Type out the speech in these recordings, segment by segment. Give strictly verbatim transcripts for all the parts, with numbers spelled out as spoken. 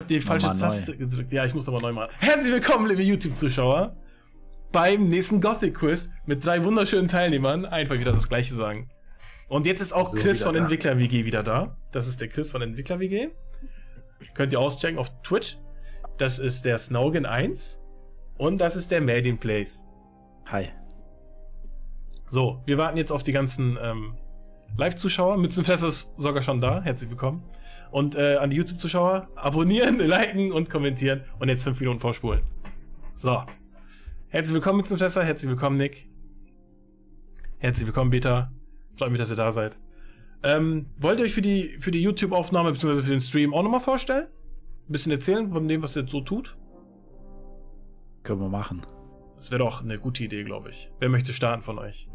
die falsche Taste neu. gedrückt. Ja, ich muss nochmal neu machen. Herzlich willkommen, liebe YouTube-Zuschauer, beim nächsten Gothic-Quiz mit drei wunderschönen Teilnehmern. Einfach wieder das Gleiche sagen. Und jetzt ist auch so Chris von Entwickler-W G wieder da. Das ist der Chris von Entwickler-W G. Könnt ihr auschecken auf Twitch. Das ist der Snowgen eins. Und das ist der Medienplays. Hi. So, wir warten jetzt auf die ganzen ähm, Live-Zuschauer. Mützenfest ist sogar schon da. Herzlich willkommen. Und äh, an die YouTube-Zuschauer abonnieren, liken und kommentieren. Und jetzt fünf Minuten vorspulen. So. Herzlich willkommen, Mützenfester. Herzlich willkommen, Nick. Herzlich willkommen, Beta. Freut mich, dass ihr da seid. Ähm, wollt ihr euch für die, für die YouTube-Aufnahme bzw. für den Stream auch nochmal vorstellen? Ein bisschen erzählen von dem, was ihr jetzt so tut? Können wir machen. Das wäre doch eine gute Idee, glaube ich. Wer möchte starten von euch?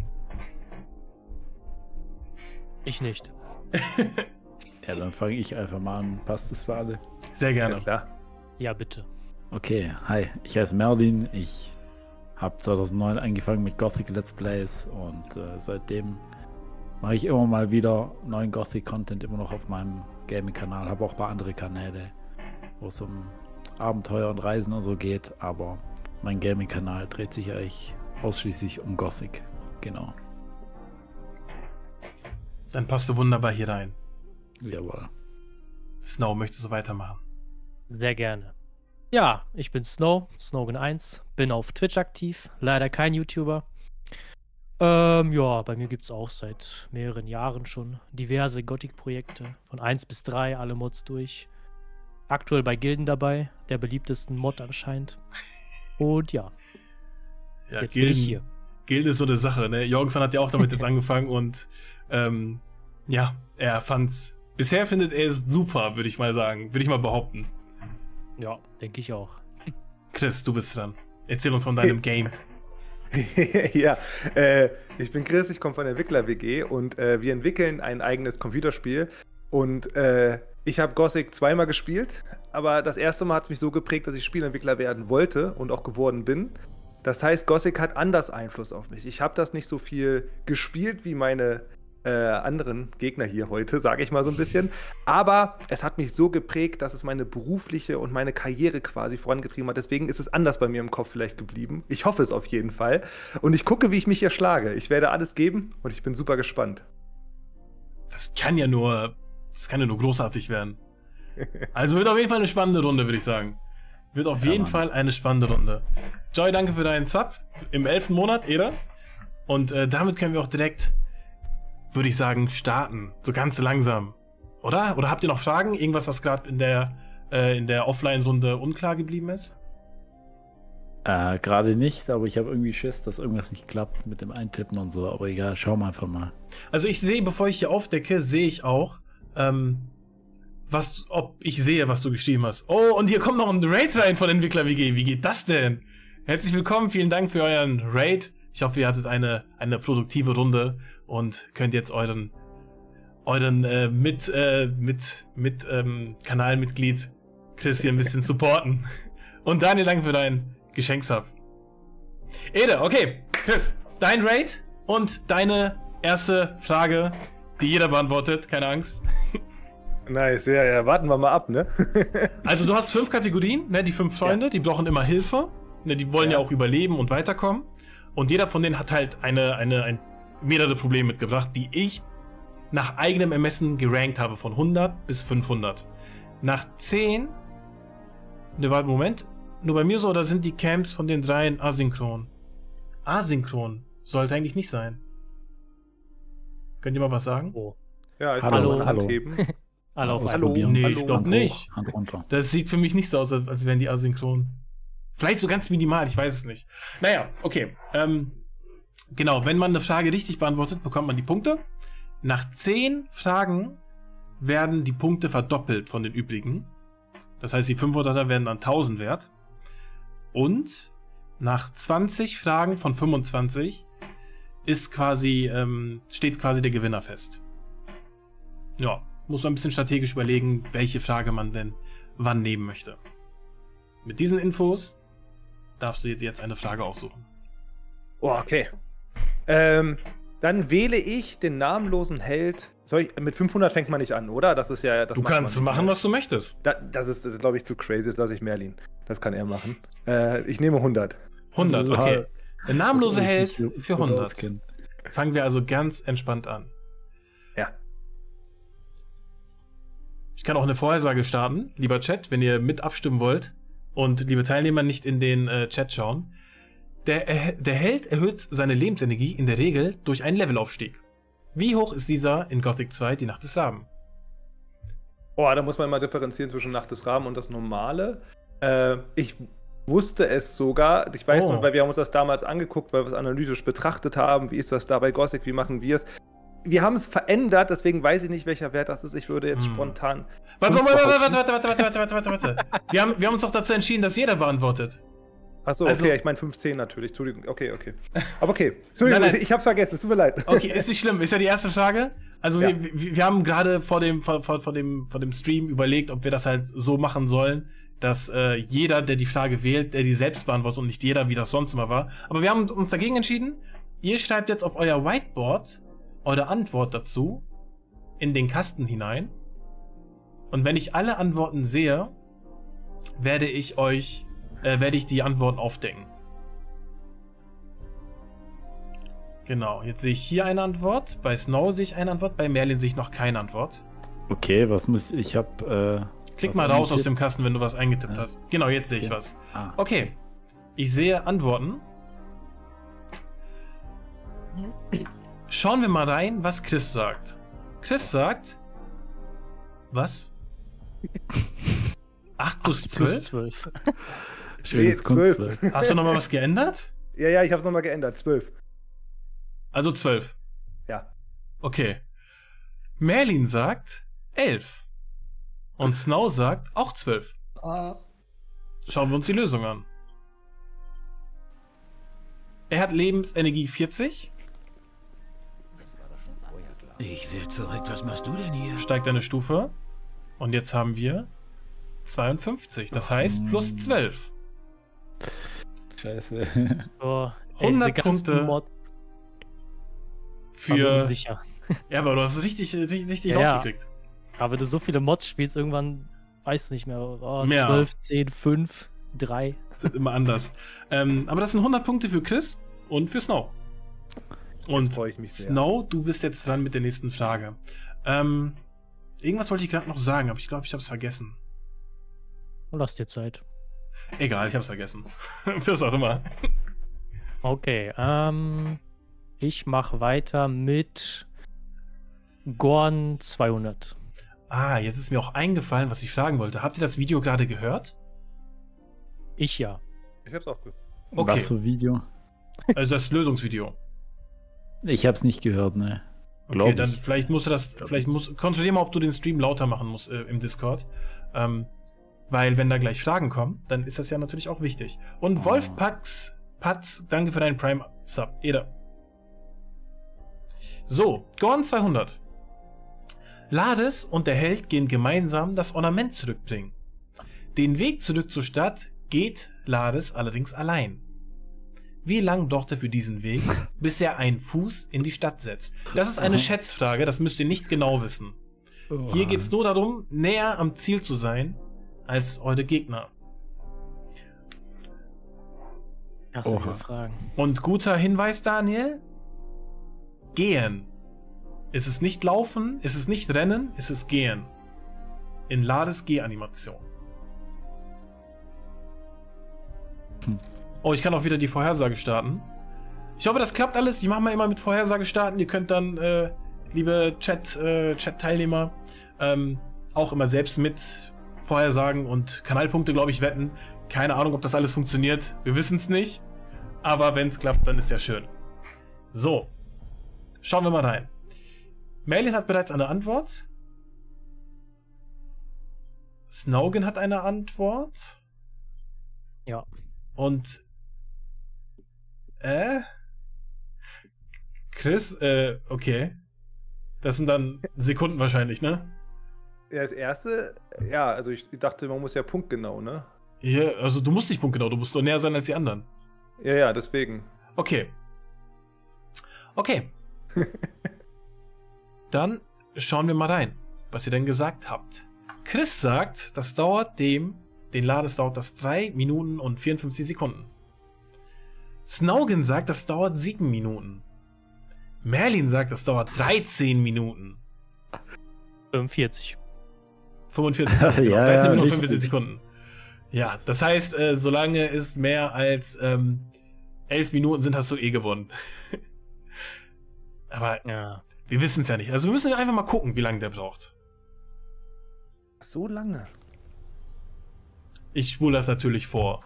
Ich nicht. Ja, dann fange ich einfach mal an. Passt das für alle? Sehr gerne. Ja, klar. Ja, bitte. Okay, hi. Ich heiße Merlin. Ich habe zweitausendneun angefangen mit Gothic Let's Plays und äh, seitdem mache ich immer mal wieder neuen Gothic-Content, immer noch auf meinem Gaming-Kanal. Habe auch ein paar andere Kanäle, wo es um Abenteuer und Reisen und so geht, aber mein Gaming-Kanal dreht sich eigentlich ausschließlich um Gothic. Genau. Dann passt du wunderbar hier rein. Jawohl. Snow, möchtest du weitermachen? Sehr gerne. Ja, ich bin Snow, Snowgen eins, bin auf Twitch aktiv, leider kein YouTuber. Ähm, ja, bei mir gibt es auch seit mehreren Jahren schon diverse Gothic-Projekte, von eins bis drei, alle Mods durch. Aktuell bei Gilden dabei, der beliebtesten Mod anscheinend. Und ja, ja jetzt Gilden, bin ich hier. Gilden ist so eine Sache, ne? Jorgenson hat ja auch damit jetzt angefangen und ähm, ja, er fand's, bisher findet er es super, würde ich mal sagen, würde ich mal behaupten. Ja, denke ich auch. Chris, du bist dran. Erzähl uns von deinem Game. Ja, äh, ich bin Chris, ich komme von Entwickler-W G und äh, wir entwickeln ein eigenes Computerspiel. Und äh, ich habe Gothic zweimal gespielt, aber das erste Mal hat es mich so geprägt, dass ich Spielentwickler werden wollte und auch geworden bin. Das heißt, Gothic hat anders Einfluss auf mich. Ich habe das nicht so viel gespielt wie meine äh, anderen Gegner hier heute, sage ich mal so ein bisschen. Aber es hat mich so geprägt, dass es meine berufliche und meine Karriere quasi vorangetrieben hat. Deswegen ist es anders bei mir im Kopf vielleicht geblieben. Ich hoffe es auf jeden Fall. Und ich gucke, wie ich mich hier schlage. Ich werde alles geben und ich bin super gespannt. Das kann ja nur, das kann ja nur großartig werden. Also wird auf jeden Fall eine spannende Runde, würde ich sagen. Wird auf ja, jeden Mann. Fall eine spannende Runde. Joy, danke für deinen Sub im elften Monat, Eder. Und äh, damit können wir auch direkt, würde ich sagen, starten. So ganz langsam. Oder? Oder habt ihr noch Fragen? Irgendwas, was gerade in der, äh, in der Offline-Runde unklar geblieben ist? Äh, gerade nicht, aber ich habe irgendwie Schiss, dass irgendwas nicht klappt mit dem Eintippen und so. Aber egal, schauen wir einfach mal. Also ich sehe, bevor ich hier aufdecke, sehe ich auch, ähm, was, ob ich sehe, was du geschrieben hast. Oh, und hier kommt noch ein Raid rein von Entwickler-W G. Wie geht das denn? Herzlich willkommen, vielen Dank für euren Raid. Ich hoffe, ihr hattet eine, eine produktive Runde und könnt jetzt euren, euren äh, mit, äh, mit, mit ähm, Kanalmitglied Chris hier ein bisschen supporten. Und Daniel, danke für deinen Geschenksub. Ede, okay, Chris, dein Raid und deine erste Frage, die jeder beantwortet, keine Angst. Nice, ja, ja, warten wir mal ab, ne? Also du hast fünf Kategorien, ne, die fünf Freunde, ja. Die brauchen immer Hilfe, ne, die wollen ja. ja auch überleben und weiterkommen. Und jeder von denen hat halt eine, eine, ein, mehrere Probleme mitgebracht, die ich nach eigenem Ermessen gerankt habe, von hundert bis fünfhundert. Nach zehn, ne, warte, Moment, nur bei mir so, oder sind die Camps von den dreien asynchron? Asynchron sollte eigentlich nicht sein. Könnt ihr mal was sagen? Oh. Ja, ich hallo, kann hallo. Heben. Hallo, hallo. Nee, hallo. ich glaube nicht. Hand runter. Das sieht für mich nicht so aus, als wären die asynchron. Vielleicht so ganz minimal, ich weiß es nicht. Naja, okay. Ähm, genau, wenn man eine Frage richtig beantwortet, bekommt man die Punkte. Nach zehn Fragen werden die Punkte verdoppelt von den übrigen. Das heißt, die fünfhunderter werden dann tausend wert. Und nach zwanzig Fragen von fünfundzwanzig ist quasi, ähm, steht quasi der Gewinner fest. Ja, muss man ein bisschen strategisch überlegen, welche Frage man denn wann nehmen möchte. Mit diesen Infos darfst du dir jetzt eine Frage aussuchen. Oh, okay. Ähm, dann wähle ich den namenlosen Held Soll ich, mit fünfhundert fängt man nicht an, oder? Das ist ja. Das Du macht kannst man nicht machen, mehr. was du möchtest. Da, das ist, ist glaube ich, zu crazy. Das lasse ich Merlin. Das kann er machen. Äh, ich nehme hundert. hundert, okay. Der namenlose Das ist Held nicht so für gut hundert. auskennen. Fangen wir also ganz entspannt an. Ja. Ich kann auch eine Vorhersage starten, lieber Chat, wenn ihr mit abstimmen wollt und liebe Teilnehmer nicht in den äh, Chat schauen. Der, äh, der Held erhöht seine Lebensenergie in der Regel durch einen Levelaufstieg. Wie hoch ist dieser in Gothic zwei, die Nacht des Raben? Oh, da muss man mal differenzieren zwischen Nacht des Raben und das Normale. Äh, ich wusste es sogar. Ich weiß Oh. noch, weil wir haben uns das damals angeguckt, weil wir es analytisch betrachtet haben. Wie ist das da bei Gothic? Wie machen wir es? Wir haben es verändert, deswegen weiß ich nicht, welcher Wert das ist. Ich würde jetzt Hm. spontan. Warte, fünf warte, warte, behaupten. warte, warte, warte, warte, warte, warte, warte. Wir haben, wir haben uns doch dazu entschieden, dass jeder beantwortet. Achso, Also- okay, ich meine fünfzehn natürlich. Entschuldigung, okay, okay. Aber okay. Entschuldigung, Nein, nein. ich hab's vergessen, es tut mir leid. Okay, ist nicht schlimm. Ist ja die erste Frage. Also Ja. wir, wir, wir haben gerade vor dem, vor, vor, vor, dem, vor dem Stream überlegt, ob wir das halt so machen sollen, dass äh, jeder, der die Frage wählt, der die selbst beantwortet und nicht jeder, wie das sonst immer war. Aber wir haben uns dagegen entschieden. Ihr schreibt jetzt auf euer Whiteboard eure Antwort dazu in den Kasten hinein. Und wenn ich alle Antworten sehe, werde ich euch, äh, werde ich die Antworten aufdecken. Genau, jetzt sehe ich hier eine Antwort, bei Snow sehe ich eine Antwort, bei Merlin sehe ich noch keine Antwort. Okay, was muss ich hab. Äh, Klick was mal raus aus angetippt? dem Kasten, wenn du was eingetippt Ja. hast. Genau, jetzt sehe ich Okay. was. Ah, Okay, ich sehe Antworten. Schauen wir mal rein, was Chris sagt. Chris sagt, was? acht plus Plus zwölf? zwölf. Schönes Nee, Kunstwerk. Hast du nochmal was geändert? Ja, ja, ich hab's nochmal geändert. zwölf. Also zwölf. Ja. Okay. Merlin sagt elf. Und Snow sagt auch zwölf. Schauen wir uns die Lösung an. Er hat Lebensenergie vierzig, Ich werd verrückt, was machst du denn hier? steigt eine Stufe. Und jetzt haben wir zweiundfünfzig. Das heißt plus zwölf. Scheiße. Oh, hundert diese ganzen Punkte Mods waren mir Für. unsicher. Ja, aber du hast es richtig, richtig, richtig Ja, ja. rausgekriegt. Aber wenn du so viele Mods spielst, irgendwann weißt du nicht mehr. Oh, Mehr. zwölf, zehn, fünf, drei. Sind immer anders. ähm, aber das sind hundert Punkte für Chris und für Snow. Und freue ich mich sehr. Snow, du bist jetzt dran mit der nächsten Frage. Ähm, irgendwas wollte ich gerade noch sagen, aber ich glaube, ich habe es vergessen. Und lass dir Zeit. Egal, ich habe es vergessen. Was auch immer. Okay, ähm, ich mache weiter mit Gorn zweihundert. Ah, jetzt ist mir auch eingefallen, was ich fragen wollte. Habt ihr das Video gerade gehört? Ich ja. Ich hab's auch gehört. Okay. Was für Video? Also das Lösungsvideo. Ich hab's nicht gehört, ne. Glaub Okay, dann ich. vielleicht musst du das, Glaub vielleicht ich. musst, kontrollier mal, ob du den Stream lauter machen musst äh, im Discord. Ähm, weil wenn da gleich Fragen kommen, dann ist das ja natürlich auch wichtig. Und Oh. Wolf Pax, Patz, danke für deinen Prime Sub. Eder. So, Gorn zweihundert. Lades und der Held gehen gemeinsam das Ornament zurückbringen. Den Weg zurück zur Stadt geht Lades allerdings allein. Wie lang braucht er für diesen Weg, bis er einen Fuß in die Stadt setzt? Das ist eine Aha. Schätzfrage, das müsst ihr nicht genau wissen. Hier geht es nur darum, näher am Ziel zu sein als eure Gegner. Hast du Oha. diese Fragen? Und guter Hinweis, Daniel. Gehen. Es ist nicht laufen, es ist nicht rennen, es ist gehen. In Lades Geh-Animation. Hm. Oh, ich kann auch wieder die Vorhersage starten. Ich hoffe, das klappt alles. Ich mache mal immer mit Vorhersage starten. Ihr könnt dann, äh, liebe Chat, äh, Chat-Teilnehmer, ähm, auch immer selbst mit Vorhersagen und Kanalpunkte, glaube ich, wetten. Keine Ahnung, ob das alles funktioniert. Wir wissen es nicht. Aber wenn es klappt, dann ist ja schön. So. Schauen wir mal rein. Merlin hat bereits eine Antwort. Snogan hat eine Antwort. Ja. Und äh? Chris, äh, okay. Das sind dann Sekunden wahrscheinlich, ne? Ja, das erste, ja, also ich dachte, man muss ja punktgenau, ne? Hier, also du musst nicht punktgenau, du musst doch näher sein als die anderen. Ja, ja, deswegen. Okay. Okay. Dann schauen wir mal rein, was ihr denn gesagt habt. Chris sagt, das dauert dem, den Lades dauert das drei Minuten und vierundfünfzig Sekunden. Snowgen sagt, das dauert sieben Minuten. Merlin sagt, das dauert dreizehn Minuten. fünfundvierzig. fünfundvierzig Sekunden, genau. Ja, dreizehn ja, Minuten und richtig. fünfundvierzig Sekunden. Ja, das heißt, äh, solange es mehr als ähm, elf Minuten sind, hast du eh gewonnen. Aber Ja. wir wissen es ja nicht. Also wir müssen einfach mal gucken, wie lange der braucht. So lange. Ich spule das natürlich vor.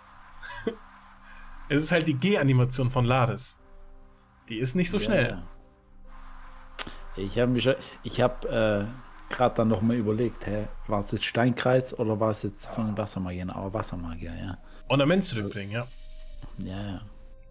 Es ist halt die G-Animation von Lades. Die ist nicht so schnell. Ja. Ich habe mich, schon- ich habe äh, gerade dann noch mal überlegt, hä, war es jetzt Steinkreis oder war es jetzt von den Wassermagiern? Aber Wassermagier, ja. Ornament zurückbringen, ja. Ja, ja.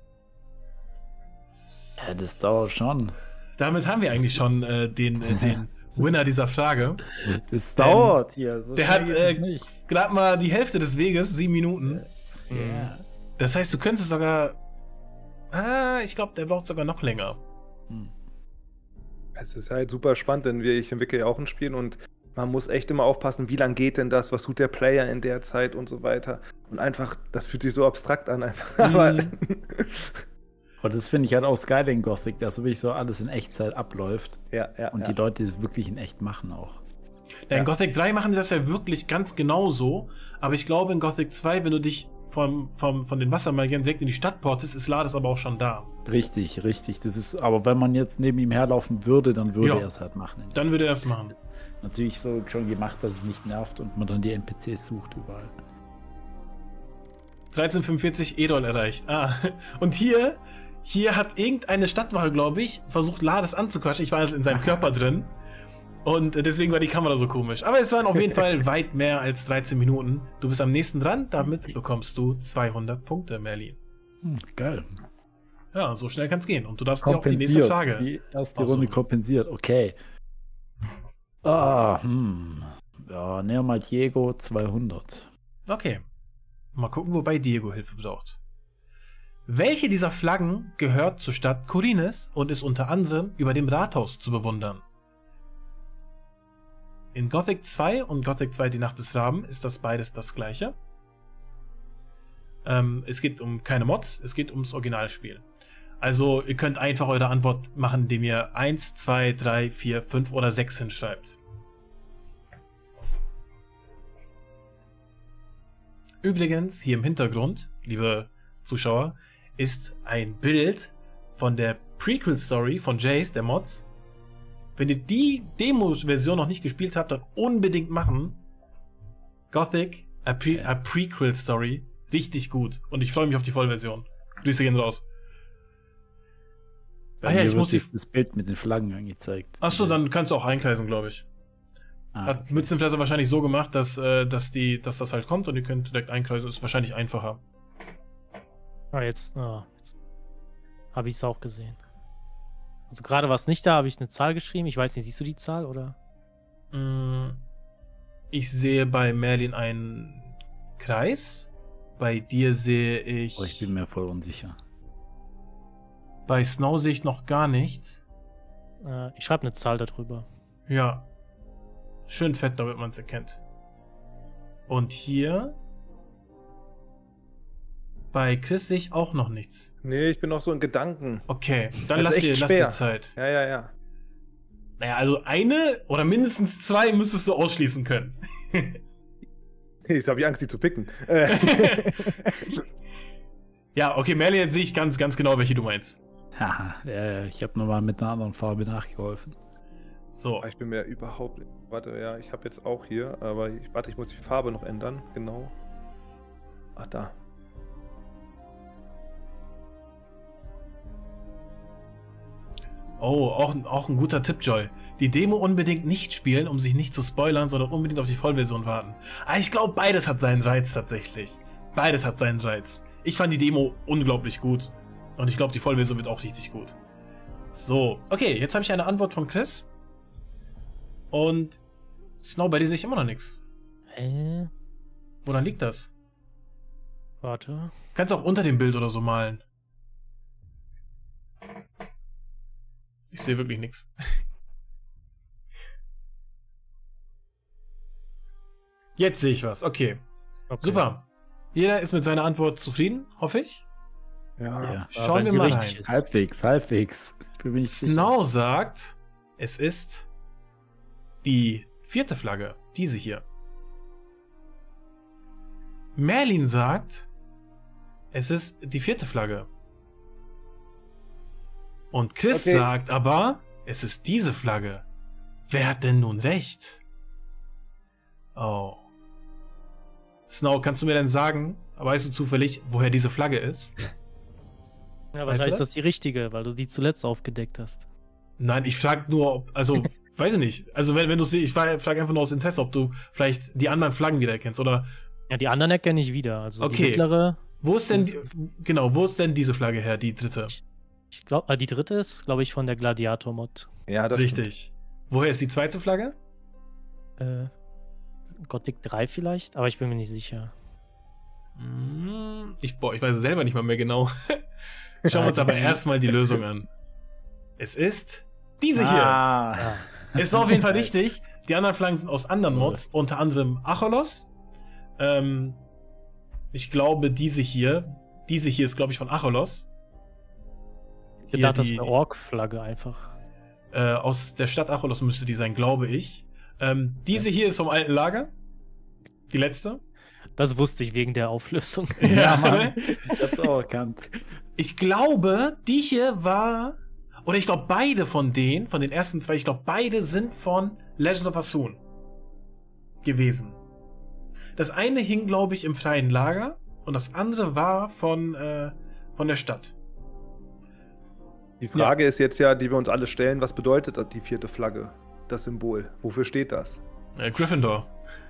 Ja, das dauert schon. Damit haben wir eigentlich schon äh, den, äh, den Winner dieser Frage. Das dauert hier. So der schnell hat, geht es äh, nicht. Gerade mal die Hälfte des Weges, sieben Minuten. Ja. Das heißt, du könntest sogar... Ah, ich glaube, der braucht sogar noch länger. Hm. Es ist halt super spannend, denn wir, ich entwickle ja auch ein Spiel und man muss echt immer aufpassen, wie lange geht denn das, was tut der Player in der Zeit und so weiter. Und einfach, das fühlt sich so abstrakt an einfach. Aber Mhm. Aber das finde ich halt auch geil in Gothic, dass wirklich so alles in Echtzeit abläuft ja, ja. und ja. die Leute es wirklich in echt machen auch. Ja, in Ja. Gothic drei machen die das ja wirklich ganz genau so. Aber ich glaube, in Gothic zwei, wenn du dich vom, vom, von den Wassermagiern direkt in die Stadt portest, ist Lades aber auch schon da. Richtig, richtig. Das ist, aber wenn man jetzt neben ihm herlaufen würde, dann würde Ja. er es halt machen. Dann würde er das machen. Natürlich so schon gemacht, dass es nicht nervt und man dann die N P Cs sucht überall. dreizehn fünfundvierzig Edol erreicht. Ah, und hier, hier hat irgendeine Stadtwache, glaube ich, versucht, Lades anzuquatschen. Ich war also in seinem Körper drin. Und äh, deswegen war die Kamera so komisch. Aber es waren auf jeden Fall weit mehr als dreizehn Minuten. Du bist am nächsten dran. Damit bekommst du zweihundert Punkte, Merlin. Hm, geil. Ja, so schnell kann es gehen. Und du darfst dir auch die nächste Frage. Die erste aussuchen. Runde kompensiert, okay. Ah, hm. Ja, nehmen wir mal Diego zweihundert. Okay. Mal gucken, wobei Diego Hilfe braucht. Welche dieser Flaggen gehört zur Stadt Khorinis und ist unter anderem über dem Rathaus zu bewundern? In Gothic zwei und Gothic zwei Die Nacht des Raben ist das beides das gleiche. Ähm, es geht um keine Mods, es geht ums Originalspiel. Also ihr könnt einfach eure Antwort machen, indem ihr eins, zwei, drei, vier, fünf oder sechs hinschreibt. Übrigens, hier im Hintergrund, liebe Zuschauer, ist ein Bild von der Prequel-Story von Jace, der Mod. Wenn ihr die Demo-Version noch nicht gespielt habt, dann unbedingt machen. Gothic, a, Pre a Prequel-Story, richtig gut. Und ich freue mich auf die Vollversion. Grüße gehen raus. Bei Ah ja, mir ich wird muss die... jetzt das Bild mit den Flaggen angezeigt. Achso, dann kannst du auch einkreisen, glaube ich. Ah, Hat okay. Mützenfresser wahrscheinlich so gemacht, dass, äh, dass, die, dass das halt kommt und ihr könnt direkt einkreisen. Ist wahrscheinlich einfacher. Ah, jetzt, ah, jetzt habe ich es auch gesehen. Also gerade war es nicht da, habe ich eine Zahl geschrieben. Ich weiß nicht, siehst du die Zahl oder? Mm, Ich sehe bei Merlin einen Kreis. Bei dir sehe ich... Oh, ich bin mir voll unsicher. Bei Snow sehe ich noch gar nichts. Äh, ich schreibe eine Zahl darüber. Ja. Schön fett, damit man es erkennt. Und hier... Bei Chris sehe ich auch noch nichts. Nee, ich bin noch so in Gedanken. Okay, dann Das lass ist dir, echt lass dir schwer. Zeit. Ja, ja, ja. Naja, also eine oder mindestens zwei müsstest du ausschließen können. Jetzt habe ich Angst, die zu picken. Äh, Ja, okay, Merlin, jetzt sehe ich ganz, ganz genau, welche du meinst. Haha, ja, ich habe nochmal mit einer anderen Farbe nachgeholfen. So, ich bin mir überhaupt nicht. Warte, ja, ich habe jetzt auch hier, aber ich, warte, ich muss die Farbe noch ändern. Genau. Ach, da. oh, auch, auch ein guter Tipp, Joy. Die Demo unbedingt nicht spielen, um sich nicht zu spoilern, sondern unbedingt auf die Vollversion warten. Aber ich glaube, beides hat seinen Reiz tatsächlich. Beides hat seinen Reiz. Ich fand die Demo unglaublich gut. Und ich glaube, die Vollversion wird auch richtig gut. So, okay, jetzt habe ich eine Antwort von Chris. Und Snow, bei dir sehe ich immer noch nichts. Äh, Woran liegt das? warte. Kannst auch unter dem Bild oder so malen. Ich sehe wirklich nichts. Jetzt sehe ich was. Okay. Okay. Super. Jeder ist mit seiner Antwort zufrieden, hoffe ich. Ja. Ja. Schauen wenn wir sie mal richtig rein. ist. Halbwegs, halbwegs. Ich bin mir nicht sicher. Snow sagt, es ist die vierte Flagge, diese hier. Merlin sagt, es ist die vierte Flagge. Und Chris Okay. sagt aber, es ist diese Flagge. Wer hat denn nun recht? Oh. Snow, kannst du mir denn sagen, weißt du zufällig, woher diese Flagge ist? Ja, Weißt wahrscheinlich du ist das die richtige, weil du die zuletzt aufgedeckt hast. Nein, ich frage nur, ob, also, weiß ich nicht. Also, wenn, wenn du sie, ich frage einfach nur aus Interesse, ob du vielleicht die anderen Flaggen wieder erkennst. Oder, Ja, die anderen erkenne ich wieder. Also Okay. die mittlere, wo ist denn, Das die, genau, wo ist denn diese Flagge her, die dritte? ich glaube, äh, die dritte ist, glaube ich, von der Gladiator-Mod. Ja, das Richtig. Woher ist die zweite Flagge? Äh, Gothic drei vielleicht, aber ich bin mir nicht sicher. Hm, Ich, boah, ich weiß es selber nicht mal mehr genau. Schauen wir uns aber erstmal die Lösung an. Es ist diese hier. Ah. Ja. Es war auf jeden Fall richtig. Die anderen Flaggen sind aus anderen Mods, unter anderem Acholos. Ähm, ich glaube, diese hier, diese hier ist, glaube ich, von Acholos. Ich Hier dachte, das ist die- eine Ork-Flagge einfach. Äh, aus der Stadt Acholos müsste die sein, glaube ich. Ähm, diese hier ist vom alten Lager. Die letzte. Das wusste ich wegen der Auflösung. Ja, Mann. Ich hab's auch erkannt. Ich glaube, die hier war. Oder ich glaube, beide von denen, von den ersten zwei, ich glaube, beide sind von Legend of Asun gewesen. Das eine hing, glaube ich, im freien Lager und das andere war von, äh, von der Stadt. Die Frage ist jetzt ja, die wir uns alle stellen, was bedeutet das, die vierte Flagge? Das Symbol. Wofür steht das? Äh, Gryffindor.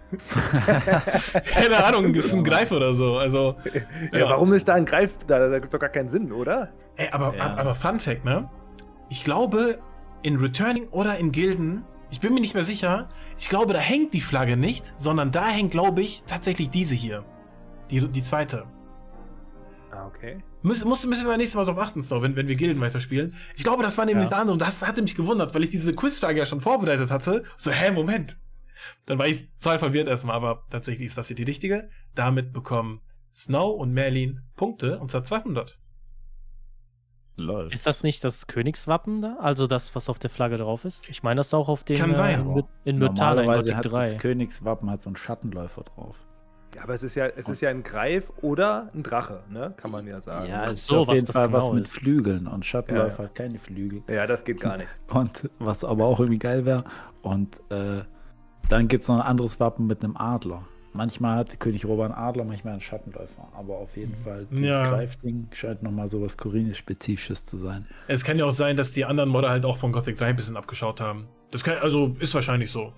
Keine Ahnung, ist ein Greif oder so. Also, Ja, warum ist da ein Greif? Da, da gibt doch gar keinen Sinn, oder? Ey, aber, Ja. aber Fun Fact, ne? Ich glaube, in Returning oder in Gilden, ich bin mir nicht mehr sicher, ich glaube, da hängt die Flagge nicht, sondern da hängt, glaube ich, tatsächlich diese hier. Die, die zweite. Ah, okay. Müssen, müssen, müssen wir nächstes Mal drauf achten, so, wenn, wenn wir Gilden weiterspielen. Ich glaube, das war nämlich Ja. der andere und das hatte mich gewundert, weil ich diese Quizfrage ja schon vorbereitet hatte. So, hä, Moment. Dann war ich total verwirrt erstmal, aber tatsächlich ist das hier die richtige. Damit bekommen Snow und Merlin Punkte, und zwar zweihundert. Lol. Ist das nicht das Königswappen da? Also das, was auf der Flagge drauf ist? Ich meine, das ist auch auf dem Kann sein. in, Myth- in Mythana in Normalerweise Gothic hat drei. das Königswappen hat so einen Schattenläufer drauf. Ja, aber es ist ja, es ist ja ein Greif oder ein Drache, ne? Kann man ja sagen. Ja, Ach es ist so, auf was jeden das Fall was genau mit ist. Flügeln und Schattenläufer Ja, ja. hat keine Flügel. Ja, das geht gar nicht. Und was aber auch irgendwie geil wäre. Und äh, dann gibt es noch ein anderes Wappen mit einem Adler. Manchmal hat König Robert einen Adler, manchmal einen Schattenläufer. Aber auf jeden Fall, dieses Ja. Greifding scheint nochmal so was Korinisch-Spezifisches zu sein. Es kann ja auch sein, dass die anderen Modder halt auch von Gothic drei ein bisschen abgeschaut haben. Das kann, also ist wahrscheinlich so.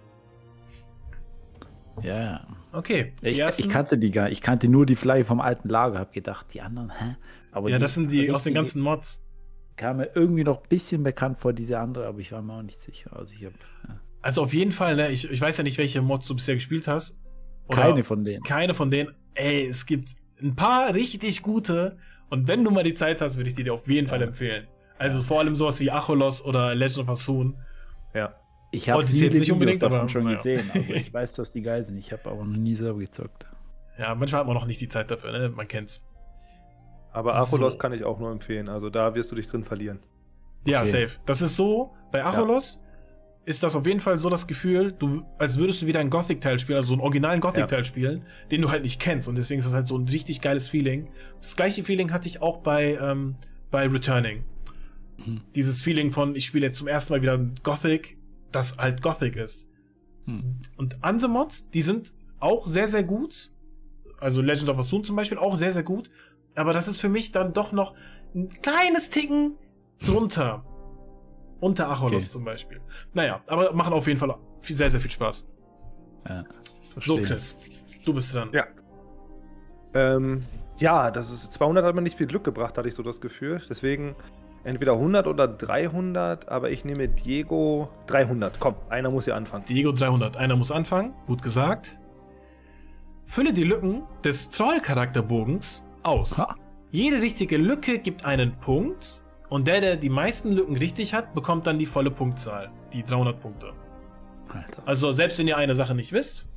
Ja, ja. Okay. die Ich, ersten- ich kannte die gar nicht. Ich kannte nur die Flagge vom alten Lager. Hab gedacht, die anderen, hä? Aber ja, das sind die aus den richtige ganzen Mods. kam mir irgendwie noch ein bisschen bekannt vor, diese andere, aber ich war mir auch nicht sicher. Also ich hab ja, Also auf jeden Fall, ne? Ich, ich weiß ja nicht, welche Mods du bisher gespielt hast. Oder keine von denen. Keine von denen. Ey, es gibt ein paar richtig gute. Und wenn du mal die Zeit hast, würde ich die dir auf jeden Fall Ja. empfehlen. Also vor allem sowas wie Acholos oder Legend of Asun. Ja. Ich habe Oh, die ist viele jetzt nicht Videos unbedingt, davon aber schon naja. gesehen. Also ich weiß, dass die geil sind. Ich habe aber noch nie selber gezockt. Ja, manchmal hat man noch nicht die Zeit dafür, ne? Man kennt's. Aber So. Acholos kann ich auch nur empfehlen. Also da wirst du dich drin verlieren. Ja, Okay. safe. Das ist so, bei Acholos ist das auf jeden Fall so das Gefühl, du, als würdest du wieder einen Gothic-Teil spielen, also so einen originalen Gothic-Teil spielen, den du halt nicht kennst. Und deswegen ist das halt so ein richtig geiles Feeling. Das gleiche Feeling hatte ich auch bei, ähm, bei Returning. Mhm. Dieses Feeling von, ich spiele jetzt zum ersten Mal wieder ein Gothic, das halt Gothic ist. Hm. Und andere Mods, die sind auch sehr, sehr gut. Also Legend of Asun zum Beispiel, auch sehr, sehr gut. Aber das ist für mich dann doch noch ein kleines Ticken drunter. Unter Acholos Okay. zum Beispiel. Naja, aber machen auf jeden Fall viel, sehr, sehr viel Spaß. Ja, So, verstehe. Chris, du bist dran. Ja. Ähm, ja, das ist zweihundert hat mir nicht viel Glück gebracht, hatte ich so das Gefühl. Deswegen entweder hundert oder dreihundert, aber ich nehme Diego dreihundert. Komm, einer muss hier anfangen. Diego dreihundert. Einer muss anfangen. Gut gesagt. Fülle die Lücken des Troll-Charakterbogens aus. Ha. Jede richtige Lücke gibt einen Punkt und der, der die meisten Lücken richtig hat, bekommt dann die volle Punktzahl. Die dreihundert Punkte. Alter. Also selbst wenn ihr eine Sache nicht wisst,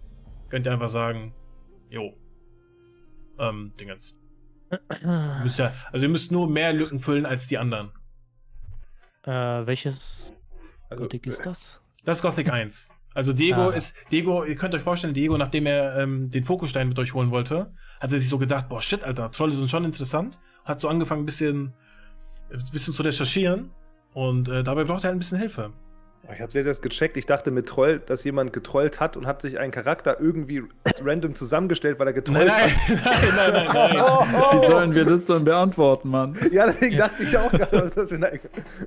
könnt ihr einfach sagen, jo, ähm, Dingens. Ihr müsst ja, also ihr müsst nur mehr Lücken füllen als die anderen. Äh, welches Also, Gothic ist das? Das ist Gothic eins. Also Diego Ah. ist, Diego, ihr könnt euch vorstellen, Diego, nachdem er ähm, den Fokusstein mit euch holen wollte, hat er sich so gedacht, boah, shit, Alter, Trolle sind schon interessant. Hat so angefangen, ein bisschen, ein bisschen zu recherchieren. Und äh, dabei braucht er halt ein bisschen Hilfe. Ich habe sehr, sehr gecheckt. Ich dachte mit Troll, dass jemand getrollt hat und hat sich einen Charakter irgendwie random zusammengestellt, weil er getrollt Nein, nein, nein, nein, nein, nein. Wie sollen wir das dann beantworten, Mann? hat. Ja, deswegen dachte ich auch gerade, was ist das für eine...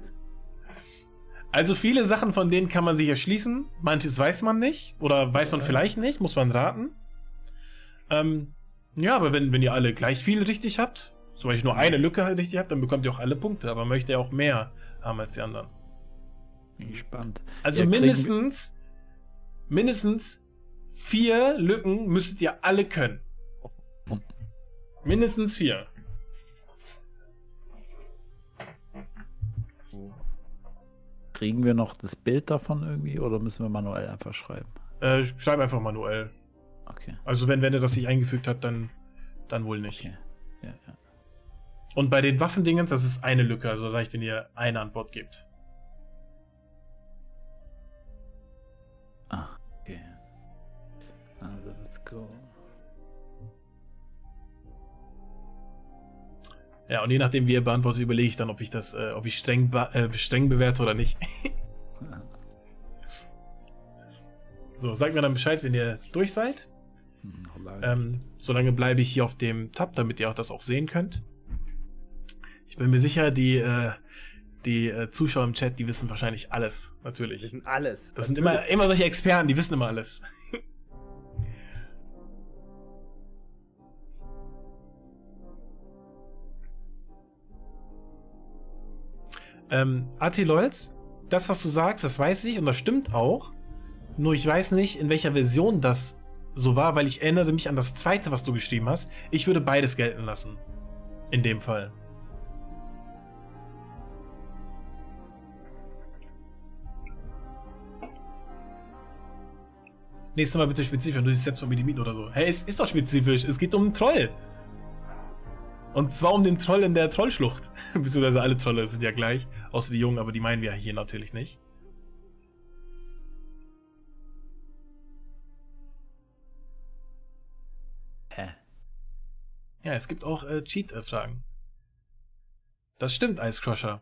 Also viele Sachen von denen kann man sich erschließen. Manches weiß man nicht. Oder weiß man vielleicht nicht. Muss man raten. Ähm, ja, aber wenn, wenn ihr alle gleich viel richtig habt, zum Beispiel nur eine Lücke halt richtig habt, dann bekommt ihr auch alle Punkte. Aber möchte ihr auch mehr haben als die anderen. Bin gespannt. Also Ja, kriegen- mindestens, mindestens vier Lücken müsstet ihr alle können. Mindestens vier. Kriegen wir noch das Bild davon irgendwie oder müssen wir manuell einfach schreiben? Äh, schreib einfach manuell. Okay, Also wenn, wenn er das nicht eingefügt hat, dann, dann wohl nicht. okay. Ja, ja. Und bei den Waffendingens, das ist eine Lücke. Also reicht, wenn ihr eine Antwort gebt. Ah, okay. Also, let's go. Ja, und je nachdem, wie ihr beantwortet, überlege ich dann, ob ich das, äh, ob ich streng, be äh, streng bewerte oder nicht. So, sagt mir dann Bescheid, wenn ihr durch seid. Hm, noch lange. Ähm, solange bleibe ich hier auf dem Tab, damit ihr auch das auch sehen könnt. Ich bin mir sicher, die, äh, die äh, Zuschauer im Chat, die wissen wahrscheinlich alles, Wir natürlich. wissen alles. Das sind immer, immer solche Experten, die wissen immer alles. ähm, Atilols, das, was du sagst, das weiß ich und das stimmt auch. Nur ich weiß nicht, in welcher Version das so war, weil ich erinnere mich an das zweite, was du geschrieben hast. Ich würde beides gelten lassen. In dem Fall. Nächstes Mal bitte spezifisch, du siehst jetzt von Medimiten oder so. Hey, es ist doch spezifisch. Es geht um einen Troll. Und zwar um den Troll in der Trollschlucht. Beziehungsweise alle Trolle sind ja gleich. Außer die Jungen, aber die meinen wir hier natürlich nicht. Hä? Ja, es gibt auch äh, Cheat-Fragen. Das stimmt, Ice Crusher.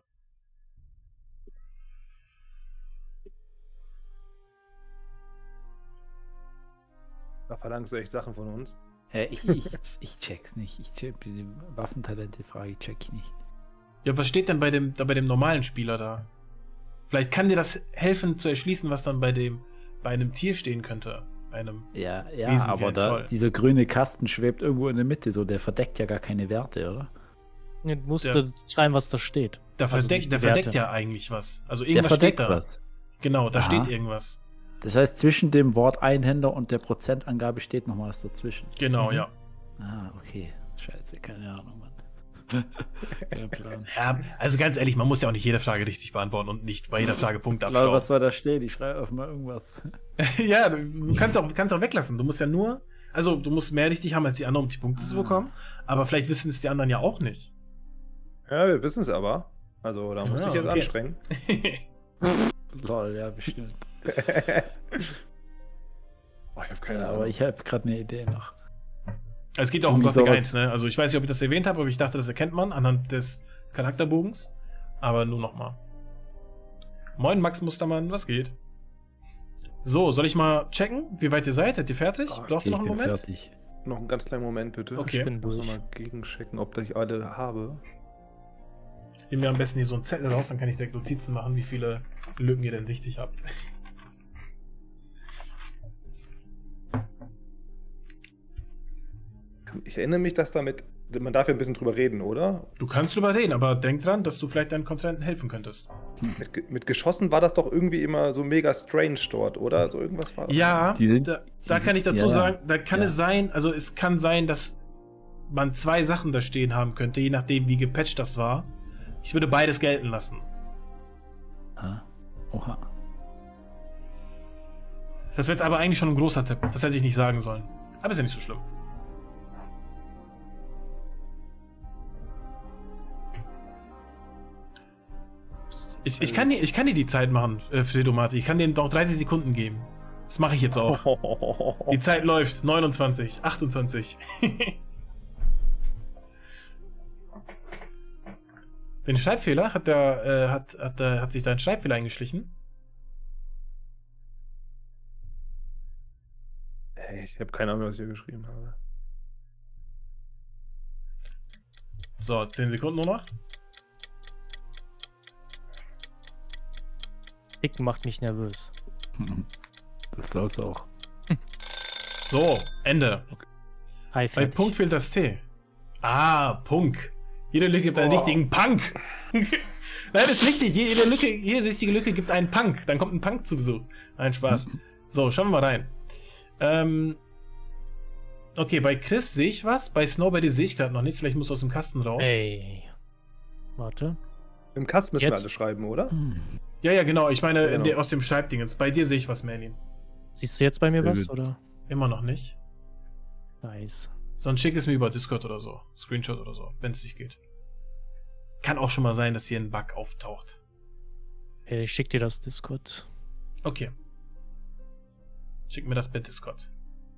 Da verlangst du echt Sachen von uns. Hä, ich, ich, ich check's nicht. Ich check die Waffentalente-Frage check ich nicht. Ja, was steht denn bei dem, da bei dem normalen Spieler da? Vielleicht kann dir das helfen zu erschließen, was dann bei dem, bei einem Tier stehen könnte. Bei einem. Ja, ja, Wesen wie aber ein da, Troll. dieser grüne Kasten schwebt irgendwo in der Mitte, so der verdeckt ja gar keine Werte, oder? Du musst Der- schreiben, was da steht. Da Also verdeckt, nicht der die Werte. verdeckt ja eigentlich was. Also Der irgendwas verdeckt steht da. was. Genau, da Aha. steht irgendwas. Das heißt, zwischen dem Wort Einhänder und der Prozentangabe steht noch was dazwischen. Genau, Mhm. ja. Ah, okay. Scheiße, keine Ahnung, Mann. Kein Plan. Ja, also ganz ehrlich, man muss ja auch nicht jede Frage richtig beantworten und nicht bei jeder Frage Punkte Lol, abstauben. was soll da stehen? Ich schreibe auf mal irgendwas. Ja, du kannst auch, kannst auch weglassen. Du musst ja nur, also du musst mehr richtig haben als die anderen, um die Punkte zu Ah. bekommen. Aber vielleicht wissen es die anderen ja auch nicht. Ja, wir wissen es aber. Also, da muss Ja, ich jetzt okay. anstrengen. Lol, ja, bestimmt. Oh, ich habe keine Ja, Ahnung. aber ich habe gerade eine Idee noch. Es geht auch um Irgendwie Gothic sowas. eins, ne? Also ich weiß nicht, ob ich das erwähnt habe, aber ich dachte, das erkennt man anhand des Charakterbogens. Aber nur nochmal. Moin, Max Mustermann, was geht? So, soll ich mal checken, wie weit ihr seid? Seid ihr fertig? Oh, Braucht ihr noch ich einen bin Moment? fertig. Noch einen ganz kleinen Moment, bitte. Okay. Ich bin Ich muss durch. nochmal gegenchecken, ob ich alle habe. Nehmen wir am besten hier so einen Zettel raus, dann kann ich direkt Notizen machen, wie viele Lücken ihr denn richtig habt. Ich erinnere mich, dass damit. Man darf ja ein bisschen drüber reden, oder? Du kannst drüber reden, aber denk dran, dass du vielleicht deinen Kontrahenten helfen könntest. Mit, Ge- mit Geschossen war das doch irgendwie immer so mega strange dort, oder? So irgendwas war das. Ja, Die sind- da, da die kann ich sind- dazu ja, sagen, da kann ja. es sein, also es kann sein, dass man zwei Sachen da stehen haben könnte, je nachdem, wie gepatcht das war. Ich würde beides gelten lassen. Ah. Oha. Das wäre jetzt aber eigentlich schon ein großer Tipp. Das hätte ich nicht sagen sollen. Aber ist ja nicht so schlimm. Ich, ich, kann, dir, ich kann dir die Zeit machen, äh, Fredomati. Ich kann dir noch dreißig Sekunden geben. Das mache ich jetzt auch. Die Zeit läuft. neunundzwanzig, achtundzwanzig. Den Schreibfehler? Hat, der, äh, hat, hat, äh, hat sich da ein Schreibfehler eingeschlichen? Ich habe keine Ahnung, was ich hier geschrieben habe. So, zehn Sekunden nur noch. Ticken macht mich nervös. Das soll's auch. So, Ende. Hi, Bei fertig. Punkt fehlt das T. Ah, Punk. Jede Lücke gibt einen Oh. richtigen Punk. Nein, das ist richtig. Jede, Lücke, jede richtige Lücke gibt einen Punk. Dann kommt ein Punk zu Besuch. Nein, Spaß. So, schauen wir mal rein. Ähm, okay, bei Chris sehe ich was. Bei Snow bei dir sehe ich gerade noch nichts. Vielleicht musst du aus dem Kasten raus. Ey. Warte. Im Kasten müssen wir Jetzt. alle schreiben, oder? Ja, ja, genau. Ich meine, Genau. in der, aus dem Schreibdingens. Bei dir sehe ich was, Merlin. Siehst du jetzt bei mir Sehr was, gut. oder? Immer noch nicht. Nice. Sonst schick es mir über Discord oder so. Screenshot oder so, wenn es nicht geht. Kann auch schon mal sein, dass hier ein Bug auftaucht. Ey, ich schick dir das Discord. Okay. Schick mir das per Discord.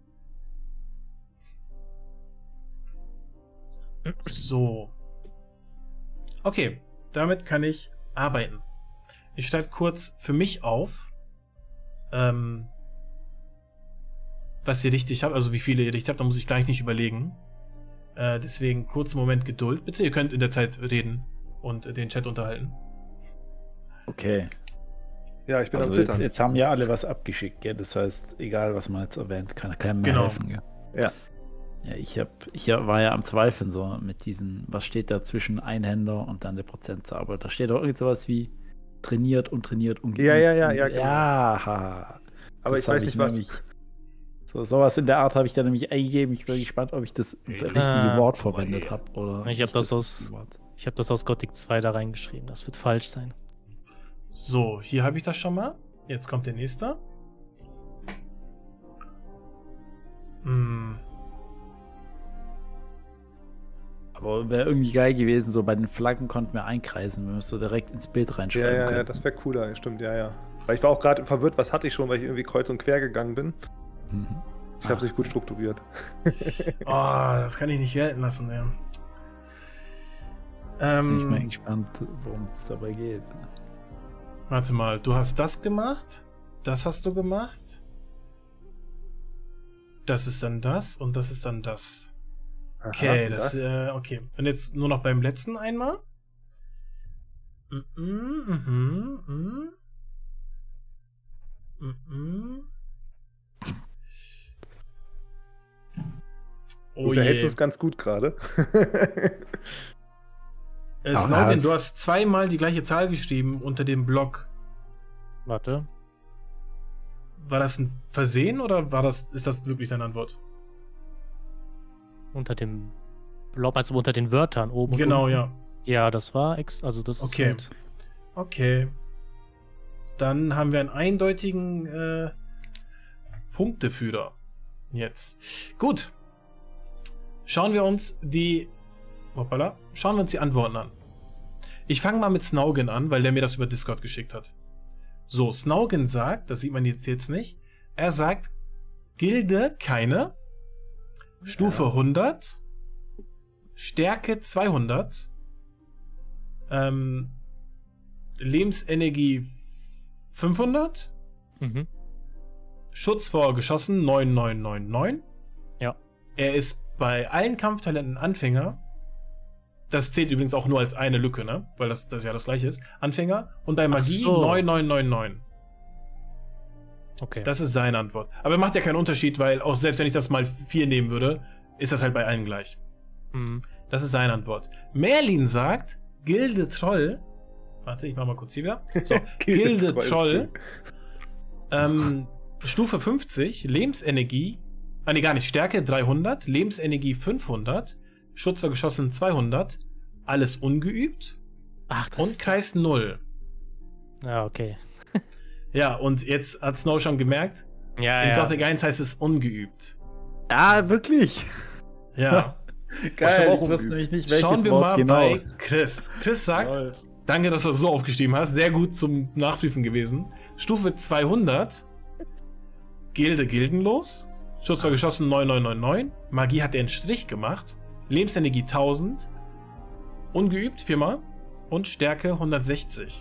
So. Okay, damit kann ich arbeiten. Ich schreibe kurz für mich auf, ähm, was ihr richtig habt, also wie viele ihr richtig habt, da muss ich gleich nicht überlegen. Äh, deswegen kurzen Moment Geduld, bitte. Ihr könnt in der Zeit reden und äh, den Chat unterhalten. Okay. Ja, ich bin am Also jetzt, Zittern. jetzt haben ja alle was abgeschickt, gell? Das heißt, egal was man jetzt erwähnt, kann keinem mehr Genau. helfen, gell? Ja. Ja, ich hab, ich war ja am Zweifeln so mit diesen, was steht da zwischen Einhänder und dann der Prozentzahl. Aber da steht doch irgend sowas wie trainiert und trainiert und Ja, ja, ja, geübt. ja, genau. Ja, haha. Aber Das ich weiß hab nicht, was. nämlich- So, sowas in der Art habe ich da nämlich eingegeben. Ich bin gespannt, ob ich das richtige Ah. Wort verwendet habe. Oder Ich hab nicht das aus- richtige Wort. Ich habe das aus Gothic zwei da reingeschrieben. Das wird falsch sein. So, hier habe ich das schon mal. Jetzt kommt der nächste. Hm. Aber wäre irgendwie geil gewesen, so bei den Flaggen konnten wir einkreisen. Wir müssten direkt ins Bild Ja, reinschreiben ja, ja, können. das wäre cooler, stimmt, ja, ja. Weil ich war auch gerade verwirrt, was hatte ich schon, weil ich irgendwie kreuz und quer gegangen bin. Mhm. Ich habe Ah. sich gut strukturiert. Oh, das kann ich nicht gelten lassen, ja. Bin ich mal Ähm, gespannt, worum es dabei geht. warte mal, du hast das gemacht, das hast du gemacht, das ist dann das und das ist dann das. Aha, Okay, und das, äh, okay. Und jetzt nur noch beim letzten einmal. Mhm, mhm, mhm. Mhm. Oh Gut, da hältst je. du es ganz gut gerade. Äh, Ach, Snowden, ja. du hast zweimal die gleiche Zahl geschrieben unter dem Block. Warte. War das ein Versehen oder war das, ist das wirklich deine Antwort? Unter dem Blob, also unter den Wörtern oben. und Genau, unten. ja. Ja, das war ex. Also, das Okay. ist halt. Okay. Dann haben wir einen eindeutigen äh, Punkteführer. Jetzt. Gut. Schauen wir uns die. Hoppala. Schauen wir uns die Antworten an. Ich fange mal mit Snaugen an, weil der mir das über Discord geschickt hat. So, Snaugen sagt, das sieht man jetzt, jetzt nicht, er sagt, Gilde keine, Stufe Ja. hundert, Stärke zweihundert, ähm, Lebensenergie fünfhundert, Mhm. Schutz vor Geschossen neun neun neun neun. Ja. Er ist bei allen Kampftalenten Anfänger. Das zählt übrigens auch nur als eine Lücke, ne? Weil das, das ja das gleiche ist. Anfänger. Und bei Magie so. neun neun neun neun. Okay. Das ist seine Antwort. Aber er macht ja keinen Unterschied, weil auch selbst wenn ich das mal vier nehmen würde, ist das halt bei allen gleich. Mhm. Das ist seine Antwort. Merlin sagt, Gilde Troll. Warte, ich mach mal kurz hier wieder. So, Gilde Troll ist Troll. cool. Ähm, Stufe fünfzig, Lebensenergie, ah nee, gar nicht, Stärke dreihundert, Lebensenergie fünfhundert, Schutz vor Geschossen zweihundert, alles ungeübt Ach, das und ist. Kreis null. Ja, okay. Ja, und jetzt hat Snow schon gemerkt, Ja, In ja. Gothic eins heißt es ungeübt. Ah, wirklich? Ja. Geil, auch ich wusste umgeübt. nämlich nicht, welches Schauen wir Wort mal genau. bei Chris. Chris sagt, Jawohl. danke, dass du das so aufgeschrieben hast. Sehr gut zum Nachprüfen gewesen. Stufe zweihundert. Gilde gildenlos. Schutz vor Geschossen neun neun neun neun. Magie hat er einen Strich gemacht. Lebensenergie tausend. Ungeübt viermal. Und Stärke hundertsechzig.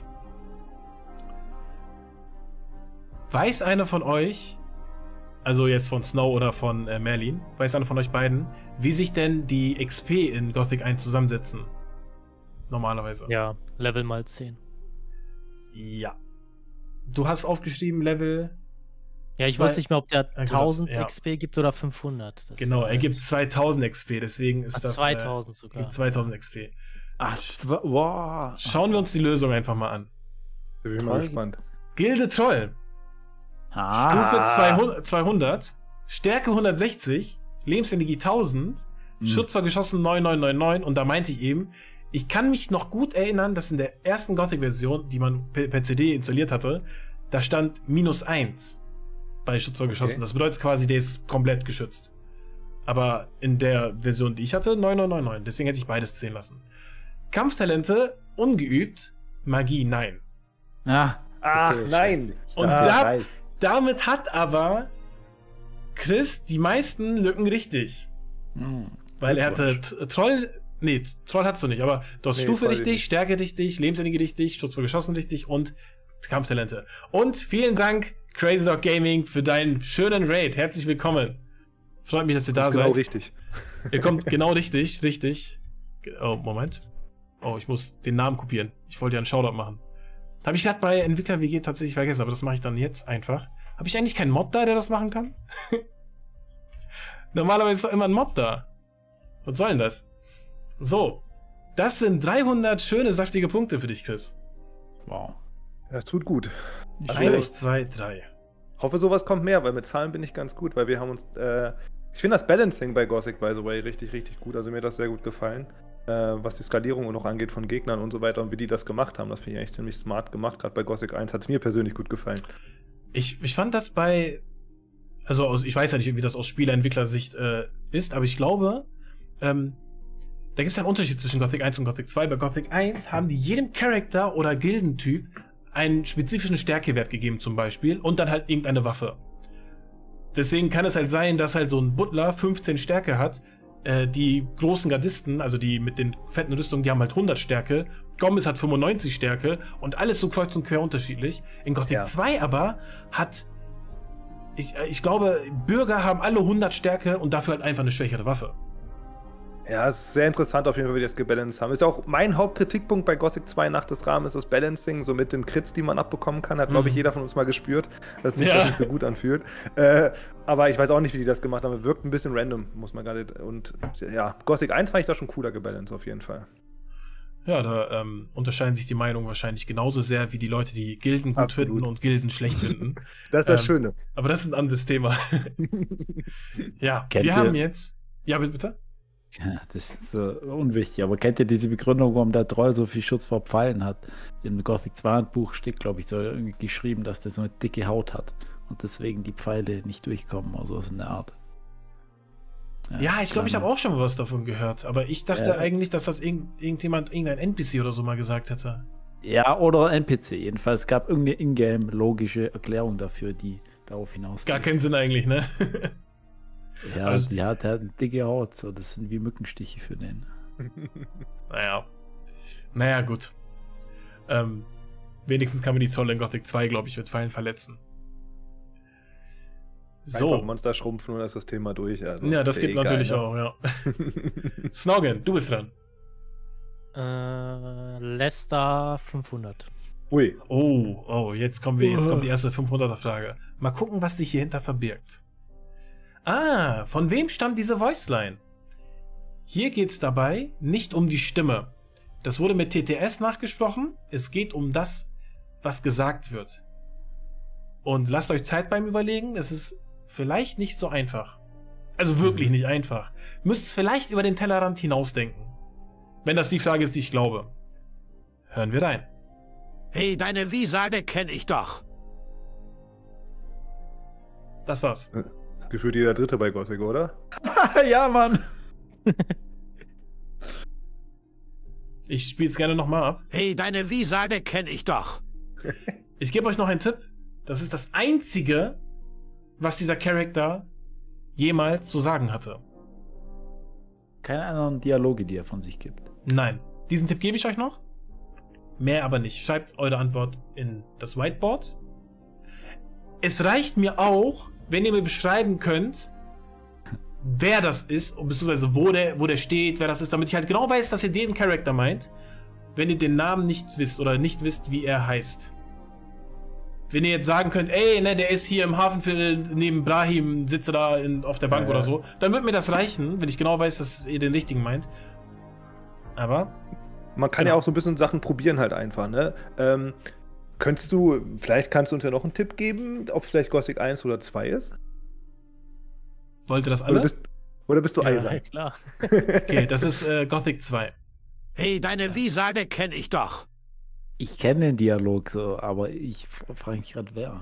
Weiß einer von euch, also jetzt von Snow oder von äh, Merlin, weiß einer von euch beiden, wie sich denn die X P in Gothic eins zusammensetzen? Normalerweise. Ja, Level mal zehn. Ja. Du hast aufgeschrieben Level. Ja, ich Zwei- wusste nicht mehr, ob der gut, das- tausend ja. X P gibt oder fünfhundert. Das Genau, war er halt- gibt zweitausend X P, deswegen ist Ah, das. zweitausend Äh, sogar. gibt zweitausend X P. Ach, zwa- wow. Schauen wir uns die Lösung einfach mal an. Da bin ich mal Toll. gespannt. Gilde Troll. Ah, Stufe zweihundert, zweihundert. Stärke hundertsechzig. Lebensenergie tausend. Hm. Schutz vor Geschossen neun neun neun neun. Und da meinte ich eben, ich kann mich noch gut erinnern, dass in der ersten Gothic-Version, die man per, per C D installiert hatte, da stand minus eins bei Schutz vor Geschossen. Okay. Das bedeutet quasi, der ist komplett geschützt. Aber in der Version, die ich hatte, neun neun neun neun. Deswegen hätte ich beides zählen lassen. Kampftalente, ungeübt. Magie, nein. Ah, Ah, okay, nein. scheiße. Ich Und dachte, da- ich weiß. Damit hat aber Chris die meisten Lücken richtig. Hm. Weil er hatte T- Troll. Nee, Troll hattest du nicht, aber du hast Nee, Stufe Troll richtig, nicht. Stärke richtig, Lebensenergie richtig, Schutz vor Geschossen richtig und Kampftalente. Und vielen Dank, Crazy Dog Gaming, für deinen schönen Raid. Herzlich willkommen. Freut mich, dass ihr da Das ist genau seid. richtig. Ihr kommt genau richtig, richtig. Oh, Moment. Oh, ich muss den Namen kopieren. Ich wollte ja einen Shoutout machen. Habe ich gerade bei Entwickler W G tatsächlich vergessen, aber das mache ich dann jetzt einfach. Habe ich eigentlich keinen Mod da, der das machen kann? Normalerweise ist doch immer ein Mod da. Was soll denn das? So. Das sind dreihundert schöne, saftige Punkte für dich, Chris. Wow. Das tut gut. Nicht Also- Eins, schlecht. zwei, drei. Hoffe, sowas kommt mehr, weil mit Zahlen bin ich ganz gut, weil wir haben uns. Äh, ich finde das Balancing bei Gothic, by the way, richtig, richtig gut. Also mir hat das sehr gut gefallen. Äh, was die Skalierung noch angeht von Gegnern und so weiter und wie die das gemacht haben. Das finde ich eigentlich ziemlich smart gemacht. Gerade bei Gothic eins hat es mir persönlich gut gefallen. Ich, ich fand das bei. Also, aus, ich weiß ja nicht, wie das aus Spieleentwicklersicht äh, ist, aber ich glaube, ähm, da gibt es ja einen Unterschied zwischen Gothic eins und Gothic zwei. Bei Gothic eins haben die jedem Charakter oder Gildentyp einen spezifischen Stärkewert gegeben, zum Beispiel, und dann halt irgendeine Waffe. Deswegen kann es halt sein, dass halt so ein Butler fünfzehn Stärke hat. Äh, die großen Gardisten, also die mit den fetten Rüstungen, die haben halt hundert Stärke. Gomez hat fünfundneunzig Stärke und alles so kreuz und quer unterschiedlich. In Gothic Ja. zwei aber hat, ich, ich glaube, Bürger haben alle hundert Stärke und dafür halt einfach eine schwächere Waffe. Ja, es ist sehr interessant auf jeden Fall, wie die das gebalanced haben. Ist auch mein Hauptkritikpunkt bei Gothic zwei nach des Rahmens, das Balancing, so mit den Crits, die man abbekommen kann. Hat, glaube ich, Mhm. jeder von uns mal gespürt, dass sich Ja. das nicht so gut anfühlt. Äh, aber ich weiß auch nicht, wie die das gemacht haben. Wirkt ein bisschen random, muss man gerade. Und ja, Gothic eins fand ich da schon cooler gebalanced, auf jeden Fall. Ja, da ähm, unterscheiden sich die Meinungen wahrscheinlich genauso sehr, wie die Leute, die Gilden gut Absolut. finden und Gilden schlecht finden. Das ist das Ähm, Schöne. Aber das ist ein anderes Thema. Ja, Kennt wir ihr- haben jetzt. Ja, bitte? Ja, das ist so unwichtig. Aber kennt ihr diese Begründung, warum der Troll so viel Schutz vor Pfeilen hat? Im Gothic zwei Buch steht, glaube ich, so irgendwie geschrieben, dass der so eine dicke Haut hat und deswegen die Pfeile nicht durchkommen oder sowas in der Art. Ja, ich glaube, ich habe auch schon mal was davon gehört. Aber ich dachte Ja. eigentlich, dass das irgend, irgendjemand, irgendein N P C oder so mal gesagt hätte. Ja, oder ein N P C. Jedenfalls es gab irgendeine Ingame logische Erklärung dafür, die darauf hinaus. Gar keinen Sinn eigentlich, ne? Ja, Also- die hat halt eine dicke Haut. So, das sind wie Mückenstiche für den. Naja. Naja, gut. Ähm, wenigstens kann man die Zolle in Gothic zwei, glaube ich, mit Pfeilen verletzen. Einfach So. Monster schrumpfen und dann ist das Thema durch. Also, Ja, das ist gibt egal, natürlich ne? auch, ja. Snogan, du bist dran. Äh, Leicester fünfhundert. Ui. Oh, oh, jetzt kommen wir, jetzt kommt die erste fünfhunderter-Frage. Mal gucken, was sich hier hinter verbirgt. Ah, von wem stammt diese Voiceline? Hier geht's dabei nicht um die Stimme. Das wurde mit T T S nachgesprochen. Es geht um das, was gesagt wird. Und lasst euch Zeit beim Überlegen. Es ist vielleicht nicht so einfach. Also wirklich nicht einfach. Müsst vielleicht über den Tellerrand hinausdenken. Wenn das die Frage ist, die ich glaube. Hören wir rein. Hey, deine Visage kenne ich doch. das war's. Gefühlt jeder Dritte bei Gothic, oder? Ja, Mann. Ich spiele es gerne nochmal ab. Hey, deine Visage kenne ich doch. Ich gebe euch noch einen Tipp. Das ist das Einzige, was dieser Charakter jemals zu sagen hatte. Keine anderen Dialoge, die er von sich gibt. Nein. Diesen Tipp gebe ich euch noch. Mehr aber nicht. Schreibt eure Antwort in das Whiteboard. Es reicht mir auch, wenn ihr mir beschreiben könnt, wer das ist, beziehungsweise wo der, wo der steht, wer das ist, damit ich halt genau weiß, dass ihr den Charakter meint, wenn ihr den Namen nicht wisst oder nicht wisst, wie er heißt. Wenn ihr jetzt sagen könnt, ey, ne, der ist hier im Hafenviertel neben Brahim, sitze da in, auf der Bank Ja, oder ja. so, dann wird mir das reichen, wenn ich genau weiß, dass ihr den richtigen meint. Aber Man kann Genau. ja auch so ein bisschen Sachen probieren halt einfach, ne? Ähm, könntest du, vielleicht kannst du uns ja noch einen Tipp geben, ob vielleicht Gothic eins oder zwei ist? wollt ihr das Oder alle? bist, oder bist du Ja, eisern? klar. Okay, das ist äh, Gothic zwei. Hey, deine Visage kenne ich doch. Ich kenne den Dialog so, aber ich frage mich gerade, wer.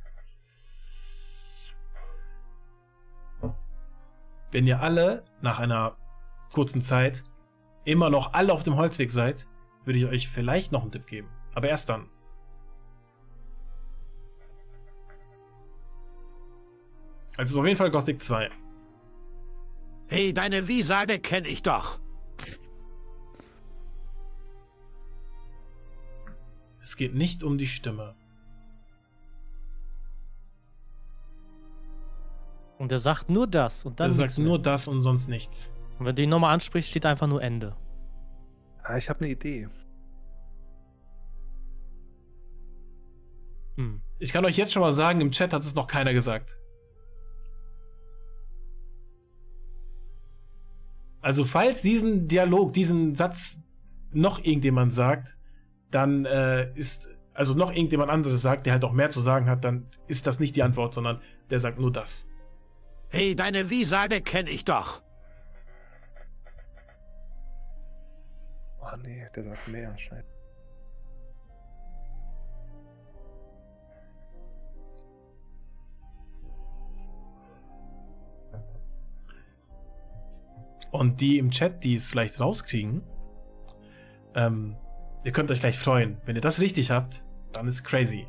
Wenn ihr alle nach einer kurzen Zeit immer noch alle auf dem Holzweg seid, würde ich euch vielleicht noch einen Tipp geben. Aber erst dann. Also es ist auf jeden Fall Gothic zwei. Hey, deine Visage kenne ich doch. Es geht nicht um die Stimme. Und er sagt nur das und dann Er nichts sagt nur mehr. das und sonst nichts. Und wenn du ihn nochmal ansprichst, steht einfach nur Ende. Ah, ich habe eine Idee. Hm. Ich kann euch jetzt schon mal sagen, im Chat hat es noch keiner gesagt. Also falls diesen Dialog, diesen Satz noch irgendjemand sagt, dann äh, ist, also noch irgendjemand anderes sagt, der halt auch mehr zu sagen hat, dann ist das nicht die Antwort, sondern der sagt nur das. Hey, deine Visage kenne ich doch. Oh nee, der sagt mehr. Scheiße. Und die im Chat, die es vielleicht rauskriegen, ähm, ihr könnt euch gleich freuen. Wenn ihr das richtig habt, dann ist crazy.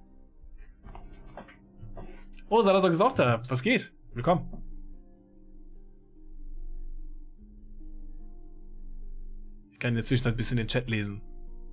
Oh, Salatok ist auch da. Was geht? Willkommen. Ich kann in der Zwischenzeit ein bisschen den Chat lesen.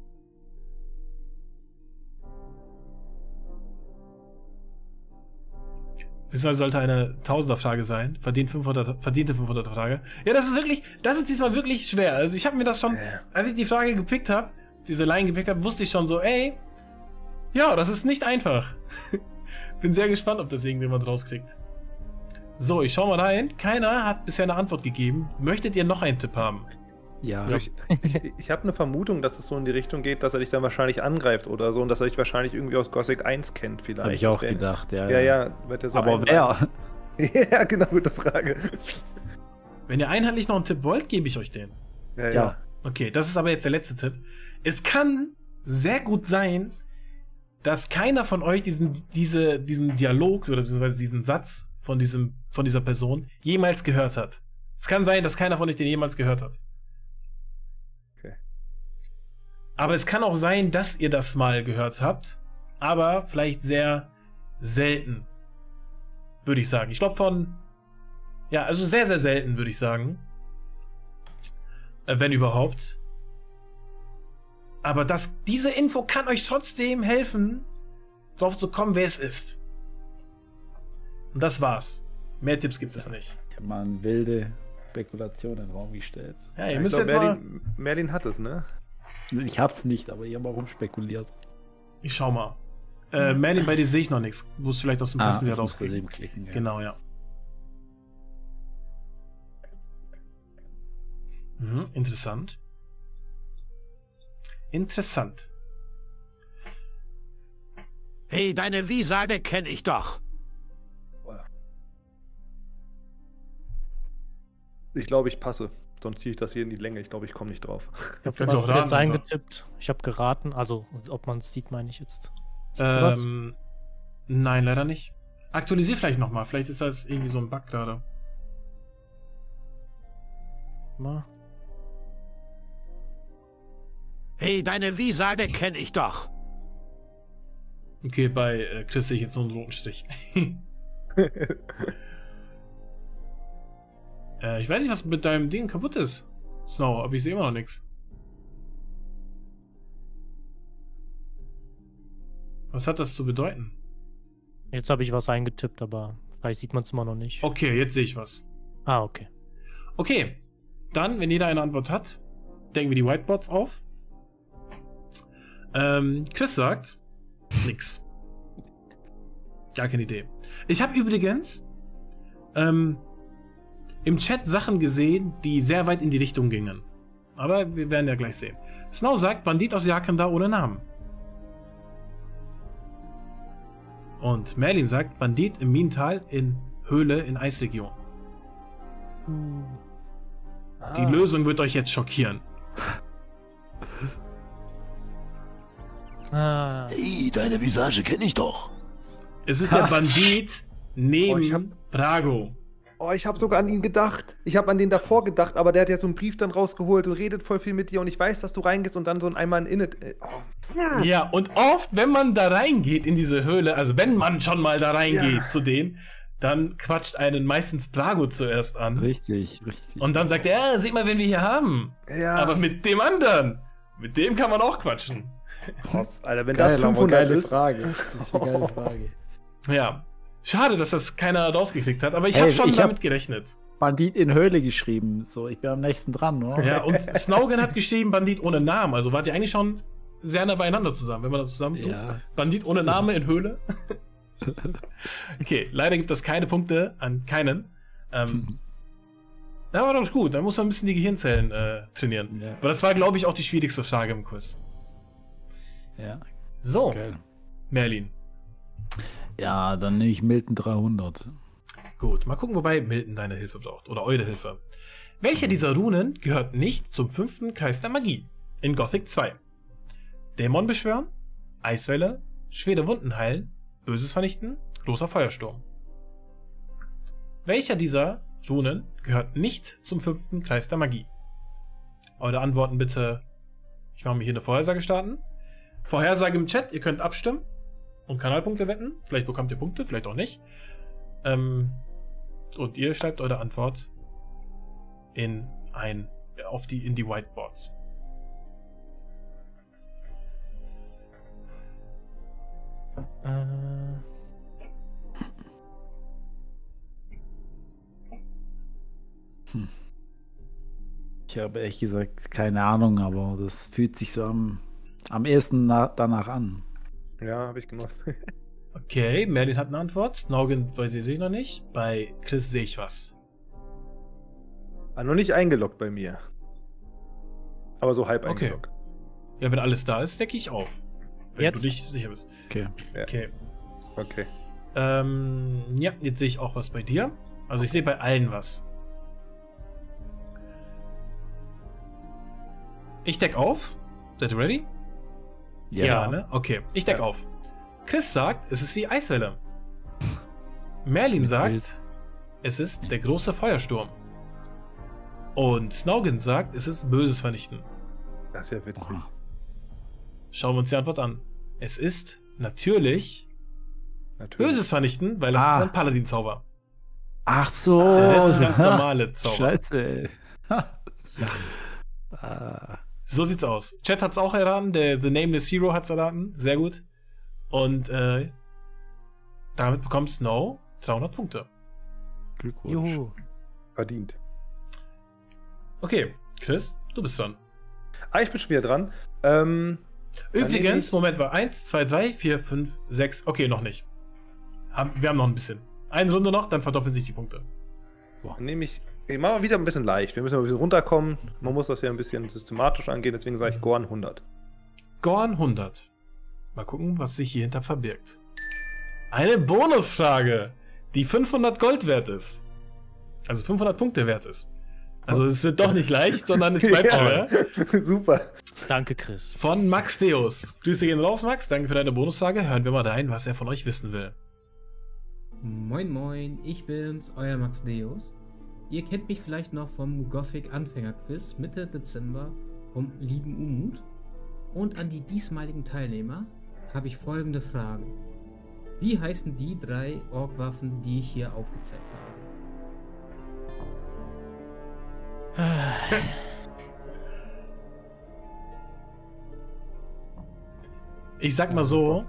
Beziehungsweise sollte eine Tausender-Frage sein. Verdient fünfhundert, verdiente fünfhundert-Frage. Ja, das ist wirklich, das ist diesmal wirklich schwer. Also ich habe mir das schon, Ja. als ich die Frage gepickt habe, diese Line gepickt habe, wusste ich schon so, ey, ja, das ist nicht einfach. Bin sehr gespannt, ob das irgendjemand rauskriegt. So, ich schau mal rein. Keiner hat bisher eine Antwort gegeben. Möchtet ihr noch einen Tipp haben? Ja, Ja. Ich, ich, ich habe eine Vermutung, dass es so in die Richtung geht, dass er dich dann wahrscheinlich angreift oder so und dass er dich wahrscheinlich irgendwie aus Gothic eins kennt vielleicht. habe ich auch Das wär- gedacht. Ja, Ja, ja, wird er so aber ein- wer? Ja, genau, gute Frage. Wenn ihr einheitlich noch einen Tipp wollt, gebe ich euch den. Ja, ja. Ja. Okay, das ist aber jetzt der letzte Tipp. Es kann sehr gut sein, dass keiner von euch diesen, diese, diesen Dialog oder beziehungsweise diesen Satz von, diesem, von dieser Person jemals gehört hat. Es kann sein, dass keiner von euch den jemals gehört hat. Okay. Aber es kann auch sein, dass ihr das mal gehört habt, aber vielleicht sehr selten, würde ich sagen. Ich glaube von, ja, also sehr, sehr selten, würde ich sagen. Äh, wenn überhaupt. Aber das, diese Info kann euch trotzdem helfen, drauf zu kommen, wer es ist. Und das war's. Mehr Tipps gibt es nicht. Ich habe mal eine wilde Spekulation in den Raum gestellt. Ja, ihr Ich müsst glaub, jetzt mal. Merlin, Merlin hat es, ne? Ich hab's nicht, aber ich habe auch rumspekuliert. Ich schau mal. Äh, Merlin, bei dir sehe ich noch nichts. Du musst vielleicht aus dem Ah, Besten ich wieder muss rauskriegen. daneben klicken. Ja. Genau, ja. Mhm, interessant. Interessant. Hey, deine Visage kenne ich doch. Ich glaube, ich passe. Sonst ziehe ich das hier in die Länge. Ich glaube, ich komme nicht drauf. Ich habe Könntest was auch jetzt raten, aber- eingetippt. Ich habe geraten. Also, ob man es sieht, meine ich jetzt. Siehst du was? Ähm, nein, leider nicht. Aktualisier vielleicht nochmal. Vielleicht ist das irgendwie so ein Bug gerade. Mal. Hey, deine Visa, den kenne ich doch. Okay, bei äh, Chris sehe ich jetzt so einen roten Strich. äh, ich weiß nicht, was mit deinem Ding kaputt ist, Snow, aber ich sehe immer noch nichts. Was hat das zu bedeuten? Jetzt habe ich was eingetippt, aber vielleicht sieht man es immer noch nicht. Okay, jetzt sehe ich was. Ah, okay. Okay, dann, wenn jeder eine Antwort hat, denken wir die Whiteboards auf. Ähm, Chris sagt, nix. Gar keine Idee. Ich habe übrigens ähm, im Chat Sachen gesehen, die sehr weit in die Richtung gingen. Aber wir werden ja gleich sehen. Snow sagt, Bandit aus Jakanda ohne Namen. Und Merlin sagt, Bandit im Minental in Höhle in Eisregion. Die Ah. Lösung wird euch jetzt schockieren. Ah, Hey, deine Visage kenne ich doch. Es ist der Bandit neben Oh, ich hab- Brago. Oh, ich habe sogar an ihn gedacht. Ich habe an den davor gedacht, aber der hat ja so einen Brief dann rausgeholt und redet voll viel mit dir und ich weiß, dass du reingehst und dann so ein einmal ein Init. äh, Oh. Ja, und oft, wenn man da reingeht in diese Höhle, also wenn man schon mal da reingeht Ja. zu denen, dann quatscht einen meistens Brago zuerst an. Richtig, richtig. Und dann sagt er, ja, seht mal, wen wir hier haben. Ja. Aber mit dem anderen, mit dem kann man auch quatschen. Oh, Alter, wenn Geil, das aber fünfhundert geile ist. Frage. Das ist eine geile Frage. Ja. Schade, dass das keiner rausgekriegt hat, aber ich Hey, habe schon ich damit hab- gerechnet. Bandit in Höhle geschrieben. So, ich bin am nächsten dran, oder? Ja, und Snowgen hat geschrieben, Bandit ohne Namen. Also wart ihr eigentlich schon sehr nah beieinander zusammen, wenn man das zusammen tut. Ja. Bandit ohne Name in Höhle. Okay, leider gibt es keine Punkte an keinen. Ähm, ja, aber doch gut, da muss man ein bisschen die Gehirnzellen äh, trainieren. Ja. Aber das war, glaube ich, auch die schwierigste Frage im Quiz. Ja, So, geil. Merlin. Ja, dann nehme ich Milton dreihundert. Gut, mal gucken, wobei Milton deine Hilfe braucht. Oder eure Hilfe. Welcher dieser Runen gehört nicht zum fünften Kreis der Magie? In Gothic zwei. Dämon beschwören, Eiswelle, schwere Wunden heilen, Böses vernichten, großer Feuersturm. Welcher dieser Runen gehört nicht zum fünften Kreis der Magie? Eure Antworten bitte. Ich mache mir hier eine Vorhersage starten. Vorhersage im Chat, ihr könnt abstimmen und Kanalpunkte wetten. Vielleicht bekommt ihr Punkte, vielleicht auch nicht. Ähm, und ihr schreibt eure Antwort in ein auf die in die Whiteboards. äh, Ich habe ehrlich gesagt keine Ahnung, aber das fühlt sich so am, am ehesten na, danach an. Ja, habe ich gemacht. Okay, Merlin hat eine Antwort. Snowgen, bei sie sehe ich noch nicht. Bei Chris sehe ich was. Ah, noch nicht eingeloggt bei mir. Aber so halb Okay. eingeloggt. Ja, wenn alles da ist, decke ich auf. Wenn Jetzt? du nicht sicher bist. Okay. Okay. Okay. Ähm, ja, jetzt sehe ich auch was bei dir. Also ich sehe bei allen was. Ich deck auf. Seid ihr ready? Ja. ne? Okay, ich deck Ja. auf. Chris sagt, es ist die Eiswelle. Merlin Mit sagt, Bild. es ist der große Feuersturm. Und Snowgen sagt, es ist Böses vernichten. Das ist ja witzig. Oh. Schauen wir uns die Antwort an. Es ist natürlich Natürlich. Böses vernichten, weil das Ah. ist ein Paladin-Zauber. Ach so. Der Rest sind ganz normale Zauber. Scheiße, ey. ah. So sieht's aus. Chat hat's auch erraten, der The Nameless Hero hat's erraten. Sehr gut. Und äh, damit bekommt Snow dreihundert Punkte. Glückwunsch. juhu. Verdient. Okay, Chris, du bist dran. Ah, ich bin schon wieder dran. Ähm, Dann nehme Übrigens, ich- Moment, war eins, zwei, drei, vier, fünf, sechs. Okay, noch nicht. Haben, wir haben noch ein bisschen. Eine Runde noch, dann verdoppeln sich die Punkte. dann nehme ich. Ich mache mal wieder ein bisschen leicht. Wir müssen mal ein bisschen runterkommen. Man muss das ja ein bisschen systematisch angehen, deswegen sage ich Gorn hundert. Gorn hundert. Mal gucken, was sich hier hinter verbirgt. Eine Bonusfrage, die fünfhundert Gold wert ist. Also fünfhundert Punkte wert ist. Also es wird doch nicht leicht, sondern es bleibt schwer. Super. Danke, Chris. Von Max Deus. Grüße gehen raus, Max. Danke für deine Bonusfrage. Hören wir mal rein, was er von euch wissen will. Moin moin, ich bin's, euer Max Deus. Ihr kennt mich vielleicht noch vom Gothic Anfänger Quiz Mitte Dezember vom lieben Umut. Und an die diesmaligen Teilnehmer habe ich folgende Fragen. Wie heißen die drei Ork-Waffen, die ich hier aufgezeigt habe? Ich sag mal so,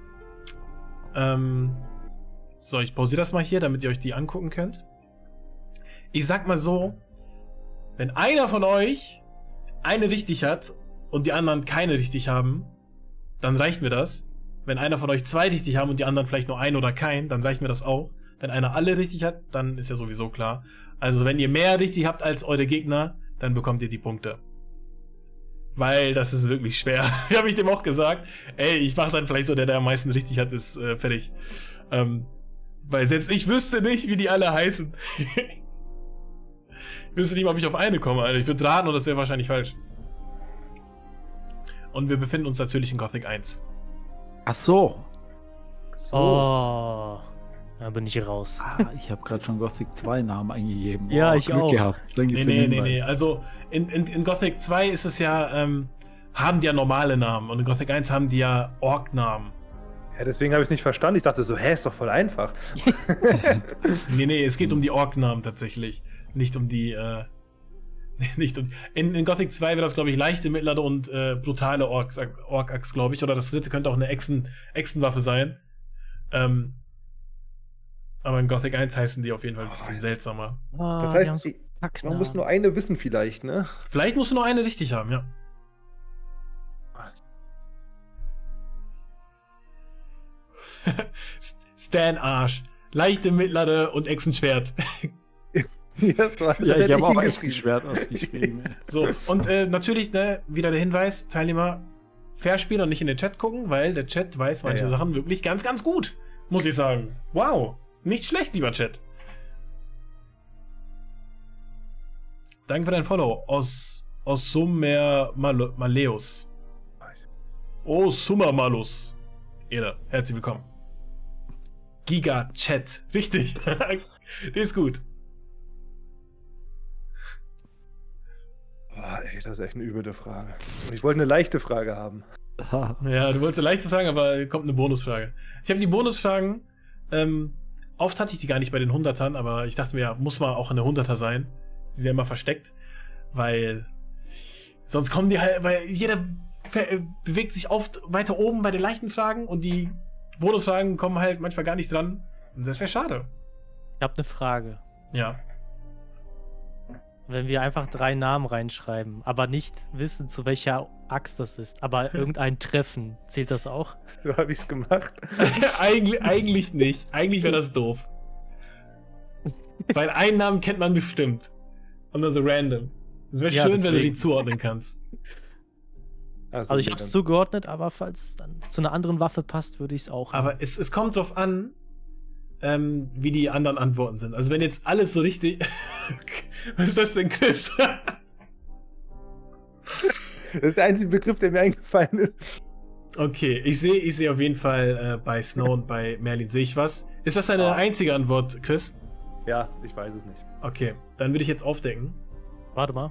ähm, so, ich pausiere das mal hier, damit ihr euch die angucken könnt. Ich sag mal so, wenn einer von euch eine richtig hat und die anderen keine richtig haben, dann reicht mir das. Wenn einer von euch zwei richtig haben und die anderen vielleicht nur ein oder kein, dann reicht mir das auch. Wenn einer alle richtig hat, dann ist ja sowieso klar. Also wenn ihr mehr richtig habt als eure Gegner, dann bekommt ihr die Punkte. Weil das ist wirklich schwer. Habe ich dem auch gesagt. Ey, ich mach dann vielleicht so, der, der am meisten richtig hat, ist äh, fertig. Ähm, weil selbst ich wüsste nicht, wie die alle heißen. Ich wüsste nicht mal, ob ich auf eine komme, Alter. Ich würde raten und das wäre wahrscheinlich falsch. Und wir befinden uns natürlich in Gothic eins. Ach so. So. Oh, da bin ich raus. Ah, ich habe gerade schon Gothic zwei Namen eingegeben. Ja, ich Glück auch. Gehabt. Danke Nee, für nee, den nee, Hinweis. nee. Also in, in, in Gothic zwei ist es ja, ähm, haben die ja normale Namen. Und in Gothic eins haben die ja Ork-Namen. Ja, deswegen habe ich es nicht verstanden. Ich dachte so, hä, ist doch voll einfach. Nee, nee, es geht um die Ork-Namen tatsächlich. Nicht um die, äh, nicht um, in, in Gothic zwei wäre das, glaube ich, leichte, mittlere und äh, brutale Orks, Ork-Axt, glaube ich. Oder das dritte könnte auch eine Echsen, Echsenwaffe sein. Ähm, aber in Gothic eins heißen die auf jeden Fall ein bisschen seltsamer. Ah, Das die heißt, haben so ich- Kacknamen. Man muss nur eine wissen vielleicht, ne? Vielleicht musst du nur eine richtig haben, ja. Stan Arsch. Leichte, mittlere und Echsenschwert. Ja, das war, Ja, das ich hätte habe auch hingeschrieben. ein Schwert ausgeschrieben. So, und äh, natürlich, ne, wieder der Hinweis, Teilnehmer, fair spielen und nicht in den Chat gucken, weil der Chat weiß manche Ja, ja. Sachen wirklich ganz, ganz gut. Muss ich sagen. Wow. Nicht schlecht, lieber Chat. Danke für dein Follow. Aus, aus Summer Mal Maleus. Oh, Summer Malus. Ede, herzlich willkommen. Giga Chat. Richtig. Die ist gut. Boah, ey, das ist echt eine üble Frage. Und ich wollte eine leichte Frage haben. Ja, du wolltest eine leichte Frage, aber kommt eine Bonusfrage. Ich habe die Bonusfragen, ähm, oft hatte ich die gar nicht bei den Hundertern, aber ich dachte mir, ja, muss mal auch eine Hunderter sein. Sie sind ja immer versteckt, weil sonst kommen die halt, weil jeder ver- bewegt sich oft weiter oben bei den leichten Fragen und die Bonusfragen kommen halt manchmal gar nicht dran. Und das wäre schade. Ich habe eine Frage. Ja. Wenn wir einfach drei Namen reinschreiben, aber nicht wissen, zu welcher Axt das ist, aber irgendein Treffen, zählt das auch? So habe ich es gemacht. eigentlich, eigentlich nicht. Eigentlich wäre das doof. Weil einen Namen kennt man bestimmt. Und dann so random. Es wäre Ja, schön, wenn du die deswegen. zuordnen kannst. Also ich habe es zugeordnet, aber falls es dann zu einer anderen Waffe passt, würde ich es auch. Aber es, es kommt drauf an, ähm, wie die anderen Antworten sind. Also wenn jetzt alles so richtig... Was ist das denn, Chris? Das ist der einzige Begriff, der mir eingefallen ist. Okay, ich sehe ich sehe auf jeden Fall äh, bei Snow und bei Merlin sehe ich was. Ist das deine Ah. einzige Antwort, Chris? Ja, ich weiß es nicht. Okay, dann würde ich jetzt aufdecken. Warte mal.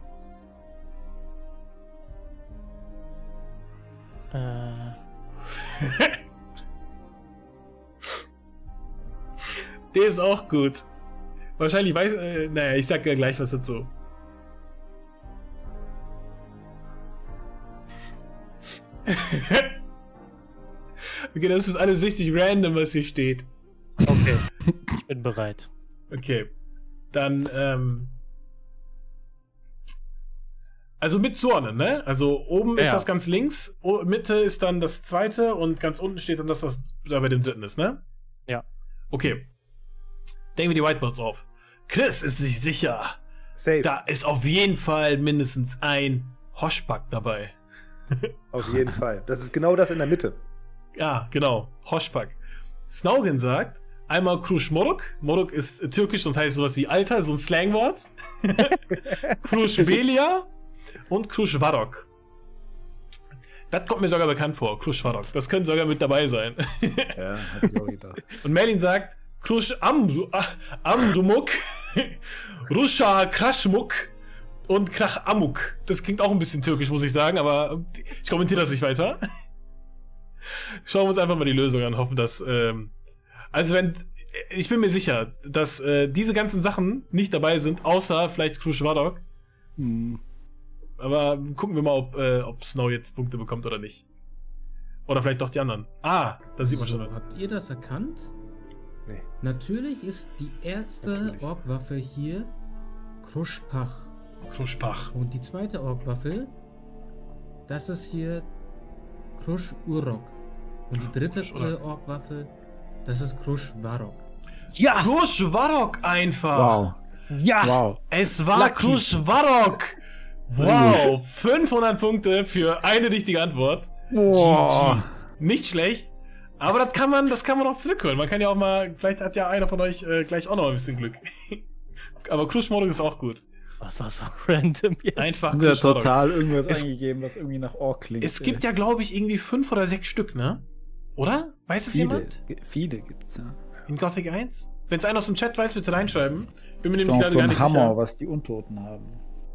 Äh, Der ist auch gut. Wahrscheinlich weiß... Äh, naja, ich sag ja gleich was dazu. Okay, das ist alles richtig random, was hier steht. okay, ich bin bereit. Okay. Dann, ähm... Also mit zuordnen, ne? Also oben ist Ja. das ganz links, o- Mitte ist dann das zweite und ganz unten steht dann das, was da bei dem dritten ist, ne? Ja. Okay. Denken wir die Whiteboards auf. Chris ist sich sicher. Safe. Da ist auf jeden Fall mindestens ein Hoschback dabei. Auf jeden Fall. Das ist genau das in der Mitte. Ja, genau. Hoschback. Snaugen sagt, einmal Kruş Moruk. Moruk ist äh, türkisch und heißt sowas wie Alter, so ein Slangwort. Kruş Belia und Kruş Varok. Das kommt mir sogar bekannt vor, Kruş Varok. Das könnte sogar mit dabei sein. Ja, hab ich auch gedacht. Und Merlin sagt, Krusch Amru- Amrumuk, Rusha Krashmuk und Krach Amuk. Das klingt auch ein bisschen türkisch, muss ich sagen, aber ich kommentiere das nicht weiter. Schauen wir uns einfach mal die Lösung an, hoffen, dass, ähm, also wenn, ich bin mir sicher, dass äh, diese ganzen Sachen nicht dabei sind, außer vielleicht Krusch Warok. Hm. Aber gucken wir mal, ob, äh, ob Snow jetzt Punkte bekommt oder nicht. Oder vielleicht doch die anderen. Ah, da sieht man So, schon was. habt ihr das erkannt? Nee. Natürlich ist die erste Natürlich. Orkwaffe hier Kruschpach. Kruschpach. Und die zweite Orkwaffe, das ist hier Krusch Urok. Und die dritte Krusch Urok. äh, Orkwaffe, das ist Krusch Warok. Ja! Krusch Warok einfach. Wow. Ja! Wow. Es war Lucky. Krusch Warok. Wow, fünfhundert Punkte für eine richtige Antwort. Boah. G G. Nicht schlecht. Aber das kann man, das kann man auch zurückholen. Man kann ja auch mal, vielleicht hat ja einer von euch äh, gleich auch noch ein bisschen Glück. Aber Krusch Warok ist auch gut. Was war so random jetzt? Einfach Haben wir Krusch Warok. total irgendwas Es- eingegeben, was irgendwie nach Ork klingt. Es gibt ja, glaube ich, irgendwie fünf oder sechs Stück, ne? Oder? Weiß es viele, jemand? ge- viele gibt's, ja. In Gothic eins? Wenn es einer aus dem Chat weiß, bitte reinschreiben. Bin mir nämlich Noch gerade so gar ein nicht Hammer, sicher. was die Untoten haben.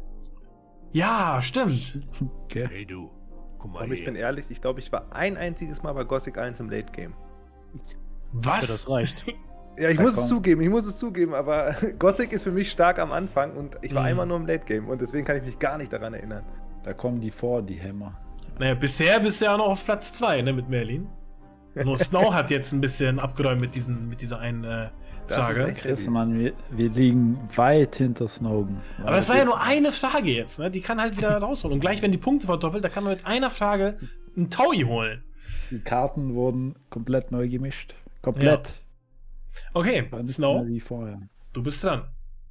Ja, stimmt. Okay. Hey du, guck mal Aber ich bin her. ehrlich, ich glaube, ich war ein einziges Mal bei Gothic eins im Late Game. Was? Ja, das reicht. Ja, ich Ja, muss komm. es zugeben, ich muss es zugeben, aber Gothic ist für mich stark am Anfang und ich war Mhm. einmal nur im Late Game und deswegen kann ich mich gar nicht daran erinnern. Da kommen die vor, die Hämmer. Naja, bisher bist du ja noch auf Platz zwei, ne, mit Merlin. Nur Snow hat jetzt ein bisschen abgeräumt mit, diesen, mit dieser einen äh, Das Frage. ist echt Chris, heavy. Mann, wir, wir liegen weit hinter Snowden. Aber es war ja nur eine Frage jetzt, ne? Die kann halt wieder rausholen. Und gleich, wenn die Punkte verdoppelt, da kann man mit einer Frage einen Taui holen. Die Karten wurden komplett neu gemischt. Komplett. Okay, War nicht Snow, mehr wie vorher. du bist dran.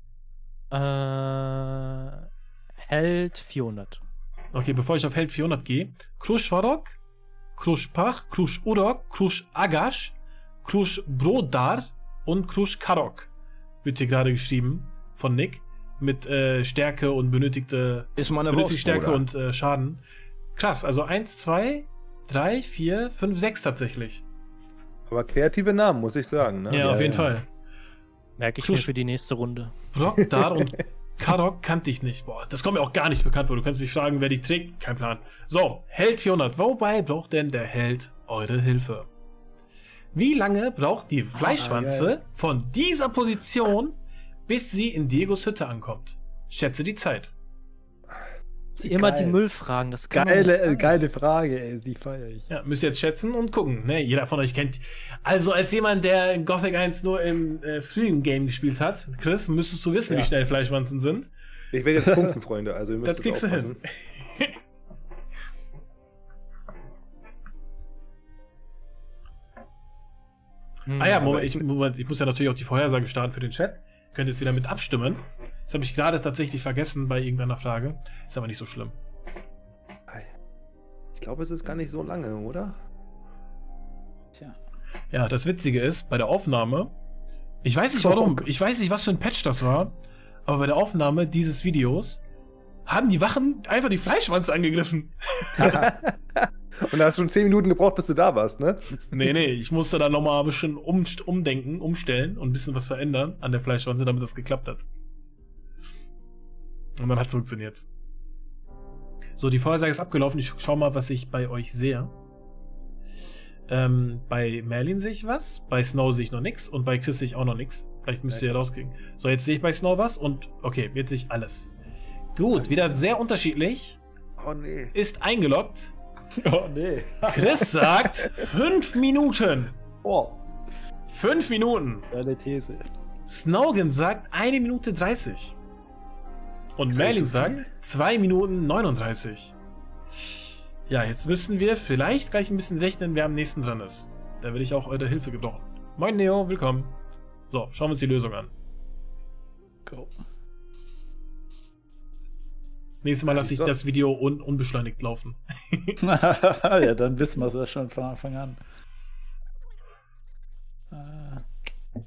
Äh, Held vierhundert. Okay, bevor ich auf Held vierhundert gehe. Krusch Warok, Krusch Pach, Krusch Urok, Krusch Agash, Krusch Brodar und Krusch Karok. Wird hier gerade geschrieben von Nick. Mit äh, Stärke und benötigte, Ist mal eine benötigte Wurst, Stärke Bruder. und äh, Schaden. Krass, also eins, zwei, drei, vier, fünf, sechs tatsächlich. Aber kreative Namen, muss ich sagen. Ne? Ja, Ja, auf jeden ja. Fall. Merke ich Krusch- mir für die nächste Runde. Brodar und Karok kannte ich nicht. Boah, das kommt mir auch gar nicht bekannt vor. Du kannst mich fragen, wer dich trägt. Kein Plan. So, Held vierhundert. Wobei braucht denn der Held eure Hilfe? Wie lange braucht die Fleischschwanze geil. von dieser Position, bis sie in Diegos Hütte ankommt? Schätze die Zeit. Immer die Geil. Müllfragen, das kann man Geile, nicht äh, sagen. geile Frage, ey. Die feiere ich. Ja, müsst ihr jetzt schätzen und gucken. Ne, jeder von euch kennt. Also als jemand, der in Gothic eins nur im äh, frühen Game gespielt hat, Chris, müsstest du wissen, Ja. wie schnell Fleischschwanzen sind. Ich werde jetzt punkten, Freunde. Also ihr müsst Das es kriegst du hin. aufpassen. Hm. Ah ja, aber Moment ich- ich, Moment, ich muss ja natürlich auch die Vorhersage starten für den Chat. Könnt jetzt wieder mit abstimmen. Das habe ich gerade tatsächlich vergessen bei irgendeiner Frage. Ist aber nicht so schlimm. Ich glaube, es ist gar nicht so lange, oder? Tja. Ja, das Witzige ist, bei der Aufnahme, ich weiß nicht warum, ich weiß nicht, was für ein Patch das war, aber bei der Aufnahme dieses Videos haben die Wachen einfach die Fleischschwanze angegriffen. Und da hast du schon zehn Minuten gebraucht, bis du da warst, ne? Nee, nee, ich musste da nochmal ein bisschen um, umdenken, umstellen und ein bisschen was verändern an der Fleischschwanze, damit das geklappt hat. Und dann hat es funktioniert. So, die Vorhersage ist abgelaufen. Ich schau mal, was ich bei euch sehe. Ähm, bei Merlin sehe ich was, bei Snow sehe ich noch nichts und bei Chris sehe ich auch noch nichts. Vielleicht müsst ihr ja rauskriegen. So, jetzt sehe ich bei Snow was und okay, jetzt sehe ich alles. Gut, wieder sehr unterschiedlich. Oh nee. Ist eingeloggt. Oh, nee. Chris sagt fünf Minuten. Oh, Fünf Minuten. geile These. Snogan sagt eine Minute dreißig. Und Ist Merlin das zu viel? sagt zwei Minuten neununddreißig. Ja, jetzt müssen wir vielleicht gleich ein bisschen rechnen, wer am nächsten dran ist. Da will ich auch eure Hilfe gebrauchen. Moin Neo, willkommen. So, schauen wir uns die Lösung an. Go. Nächstes Mal lasse ich So. das Video un unbeschleunigt laufen. Ja, dann wissen wir es ja schon von Anfang an. Äh.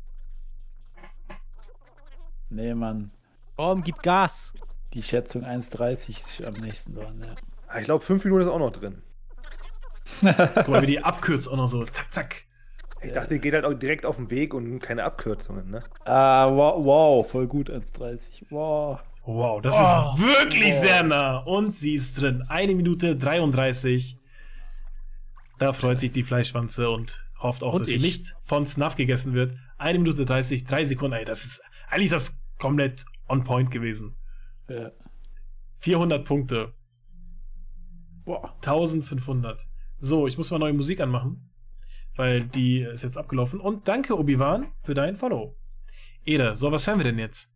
Nee, Mann. Komm, gib Gas. Die Schätzung eins dreißig ist am nächsten dran, ja. Ah, Ich glaube, fünf Minuten ist auch noch drin. Guck mal, wie die abkürzt auch noch so. Zack, zack. Ich dachte, ihr geht halt auch direkt auf den Weg und keine Abkürzungen, ne? Ah, wow, wow, voll gut, eins dreißig. Wow. Wow, das Oh, ist wirklich oh. sehr nah. Und sie ist drin. Eine Minute dreiunddreißig. Da freut sich die Fleischschwanze und hofft auch, Und dass ich. sie nicht von Snuff gegessen wird. Eine Minute dreißig, drei Sekunden. Ey, das ist eigentlich ist das komplett on point gewesen. Ja. vierhundert Punkte. Boah. eintausendfünfhundert. So, ich muss mal neue Musik anmachen. Weil die ist jetzt abgelaufen. Und danke, Obi-Wan, für dein Follow. Ede, so, was hören wir denn jetzt?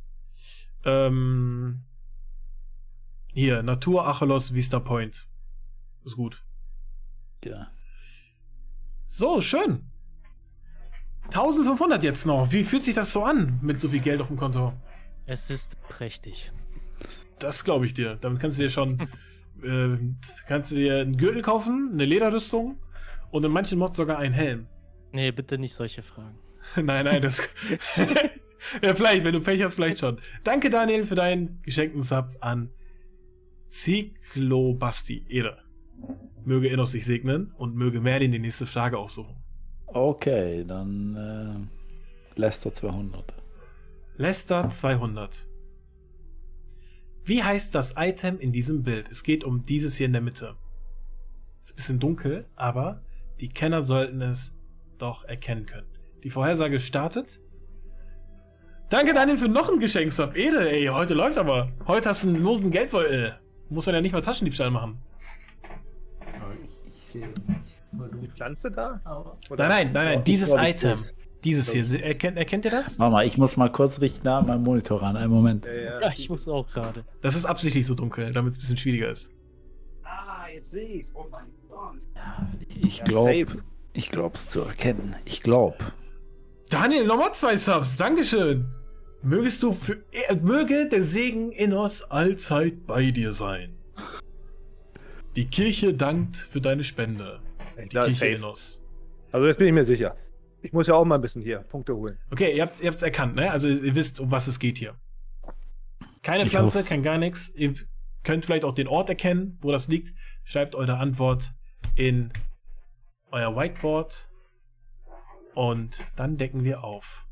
Ähm. Hier, Natur Achelos Vista Point. Ist gut. Ja. So, schön. eintausendfünfhundert jetzt noch. Wie fühlt sich das so an, mit so viel Geld auf dem Konto? Es ist prächtig. Das glaube ich dir. Damit kannst du dir schon äh, kannst du dir einen Gürtel kaufen, eine Lederrüstung und in manchen Mods sogar einen Helm. Nee, bitte nicht solche Fragen. Nein, nein, das ja, vielleicht, wenn du Pech hast, vielleicht schon. Danke, Daniel, für deinen geschenkten Sub an Cyclobasti. Ede. Möge Innos sich segnen und möge Merlin die nächste Frage aussuchen. Okay, dann äh, Lester zweihundert. Lester zweihundert. Wie heißt das Item in diesem Bild? Es geht um dieses hier in der Mitte. Ist ein bisschen dunkel, aber die Kenner sollten es doch erkennen können. Die Vorhersage startet. Danke, Daniel, für noch ein Geschenksub. Ede, ey, heute läuft's aber. Heute hast du einen losen Geldbeutel. Muss man ja nicht mal Taschendiebstahl machen. Ich, ich sehe Die Pflanze da? Nein, nein, nein, nein, dieses Item. Dieses hier. Erkennt, erkennt ihr das? Mama, ich muss mal kurz richtig nah an meinen Monitor ran. Einen Moment. Ja, ja. Ja, ich muss auch gerade. Das ist absichtlich so dunkel, damit es ein bisschen schwieriger ist. Ah, jetzt sehe ich's. Oh mein Gott. Ich Ja, glaube, safe. ich glaube es zu erkennen. Ich glaube. Daniel, nochmal zwei Subs. Dankeschön. Mögest du für, äh, möge der Segen Innos allzeit bei dir sein. Die Kirche dankt für deine Spende. Die klar, Kirche safe. Innos. Also jetzt bin ich mir sicher. Ich muss ja auch mal ein bisschen hier Punkte holen. Okay, ihr habt es erkannt, ne? Also ihr wisst, um was es geht hier. Keine Ich Pflanze, hoff's. kein gar nichts. Ihr könnt vielleicht auch den Ort erkennen, wo das liegt. Schreibt eure Antwort in euer Whiteboard. Und dann decken wir auf.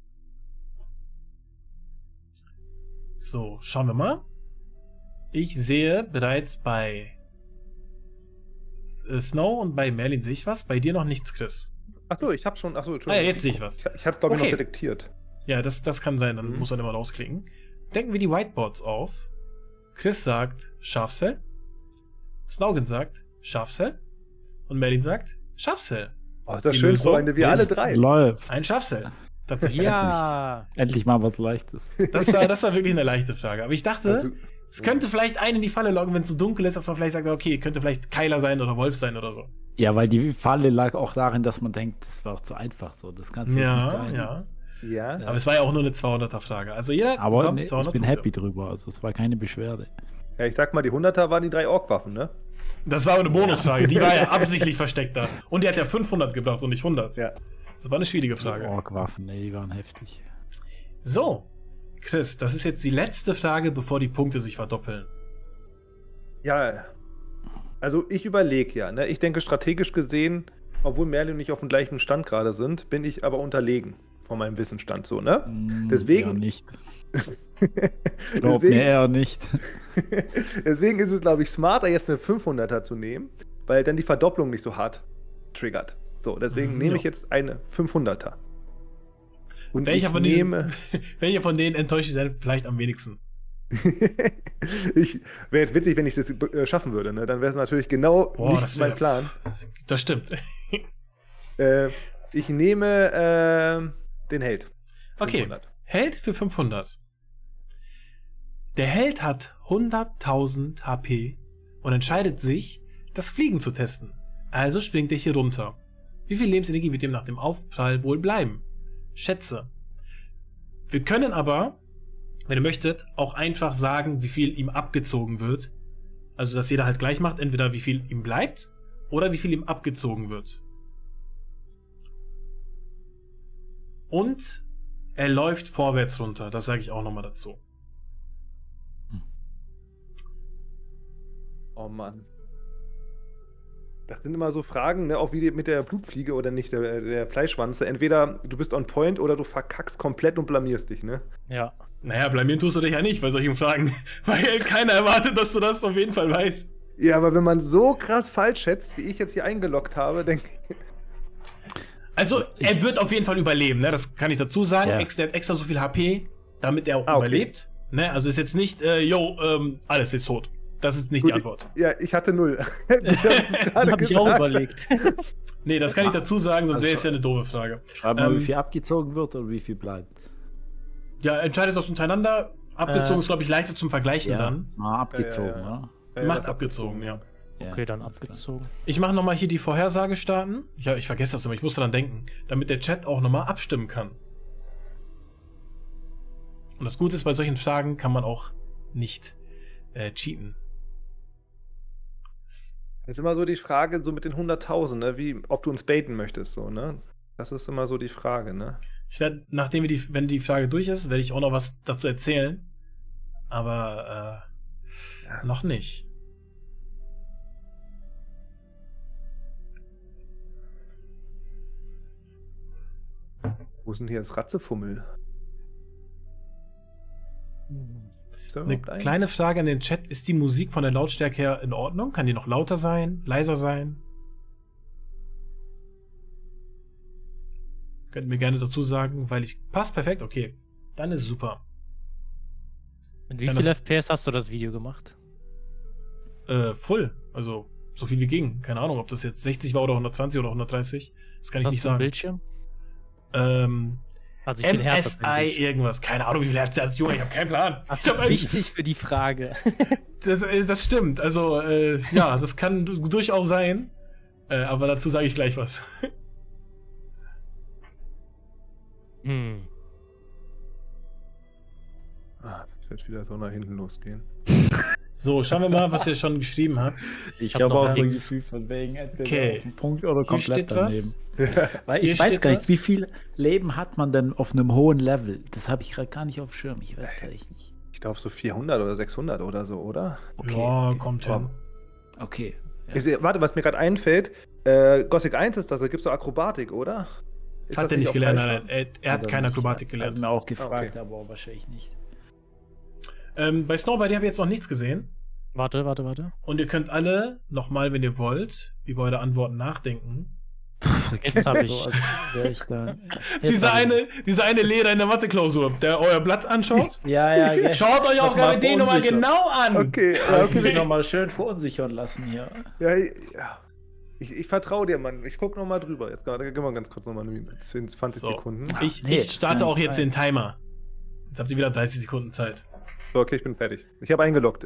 So, schauen wir mal. Ich sehe bereits bei äh, Snow und bei Merlin sehe ich was. Bei dir noch nichts, Chris. Achso, ich hab schon. Achso, Ah Entschuldigung. ja, jetzt sehe ich was. Ich, ich hab's, glaube ich, Okay. noch detektiert. Ja, das, das kann sein, dann Mhm. muss man immer rausklicken. Denken wir die Whiteboards auf. Chris sagt Schafsfell. Snaugen sagt Schafsfell. Und Merlin sagt Schafsfell. Oh, ist das Die schön, Lösung Freunde. Wir alle ist drei. Läuft. Ein Schafsfell. Tatsächlich. Ja. Endlich mal was Leichtes. Das war, das war wirklich eine leichte Frage. Aber ich dachte, Also, es könnte vielleicht einen in die Falle locken, wenn es so dunkel ist, dass man vielleicht sagt, okay, könnte vielleicht Keiler sein oder Wolf sein oder so. Ja, weil die Falle lag auch darin, dass man denkt, das war zu einfach so. Das kannst du jetzt nicht Ja, sein. ja. ja. Aber es war ja auch nur eine zweihunderter Frage. Also jeder Aber bekommt nee, ich zweihundert bin Punkte. happy drüber. Also es war keine Beschwerde. ja, ich sag mal, die hunderter waren die drei Orkwaffen, ne? Das war aber eine Bonusfrage. Die war ja absichtlich versteckt da. Und die hat ja fünfhundert gebraucht und nicht hundert. Ja. Das war eine schwierige Frage. Orkwaffen, ey, die waren heftig. So, Chris, das ist jetzt die letzte Frage, bevor die Punkte sich verdoppeln. Ja. Also ich überlege ja, ne? Ich denke strategisch gesehen, obwohl Merlin und ich auf dem gleichen Stand gerade sind, bin ich aber unterlegen von meinem Wissensstand so, ne? Mm, Deswegen- Eher nicht. Glaub Deswegen- mir eher nicht. Deswegen ist es, glaube ich, smarter, jetzt eine fünfhunderter zu nehmen, weil dann die Verdopplung nicht so hart triggert. So, deswegen Mhm, nehme ja. ich jetzt eine fünfhunderter. Und Welcher ich von diesen- nehme... Welcher von denen enttäuscht dich denn vielleicht am wenigsten? ich wäre jetzt witzig, wenn ich es jetzt äh, schaffen würde, ne? Dann wäre es natürlich genau Boah, nicht wär- mein Plan. Das stimmt. Äh, ich nehme äh, den Held. Okay, fünfhundert. Held für fünfhundert. Der Held hat hunderttausend H P und entscheidet sich, das Fliegen zu testen. Also springt er hier runter. Wie viel Lebensenergie wird ihm nach dem Aufprall wohl bleiben? Schätze. Wir können aber, wenn ihr möchtet, auch einfach sagen, wie viel ihm abgezogen wird. Also, dass jeder halt gleich macht, entweder wie viel ihm bleibt oder wie viel ihm abgezogen wird. Und er läuft vorwärts runter. Das sage ich auch nochmal dazu. Oh Mann. Das sind immer so Fragen, ne, auch wie die mit der Blutfliege oder nicht, der, der Fleischschwanze. Entweder du bist on point oder du verkackst komplett und blamierst dich, ne? Ja. Naja, blamieren tust du dich ja nicht bei solchen Fragen. Weil keiner erwartet, dass du das auf jeden Fall weißt. Ja, aber wenn man so krass falsch schätzt, wie ich jetzt hier eingeloggt habe, denke ich. Also, er wird auf jeden Fall überleben, ne? Das kann ich dazu sagen. Ja. Ex, der hat extra so viel H P, damit er auch Ah, okay. überlebt. Ne? Also ist jetzt nicht, äh, yo, ähm, alles ist tot. Das ist nicht Gut, die Antwort. Ja, ich hatte null. Du hast es gerade Hab ich auch gesagt. überlegt. Nee, das kann ich dazu sagen, sonst Also- wäre es ja eine doofe Frage. Schreib mal, Ähm, wie viel abgezogen wird oder wie viel bleibt. Ja, entscheidet das untereinander. Abgezogen Äh, ist, glaube ich, leichter zum Vergleichen dann. Ah, abgezogen, Ja, ja, ja. ja. Ja, Macht das abgezogen, ja. Ja, Okay, dann alles klar. abgezogen. Ich mache nochmal hier die Vorhersage starten. Ja, ich vergesse das immer, ich muss daran denken. Damit der Chat auch nochmal abstimmen kann. Und das Gute ist, bei solchen Fragen kann man auch nicht äh, cheaten. Das ist immer so die Frage, so mit den hunderttausend, ne? Wie, ob du uns baiten möchtest, so, ne? Das ist immer so die Frage, ne? Ich werde, nachdem wir die, wenn die Frage durch ist, werde ich auch noch was dazu erzählen. Aber äh, Ja. noch nicht. Wo ist denn hier das Ratzefummel? Ist da Eine überhaupt ein? kleine Frage an den Chat. Ist die Musik von der Lautstärke her in Ordnung? Kann die noch lauter sein? Leiser sein? Könnt ihr mir gerne dazu sagen, weil ich... Passt perfekt, okay. Dann ist es super. Mit wie Kann viel das- F P S hast du das Video gemacht? Äh, voll. Also, so viel wie ging. Keine Ahnung, ob das jetzt sechzig war oder hundertzwanzig oder hundertdreißig. Das kann Was ich nicht hast du für ein sagen. Bildschirm? Ähm, Also wie viel M Hertz S hat dein I Bildschirm? irgendwas. Keine Ahnung, wie viel Hertz der hat. Junge, ich habe keinen Plan. Das Ich hab ist ein- wichtig für die Frage. Das, äh, das stimmt. Also, äh, ja, das kann du- durchaus sein. Äh, aber dazu sage ich gleich was. Hm. Ah, das wird wieder so nach hinten losgehen. So, schauen wir mal, was ihr schon geschrieben habt. Ich hab habe noch auch so ein nix. Gefühl von wegen entweder Okay. auf den Punkt oder Hier komplett steht daneben. was. Weil Hier ich weiß steht gar nicht, was. wie viel Leben hat man denn auf einem hohen Level? Das habe ich gerade gar nicht auf dem Schirm. Ich weiß gar nicht. Ich glaube so vierhundert oder sechshundert oder so, oder? Okay, ja, okay. kommt hin. Okay. Ja. Ich seh, warte, was mir gerade einfällt, äh, Gothic eins ist das, da gibt es doch Akrobatik, oder? Ist Hat das er nicht auch gelernt, falsch? nein, nein. Er, er hat er keine nicht. Akrobatik Hat gelernt. mir auch gefragt, Okay. aber wahrscheinlich nicht. Ähm, bei Snow, bei dir habe ich jetzt noch nichts gesehen. Warte, warte, warte. Und ihr könnt alle nochmal, wenn ihr wollt, über eure Antworten nachdenken. Jetzt habe ich. So, als wäre ich da. Dieser hab ich- eine, dieser eine Lehrer in der Mathe-Klausur, der euer Blatt anschaut. Ja, ja, ja. Schaut euch Aufgabe mal D nochmal verunsichern. genau an. Okay, Ja, ja, okay. okay. mich nochmal schön verunsichern lassen hier. Ja, ja. Ich, ich vertraue dir, Mann. Ich gucke nochmal drüber. Jetzt gerade, gehen wir ganz kurz nochmal zwanzig So. Sekunden. Ich, Nee, ich das starte kann auch nicht jetzt sein. den Timer. Jetzt habt ihr wieder dreißig Sekunden Zeit. So, okay, ich bin fertig. Ich habe eingeloggt.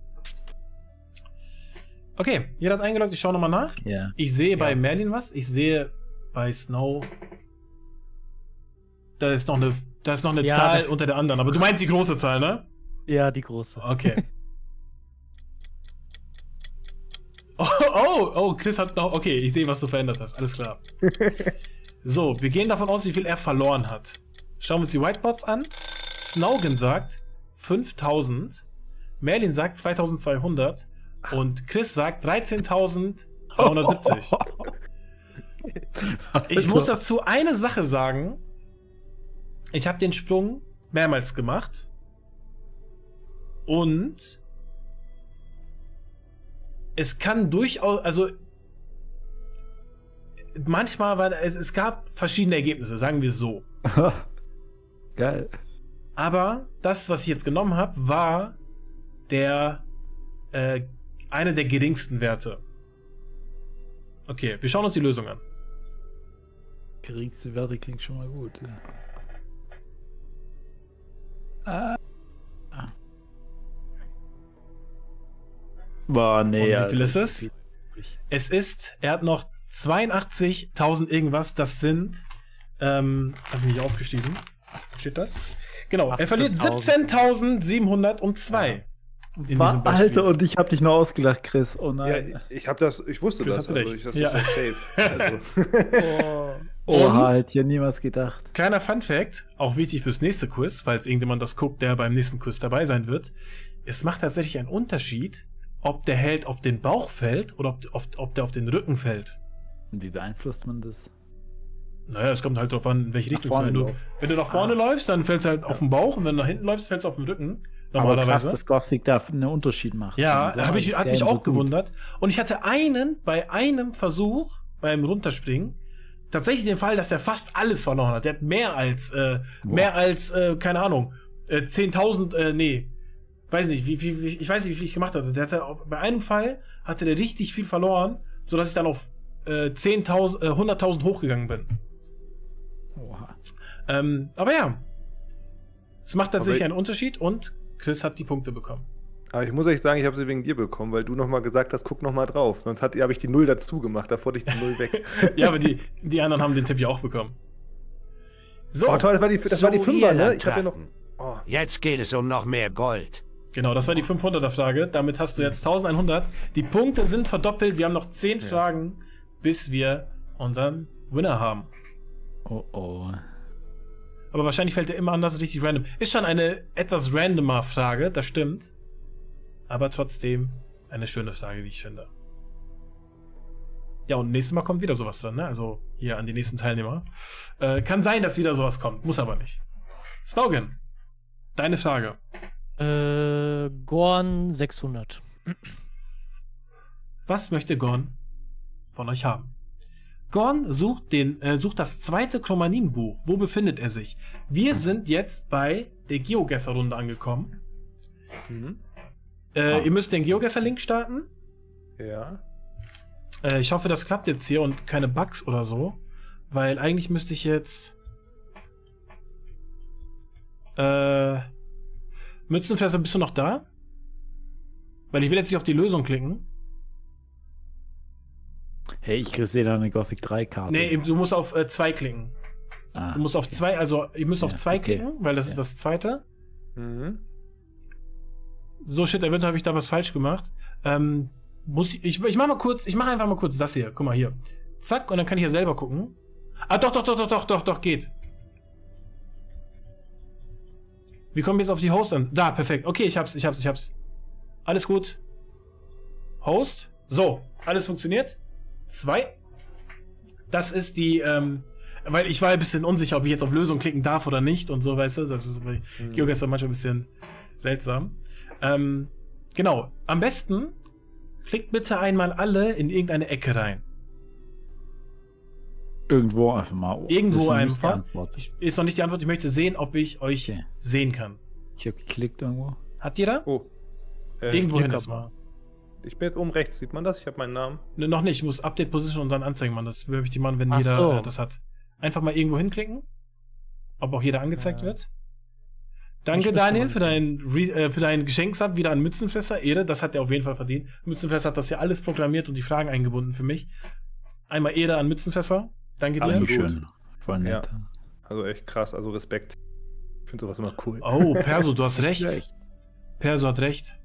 Okay, jeder hat eingeloggt, ich schaue nochmal nach. Ja. Ich sehe bei Ja. Merlin was, ich sehe bei Snow. Da ist noch eine, da ist noch eine Ja, Zahl da- unter der anderen, aber du meinst die große Zahl, ne? Ja, die große. Okay. Oh, oh, oh, Chris hat noch. Okay, ich sehe, was du verändert hast. Alles klar. So, wir gehen davon aus, wie viel er verloren hat. Schauen wir uns die Whiteboards an. Snowgen sagt fünftausend. Merlin sagt zweitausendzweihundert. Und Chris sagt dreizehntausenddreihundertsiebzig. Ich muss dazu eine Sache sagen. Ich habe den Sprung mehrmals gemacht. Und es kann durchaus, also manchmal war es, es gab verschiedene Ergebnisse, sagen wir es so. Geil. Aber das, was ich jetzt genommen habe, war der äh, eine der geringsten Werte. Okay, wir schauen uns die Lösung an. Geringste Werte klingt schon mal gut. Ja. Ah. Boah, nee. Und wie viel Alter. ist es? Es ist, er hat noch zweiundachtzigtausend irgendwas, das sind, ähm, hab ich nicht aufgeschrieben. Steht das? Genau, er verliert achtzehntausend. siebzehntausendsiebenhundertzwei. In diesem War, Beispiel. Alter, und ich hab dich noch ausgelacht, Chris. Oh nein. Ja, ich habe das, ich wusste Chris das, hat also recht. ich, das Ja. ist ja safe. Also. Oh. Oha, Und- hätte hier niemals gedacht. Kleiner Fun-Fact, auch wichtig fürs nächste Quiz, falls irgendjemand das guckt, der beim nächsten Quiz dabei sein wird. Es macht tatsächlich einen Unterschied, ob der Held auf den Bauch fällt oder ob, ob, ob der auf den Rücken fällt. Und wie beeinflusst man das? Naja, es kommt halt darauf an, in welche Nach Richtung. vorne Wenn du, laufen. wenn du nach vorne Ah. läufst, dann fällt es halt auf den Bauch und wenn du nach hinten läufst, fällt es auf den Rücken. Aber krass, Normalerweise. dass Gothic da einen Unterschied macht. Ja, So hab ich, als hat mich Game auch so gut. gewundert. Und ich hatte einen, bei einem Versuch, beim Runterspringen, tatsächlich den Fall, dass er fast alles verloren hat. Der hat mehr als, äh, Boah. mehr als, äh, keine Ahnung, äh, zehntausend, äh, nee, weiß nicht, wie, wie, wie, ich weiß nicht, wie viel ich gemacht hatte. Der hatte auch, bei einem Fall hatte der richtig viel verloren, sodass ich dann auf äh, zehntausend, äh, hunderttausend hochgegangen bin. Oha. Ähm, aber ja, es macht tatsächlich Aber- einen Unterschied und Chris hat die Punkte bekommen. Aber ich muss echt sagen, ich habe sie wegen dir bekommen, weil du nochmal gesagt hast, guck nochmal drauf. Sonst habe ich die Null dazu gemacht, davor hatte ich die Null weg. Ja, aber die, die anderen haben den Tipp ja auch bekommen. So, Oh toll, das war die, das war die So, Fünfer, ihr ne? Ich habe ja noch... Landratten. Oh, Jetzt geht es um noch mehr Gold. genau, das war die fünfhunderter Frage. Damit hast du jetzt eintausendeinhundert. Die Punkte sind verdoppelt. Wir haben noch zehn Fragen, bis wir unseren Winner haben. Oh oh. Aber wahrscheinlich fällt der immer anders richtig random. Ist schon eine etwas randomer Frage, das stimmt. Aber trotzdem eine schöne Frage, wie ich finde. Ja, und nächstes Mal kommt wieder sowas dran, ne? Also hier an die nächsten Teilnehmer. Äh, kann sein, dass wieder sowas kommt, muss aber nicht. Snogan, deine Frage. Äh, Gorn sechshundert. Was möchte Gorn von euch haben? Gorn sucht, den, äh, sucht das zweite Chromanin-Buch. Wo befindet er sich? Wir sind jetzt bei der GeoGuessr-Runde angekommen. mhm. Äh, Ah. Ihr müsst den GeoGuessr-Link starten. Ja. Äh, ich hoffe, das klappt jetzt hier und keine Bugs oder so. Weil eigentlich müsste ich jetzt... Äh... Mützenfresser, bist du noch da? Weil ich will jetzt nicht auf die Lösung klicken. Hey, ich sehe da eine Gothic drei Karte. Nee, du musst auf äh, zwei klicken. Ah, Du musst auf zwei, also ihr müsst auf Ja, zwei okay. klicken, weil das ist Ja. das zweite. Mhm. So, shit, eventuell habe ich da was falsch gemacht. Ähm, muss ich, ich, ich mach mal kurz, ich mache einfach mal kurz das hier. Guck mal hier. Zack, und dann kann ich ja selber gucken. Ah, doch, doch, doch, doch, doch, doch, doch, geht. Wie kommen wir jetzt auf die Host an? Da, perfekt. Okay, ich hab's, ich hab's, ich hab's. Alles gut. Host. So, alles funktioniert. Zwei. Das ist die, ähm, weil ich war ein bisschen unsicher, ob ich jetzt auf Lösung klicken darf oder nicht und so, weißt du. Das ist bei Mhm. GeoGuessr manchmal ein bisschen seltsam. Ähm, genau. Am besten klickt bitte einmal alle in irgendeine Ecke rein. Irgendwo einfach mal. Irgendwo Das ist noch nicht die einfach. Antwort. Ich, ist noch nicht die Antwort. Ich möchte sehen, ob ich euch Okay. sehen kann. Ich habe geklickt irgendwo. Hat jeder? Oh. Äh, Irgendwo ich hin klick erstmal. grad mal. Ich bin jetzt oben rechts, sieht man das? Ich habe meinen Namen. Ne, noch nicht. Ich muss Update Position und dann anzeigen, man. Das will ich die machen, wenn Ach jeder so. äh, das hat. Einfach mal irgendwo hinklicken. Ob auch jeder angezeigt Ja. wird. Danke, Ich wüsste Daniel, mal für dein, Re äh, für dein Geschenksab wieder an Mützenfresser. Ehre, das hat er auf jeden Fall verdient. Mützenfresser hat das ja alles programmiert und die Fragen eingebunden für mich. Einmal Ehre an Mützenfresser. Danke dir. Absolut. Schön. Voll nett. Also echt krass, also Respekt. Ich finde sowas immer cool. Oh, Perso, du hast recht. Schlecht. Perso hat recht.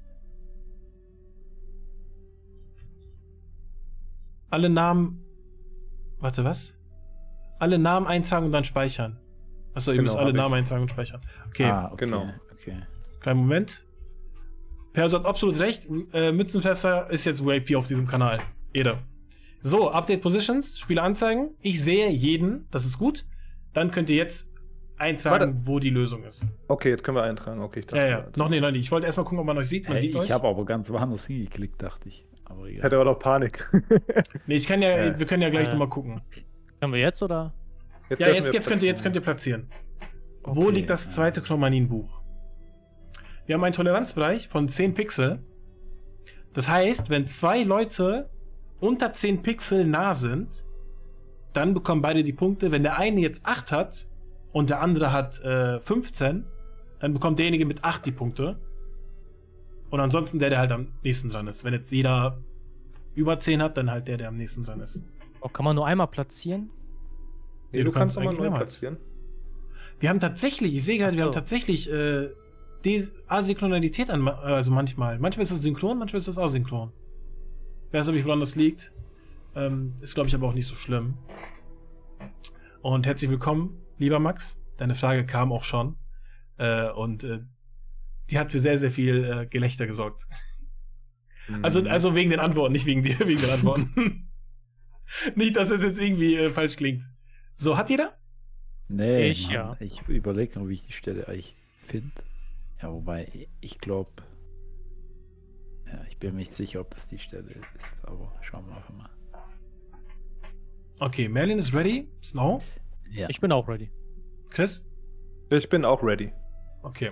Alle Namen. Warte, was? Alle Namen eintragen und dann speichern. Achso, ihr Genau, müsst alle hab ich. Namen eintragen und speichern. Okay, Ah, okay. Genau. Okay. kleinen Moment. Perso hat absolut recht. Äh, Mützenfresser ist jetzt V I P auf diesem Kanal. Jeder. So, Update Positions, Spiele anzeigen. Ich sehe jeden, das ist gut. Dann könnt ihr jetzt eintragen, wo die Lösung ist. Okay, jetzt können wir eintragen. Okay, ich Ja, dachte, ja. Noch nicht, noch nicht. Ich wollte erstmal gucken, ob man euch sieht. Man Hey, sieht euch. ich habe aber ganz woanders hingeklickt, dachte ich. Aber Ich egal. hätte aber doch Panik. Nee, ich kann ja, Ja. wir können ja gleich Äh. nochmal gucken. Können wir jetzt oder? Ja, dürfen jetzt, wir jetzt, könnt ihr, jetzt könnt ihr platzieren. Wo Okay, liegt das ja. zweite Chromanin-Buch? Wir haben einen Toleranzbereich von zehn Pixel. Das heißt, wenn zwei Leute unter zehn Pixel nah sind, dann bekommen beide die Punkte. Wenn der eine jetzt acht hat und der andere hat äh, fünfzehn, dann bekommt derjenige mit acht die Punkte. Und ansonsten der, der halt am nächsten dran ist. Wenn jetzt jeder über zehn hat, dann halt der, der am nächsten dran ist. Oh, kann man nur einmal platzieren? Nee, du du kannst kannst nochmal eigentlich neu mehrmals. platzieren. Wir haben tatsächlich, ich sehe gerade, Ach wir so. haben tatsächlich äh, die Asynchronalität an, also manchmal. Manchmal ist es synchron, manchmal ist es asynchron. Ich weiß nicht, woran das liegt. Ähm, ist, glaube ich, aber auch nicht so schlimm. Und herzlich willkommen, lieber Max. Deine Frage kam auch schon. Äh, und äh, die hat für sehr, sehr viel äh, Gelächter gesorgt. Also, also wegen den Antworten, nicht wegen dir, wegen den Antworten. Nicht, dass es jetzt irgendwie äh, falsch klingt. So, hat jeder? Nee, Ich, Mann, ja. ich überlege noch, wie ich die Stelle eigentlich finde. Ja, wobei, ich glaube, ja, ich bin mir nicht sicher, ob das die Stelle ist, aber schauen wir einfach mal. Okay, Merlin ist ready. Snow? Ja, Ich bin auch ready. Chris? Ich bin auch ready. Okay.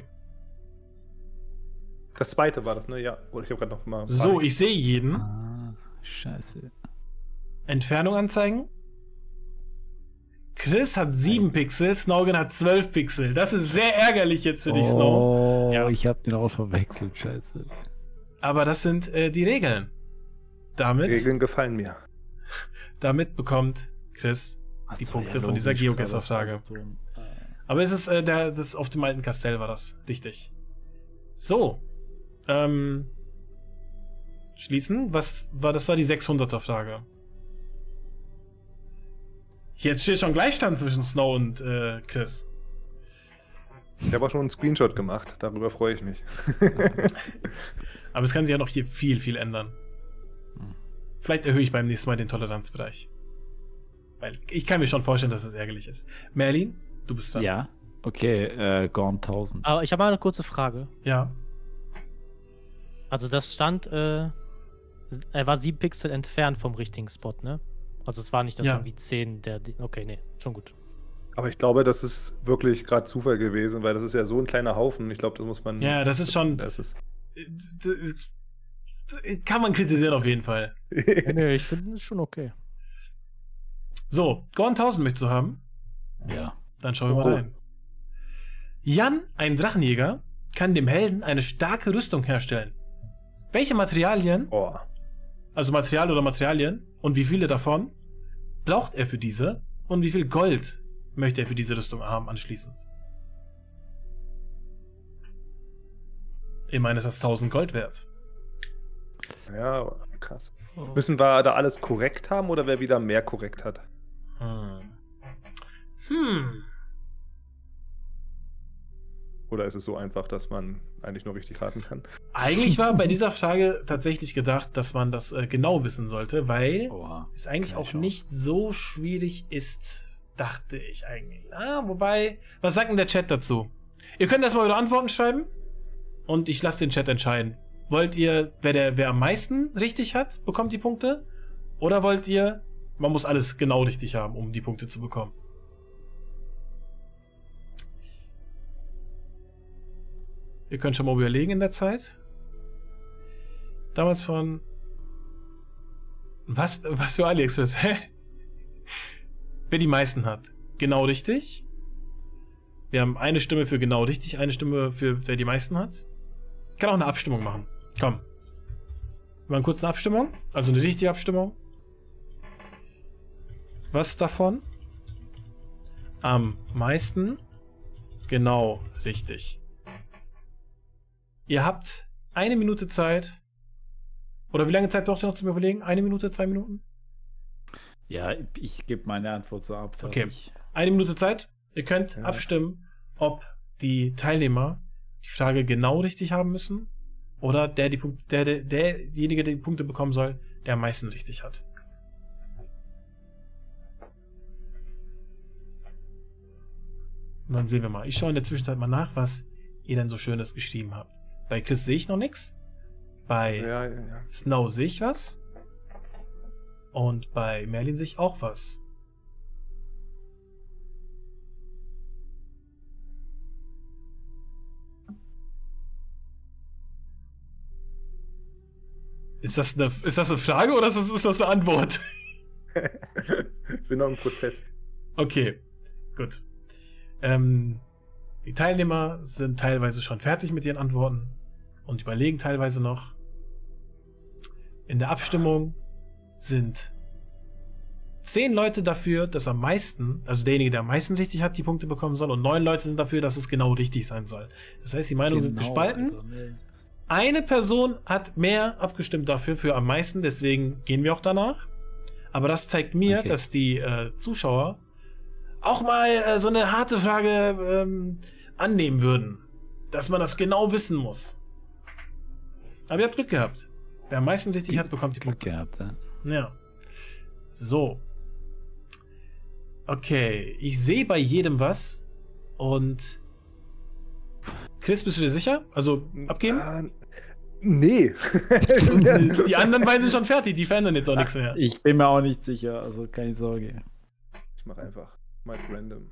Das zweite war das, ne? Ja. Oder ich habe gerade noch mal. So, ich sehe jeden. ah, scheiße. Entfernung anzeigen. Chris hat sieben Pixel, Snowgen hat zwölf Pixel. Das ist sehr ärgerlich jetzt für dich, Snow. Oh, Ja. ich habe den auch verwechselt, scheiße. Aber das sind äh, die Regeln. Damit, Regeln gefallen mir. damit bekommt Chris die Ach so, Punkte ja, von dieser logisch, Geoguess-Auftrage. klar, das- Aber es ist äh, der, das auf dem alten Kastell war das. Richtig. So. Ähm. Schließen. Was war, das war die sechshunderter-Frage. Jetzt steht schon Gleichstand zwischen Snow und äh, Chris. Ich habe auch schon einen Screenshot gemacht. Darüber freue ich mich. Aber es kann sich ja noch hier viel, viel ändern. Hm. Vielleicht erhöhe ich beim nächsten Mal den Toleranzbereich. Weil ich kann mir schon vorstellen, dass es ärgerlich ist. Merlin, du bist dran. Ja, okay, äh, Gorn tausend. Aber ich habe mal eine kurze Frage. Ja. Also das stand, äh, er war sieben Pixel entfernt vom richtigen Spot, ne? Also es war nicht das Ja. irgendwie zehn, der, okay, nee, schon gut. Aber ich glaube, das ist wirklich gerade Zufall gewesen, weil das ist ja so ein kleiner Haufen. Ich glaube, das muss man. Ja, das ist schon. Das ist. Kann man kritisieren auf jeden Fall. Nee, nee, ich finde es schon okay. So, Gorn tausend möchtest du haben? Ja. Dann schauen wir Oh. mal rein. Jan, ein Drachenjäger, kann dem Helden eine starke Rüstung herstellen. Welche Materialien, Oh. also Material oder Materialien, und wie viele davon braucht er für diese und wie viel Gold möchte er für diese Rüstung haben anschließend? Ich meine, es ist tausend Gold wert. Ja, krass. Müssen wir da alles korrekt haben oder wer wieder mehr korrekt hat? Hm. Hm. Oder ist es so einfach, dass man eigentlich nur richtig raten kann? Eigentlich war bei dieser Frage tatsächlich gedacht, dass man das äh, genau wissen sollte, weil Oha. es eigentlich Keine auch Chance. nicht so schwierig ist, dachte ich eigentlich. Ah, wobei, was sagt denn der Chat dazu? Ihr könnt erstmal eure Antworten schreiben und ich lasse den Chat entscheiden. Wollt ihr, wer, der, wer am meisten richtig hat, bekommt die Punkte? Oder wollt ihr, man muss alles genau richtig haben, um die Punkte zu bekommen? Ihr könnt schon mal überlegen in der Zeit. Damals von... Was, was für AliExpress? Hä? Wer die meisten hat. Genau richtig. Wir haben eine Stimme für genau richtig, eine Stimme für wer die meisten hat. Ich kann auch eine Abstimmung machen. Komm. Wir machen kurz eine Abstimmung. Also eine richtige Abstimmung. Was davon am meisten genau richtig? Ihr habt eine Minute Zeit. Oder wie lange Zeit braucht ihr noch zum Überlegen? Eine Minute, zwei Minuten? Ja, ich gebe meine Antwort so ab. Okay. fertig. Eine Minute Zeit. Ihr könnt Ja. abstimmen, ob die Teilnehmer die Frage genau richtig haben müssen oder der, die Punkte, der, der, derjenige, der die Punkte bekommen soll, der am meisten richtig hat. Und dann sehen wir mal. Ich schaue in der Zwischenzeit mal nach, was ihr denn so Schönes geschrieben habt. Bei Chris sehe ich noch nichts. Bei Ja, ja, ja. Snow sehe ich was. Und bei Merlin sehe ich auch was. Ist das eine, ist das eine Frage oder ist das, ist das eine Antwort? Ich bin noch im Prozess. Okay, gut. Ähm, die Teilnehmer sind teilweise schon fertig mit ihren Antworten und überlegen teilweise noch. In der Abstimmung sind zehn Leute dafür, dass am meisten, also derjenige, der am meisten richtig hat, die Punkte bekommen soll, und neun Leute sind dafür, dass es genau richtig sein soll. Das heißt, die Meinungen sind Genau, gespalten. Alter, nee. Eine Person hat mehr abgestimmt dafür, für am meisten, deswegen gehen wir auch danach. Aber das zeigt mir, Okay. dass die äh, Zuschauer auch mal äh, so eine harte Frage ähm, annehmen würden. Dass man das genau wissen muss. Aber ihr habt Glück gehabt. Wer am meisten richtig hat, bekommt die Glück Punkte. gehabt, ja. Ja. So. Okay, ich sehe bei jedem was. Und Chris, bist du dir sicher? Also abgeben? Ah, nee. Die anderen beiden sind schon fertig, die verändern jetzt auch nichts mehr. Ich bin mir auch nicht sicher, also keine Sorge. Ich mache einfach mal random.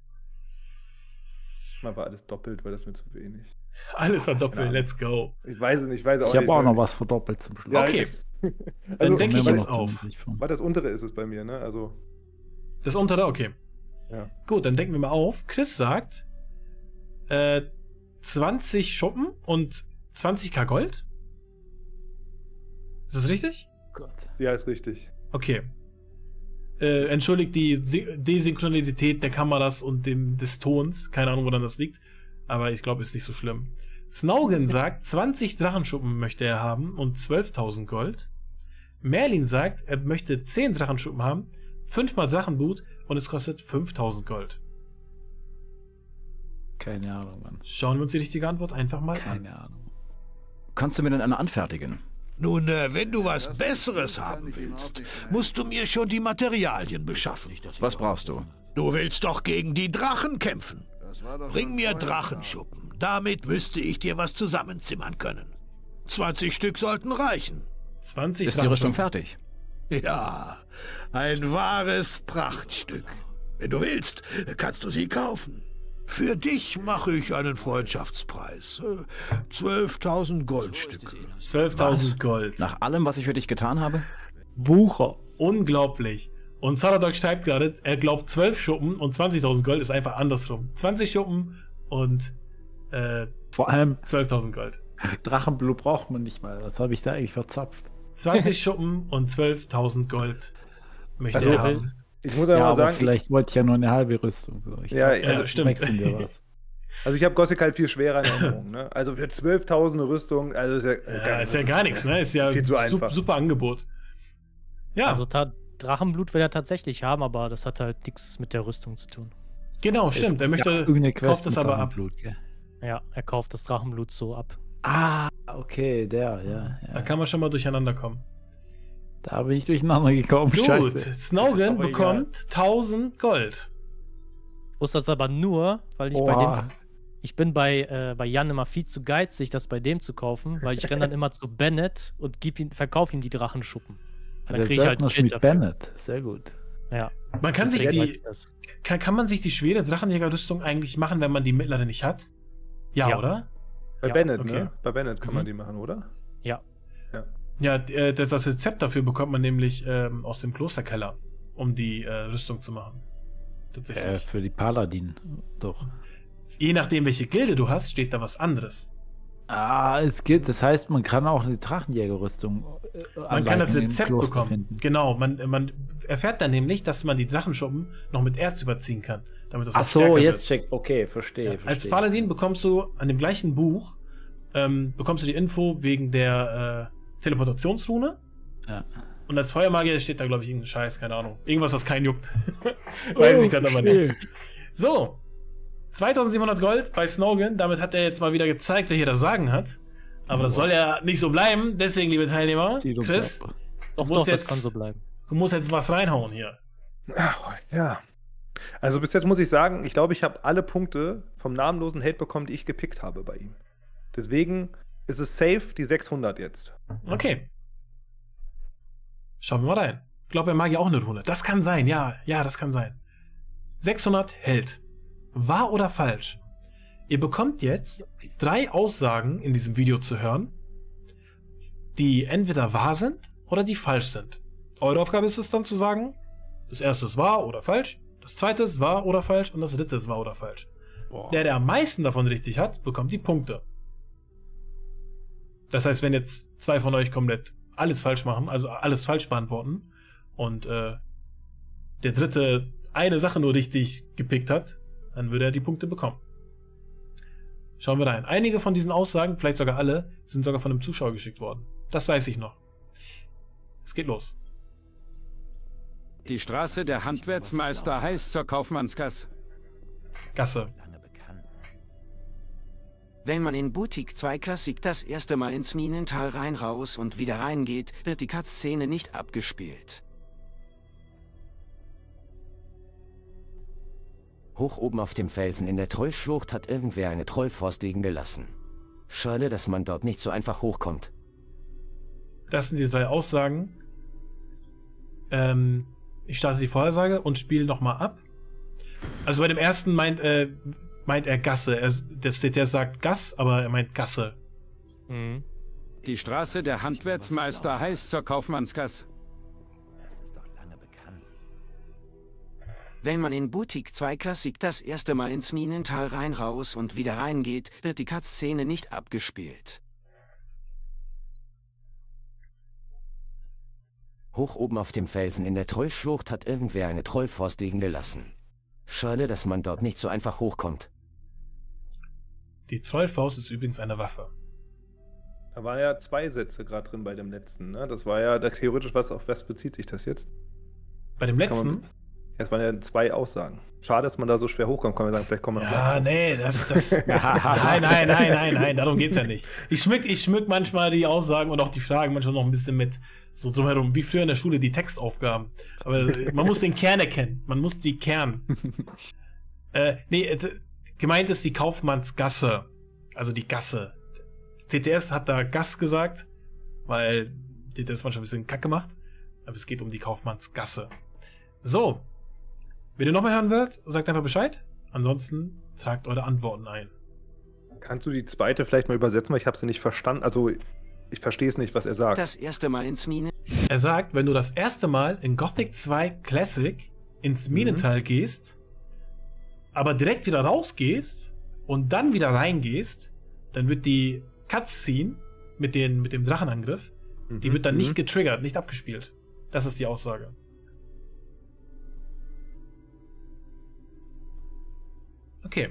Ich mache alles doppelt, weil das mir zu wenig. Alles verdoppeln, Keine let's go. Ich weiß es nicht, ich weiß auch Ich nicht. habe auch noch weil- was verdoppelt zum Schluss. Ja, Okay, Also, dann denke ich Kommen wir jetzt noch auf. ziemlich von. weil das untere ist es bei mir, ne? Also, Das untere, okay. ja. Gut, dann denken wir mal auf. Chris sagt äh, zwanzig Schuppen und zwanzig Gold. Ist das richtig? Gott. Ja, ist richtig. Okay. Äh, entschuldigt die Si- Desynchronität der Kameras und dem, des Tons. Keine Ahnung, woran das liegt. Aber ich glaube, ist nicht so schlimm. Snowgen sagt, zwanzig Drachenschuppen möchte er haben und zwölftausend Gold. Merlin sagt, er möchte zehn Drachenschuppen haben, fünfmal Drachenblut und es kostet fünftausend Gold. Keine Ahnung, Mann. Schauen wir uns die richtige Antwort einfach mal an. Keine Ahnung. Kannst du mir denn eine anfertigen? Nun, äh, wenn du was Besseres haben willst, musst du mir schon die Materialien beschaffen. Was brauchst du? Du willst doch gegen die Drachen kämpfen. Bring mir Drachenschuppen. Damit müsste ich dir was zusammenzimmern können. zwanzig Stück sollten reichen. zwanzig Ist die Rüstung Drachenschuppen. fertig? Ja, ein wahres Prachtstück. Wenn du willst, kannst du sie kaufen. Für dich mache ich einen Freundschaftspreis. Äh, zwölftausend Goldstücke. zwölftausend Gold. Nach allem, was ich für dich getan habe? Wucher. Unglaublich. Und Saradok schreibt gerade, er glaubt zwölf Schuppen und zwanzigtausend Gold ist einfach andersrum. zwanzig Schuppen und äh, Vor allem zwölftausend Gold. Drachenblut braucht man nicht mal. Was habe ich da eigentlich verzapft? zwanzig Schuppen und zwölftausend Gold möchte Also, er haben. Ich muss Ja, aber aber sagen, vielleicht wollte ich ja nur eine halbe Rüstung. So. Ich Ja, glaub, also da stimmt. wechseln wir was. also ich habe Gothic halt viel schwerer in Erinnerung, ne? Also für zwölftausend Rüstung, also ist ja, Ja, ist ja gar nichts, ne? Ist ja viel zu su- einfach. super Angebot. Ja, Also ta Drachenblut will er tatsächlich haben, aber das hat halt nichts mit der Rüstung zu tun. genau, stimmt. Er möchte, irgendeine kauft Quest es mit aber ab. Drachenblut, gell? Ja, er kauft das Drachenblut so ab. Ah, okay, der, ja. Da ja. kann man schon mal durcheinander kommen. Da bin ich durcheinander gekommen. Gut, Scheiße. Snowgen Aber bekommt tausend Gold. Ich wusste das aber nur, weil ich bei Oha. dem. Ich bin bei, äh, bei Jan immer viel zu geizig, das bei dem zu kaufen, weil ich renne dann immer zu Bennett und gib ihn, verkaufe ihm die Drachenschuppen. Dann Der kriege ich halt Söldner Geld mit dafür. Bennett. Sehr gut. Ja. Man kann sich Deswegen die, mag ich das. kann, kann man sich die schwere Drachenjägerrüstung eigentlich machen, wenn man die mittlere nicht hat? Ja, Ja. oder? Bei Ja, Bennett, okay. ne? Bei Bennett kann Mhm. man die machen, oder? Ja. Ja, äh, das, das Rezept dafür bekommt man nämlich ähm, aus dem Klosterkeller, um die äh, Rüstung zu machen. Tatsächlich. Äh, für die Paladin. Doch. Je nachdem, welche Gilde du hast, steht da was anderes. Ah, es geht. Das heißt, man kann auch eine Drachenjägerrüstung. Äh, Man kann das Anleitung im Rezept Kloster bekommen. finden. Genau, man, man erfährt dann nämlich, dass man die Drachenschuppen noch mit Erz überziehen kann. Damit das Ach noch so, stärker jetzt wird. check. Okay, verstehe. Ja, verstehe. als Paladin bekommst du an dem gleichen Buch ähm, bekommst du die Info wegen der äh, Teleportationsrune. Ja. Und als Feuermagier steht da, glaube ich, irgendein Scheiß, keine Ahnung. Irgendwas, was keinen juckt. Weiß ich gerade aber nicht. So. zweitausendsiebenhundert Gold bei Snowgen. Damit hat er jetzt mal wieder gezeigt, wer hier das Sagen hat. Aber das soll ja nicht so bleiben. Deswegen, liebe Teilnehmer, Zieht uns Chris, ab. du Doch, musst, doch, das jetzt, kann so bleiben. du musst jetzt was reinhauen hier. Ach, ja. Also bis jetzt muss ich sagen, ich glaube, ich habe alle Punkte vom namenlosen Held bekommen, die ich gepickt habe bei ihm. Deswegen ist es safe die sechshundert jetzt. Okay. Schauen wir mal rein. Ich glaube, er mag ja auch eine Rune. Das kann sein, ja, ja, das kann sein. sechshundert Held. Wahr oder falsch? Ihr bekommt jetzt drei Aussagen in diesem Video zu hören, die entweder wahr sind oder die falsch sind. Eure Aufgabe ist es dann zu sagen, das erste ist wahr oder falsch, das zweite ist wahr oder falsch und das dritte ist wahr oder falsch. Boah. Der, der am meisten davon richtig hat, bekommt die Punkte. Das heißt, wenn jetzt zwei von euch komplett alles falsch machen, also alles falsch beantworten und äh, der dritte eine Sache nur richtig gepickt hat, dann würde er die Punkte bekommen. Schauen wir rein. Einige von diesen Aussagen, vielleicht sogar alle, sind sogar von einem Zuschauer geschickt worden. Das weiß ich noch. Es geht los. Die Straße der Handwerksmeister heißt zur Kaufmannsgasse. Gasse. Wenn man in Boutique zwei Klassik das erste Mal ins Minental rein raus und wieder reingeht, wird die Cutscene nicht abgespielt. Hoch oben auf dem Felsen in der Trollschlucht hat irgendwer eine Trollfaust liegen gelassen. Schade, dass man dort nicht so einfach hochkommt. Das sind die drei Aussagen. Ähm, ich starte die Vorhersage und spiele nochmal ab. Also bei dem ersten meint, äh, meint er Gasse. Er, der C T S sagt Gass, aber er meint Gasse. Mhm. Die Straße der Handwerksmeister heißt zur Kaufmannsgasse. Das ist doch lange bekannt. Wenn man in Boutique zwei Klassik das erste Mal ins Minental rein raus und wieder reingeht, wird die Cutscene nicht abgespielt. Hoch oben auf dem Felsen in der Trollschlucht hat irgendwer eine Trollfaust liegen gelassen. Schade, dass man dort nicht so einfach hochkommt. Die Trollfaust ist übrigens eine Waffe. Da waren ja zwei Sätze gerade drin bei dem letzten, ne? Das war ja da theoretisch was, auf was bezieht sich das jetzt? Bei dem letzten? Man, ja, es waren ja zwei Aussagen. Schade, dass man da so schwer hochkommt. Kann man sagen, vielleicht kommen wir noch Ja, nee, das das. nein, nein, nein, nein, nein, darum geht's ja nicht. Ich schmück, ich schmück manchmal die Aussagen und auch die Fragen manchmal noch ein bisschen mit so drumherum, wie früher in der Schule die Textaufgaben. Aber man muss den Kern erkennen. Man muss die Kern. äh, nee, gemeint ist die Kaufmannsgasse. Also die Gasse. T T S hat da Gass gesagt, weil T T S manchmal ein bisschen Kacke macht. Aber es geht um die Kaufmannsgasse. So. Wenn ihr nochmal hören wollt, sagt einfach Bescheid. Ansonsten tragt eure Antworten ein. Kannst du die zweite vielleicht mal übersetzen, weil ich habe sie nicht verstanden. Also, ich verstehe es nicht, was er sagt. Das erste Mal ins Minen... Er sagt, wenn du das erste Mal in Gothic zwei Classic ins Minental mhm. gehst, aber direkt wieder rausgehst und dann wieder reingehst, dann wird die Cutscene mit, den, mit dem Drachenangriff, mhm. die wird dann mhm. nicht getriggert, nicht abgespielt. Das ist die Aussage. Okay.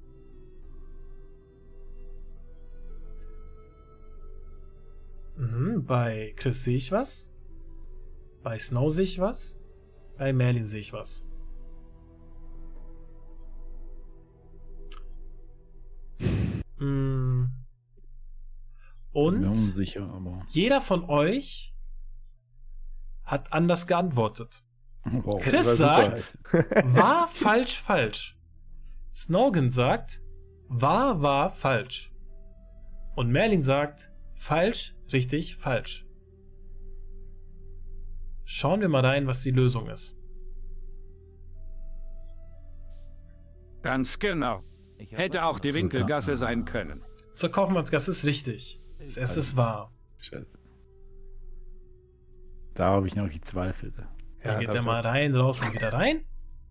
Mhm, bei Chris sehe ich was. Bei Snow sehe ich was. Bei Merlin sehe ich was. Mm. Und bin mir unsicher, aber jeder von euch hat anders geantwortet. Wow. Chris sagt, war falsch, falsch. Snogan sagt, war, war, falsch. Und Merlin sagt, falsch, richtig, falsch. Schauen wir mal rein, was die Lösung ist. Ganz genau. Hätte auch die Winkelgasse sein können. Zur Kaufmannsgasse ist richtig. Das erste ist wahr. Scheiße. Da habe ich noch gezweifelt. Dann geht er mal rein, raus und wieder rein.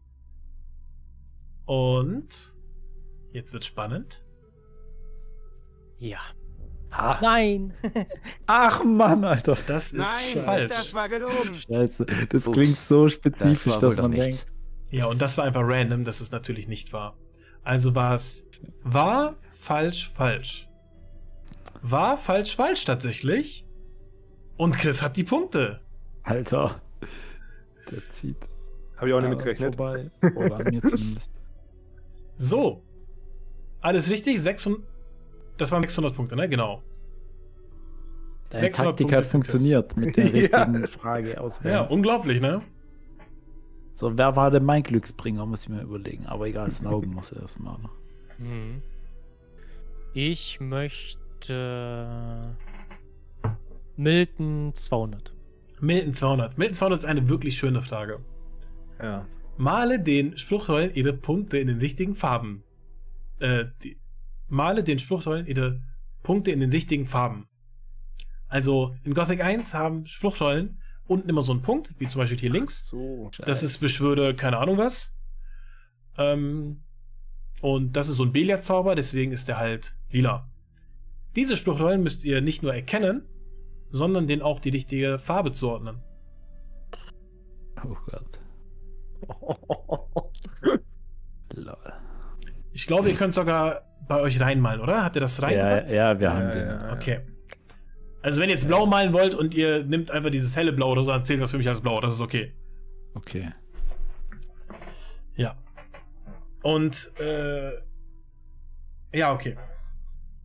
Und jetzt wird spannend. Ja. Ha. Nein. Ach Mann, Alter. Das ist Nein, falsch. das war gelogen. Scheiße. Das Ups. klingt so spezifisch, Das war dass wohl man doch denkt. nichts. Ja, und das war einfach random. Das ist natürlich nicht wahr. Also war es wahr, falsch, falsch. War, falsch, falsch tatsächlich. Und Chris hat die Punkte. Alter. Der zieht. Habe ich auch nicht Ja, mitgerechnet. vorbei. Oder an mir zumindest. So. Alles richtig? sechshundert. Das waren sechshundert Punkte, ne? Genau. Deine sechshundert Taktik Punkte hat für funktioniert mit der Ja. richtigen Frage auswählen. Ja, unglaublich, ne? So, wer war denn mein Glücksbringer, muss ich mir überlegen. Aber egal, Snowden muss er erstmal. Ne? Mhm. Ich möchte Milton zweihundert. Milton zweihundert. Milton zweihundert ist eine wirklich schöne Frage. Ja. Male den Spruchrollen ihre Punkte in den richtigen Farben. Äh, die, male den Spruchrollen ihre Punkte in den richtigen Farben. Also in Gothic eins haben Spruchrollen unten immer so einen Punkt, wie zum Beispiel hier links. So. Das ist Beschwöre, keine Ahnung was. Ähm, und das ist so ein Belia-Zauber, deswegen ist der halt lila. Diese Spruchrollen müsst ihr nicht nur erkennen, sondern denen auch die richtige Farbe zuordnen. Oh Gott. Lol. Ich glaube, ihr könnt sogar bei euch reinmalen, oder? Habt ihr das reingepackt? Ja, ja, wir Ja, haben ja, den. ja. Okay. Also wenn ihr jetzt blau malen wollt und ihr nehmt einfach dieses helle Blau oder so, dann zählt das für mich als blau. Das ist okay. Okay. Ja. Und, äh, ja, okay.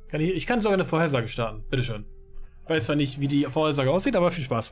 Kann ich, ich kann sogar eine Vorhersage starten. Bitteschön. Weiß zwar nicht, wie die Vorhersage aussieht, aber viel Spaß.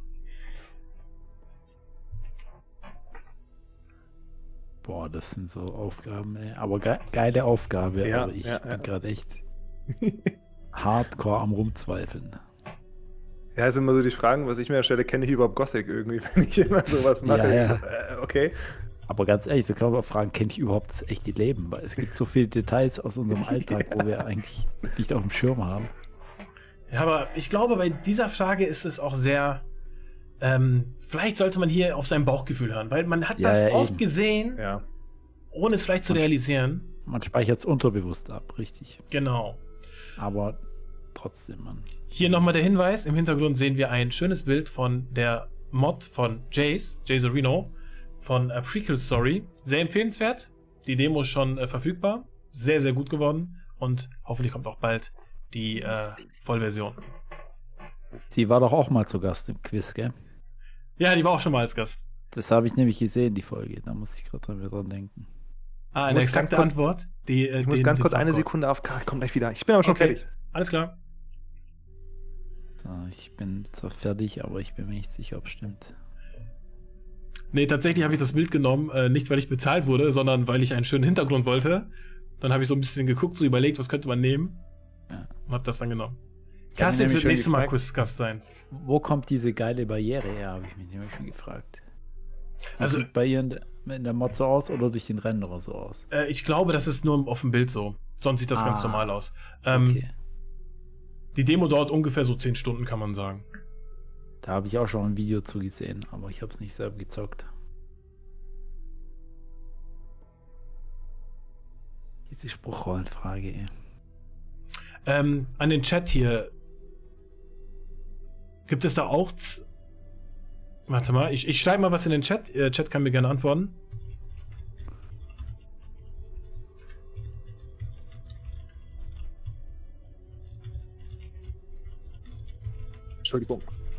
Boah, das sind so Aufgaben, ey. Aber ge geile Aufgabe. Ja, aber ich ja, bin ja. gerade echt hardcore am Rumzweifeln. Ja, ist immer so die Fragen, was ich mir stelle, kenne ich überhaupt Gothic irgendwie, wenn ich immer sowas mache. Ja, ja. Äh, okay. Aber ganz ehrlich, so kann man auch fragen, kenne ich überhaupt das echte Leben? Weil es gibt so viele Details aus unserem Alltag, wo wir eigentlich nicht auf dem Schirm haben. Ja, aber ich glaube, bei dieser Frage ist es auch sehr. Ähm, vielleicht sollte man hier auf sein Bauchgefühl hören, weil man hat Ja, das ja, oft eben. gesehen, Ja. ohne es vielleicht zu realisieren. Man speichert es unterbewusst ab, richtig. Genau. Aber trotzdem, man. Hier nochmal der Hinweis: Im Hintergrund sehen wir ein schönes Bild von der Mod von Jace, Jace Reno, von A Prequel Story. Sehr empfehlenswert. Die Demo ist schon äh, verfügbar. Sehr, sehr gut geworden. Und hoffentlich kommt auch bald die äh, Vollversion. Sie war doch auch mal zu Gast im Quiz, gell? Ja, die war auch schon mal als Gast. Das habe ich nämlich gesehen, die Folge. Da muss ich gerade dran, dran denken. Ah, eine muss ganz exakte kurz- Antwort. Die, äh, Ich muss den- ganz den kurz eine Farbcode. Sekunde auf K. Ich komme gleich wieder. Ich bin aber schon Okay. fertig. Alles klar. So, ich bin zwar fertig, aber ich bin mir nicht sicher, ob es stimmt. Nee, tatsächlich habe ich das Bild genommen, äh, nicht weil ich bezahlt wurde, sondern weil ich einen schönen Hintergrund wollte. Dann habe ich so ein bisschen geguckt, so überlegt, was könnte man nehmen. Ja. Und habe das dann genommen. Ich hab mich Castings nämlich wird schon nächstes Mal gefragt, Quizgast sein. Wo kommt diese geile Barriere her, habe ich mich nämlich schon gefragt. Also- Also bei ihr in der, in der Mod so aus oder durch den Renderer so aus? Äh, ich glaube, das ist nur auf dem Bild so. Sonst sieht das Ah, ganz normal aus. Ähm, Okay. Die Demo dauert ungefähr so zehn Stunden, kann man sagen. Da habe ich auch schon ein Video zu gesehen, aber ich habe es nicht selber gezockt. Diese Spruchrollenfrage, ey. Ähm, an den Chat hier. Gibt es da auch... Z Warte mal, ich, ich schreibe mal was in den Chat. Der Chat kann mir gerne antworten. Entschuldigung.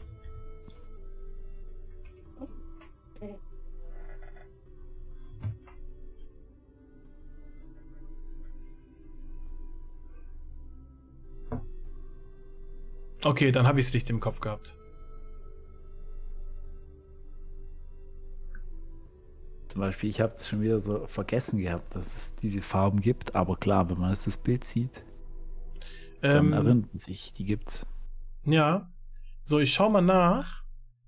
Okay, dann habe ich es richtig im Kopf gehabt. Zum Beispiel, ich habe das schon wieder so vergessen gehabt, dass es diese Farben gibt, aber klar, wenn man jetzt das Bild sieht, dann Ähm, erinnert man sich, die gibt's. Ja. So, ich schau mal nach.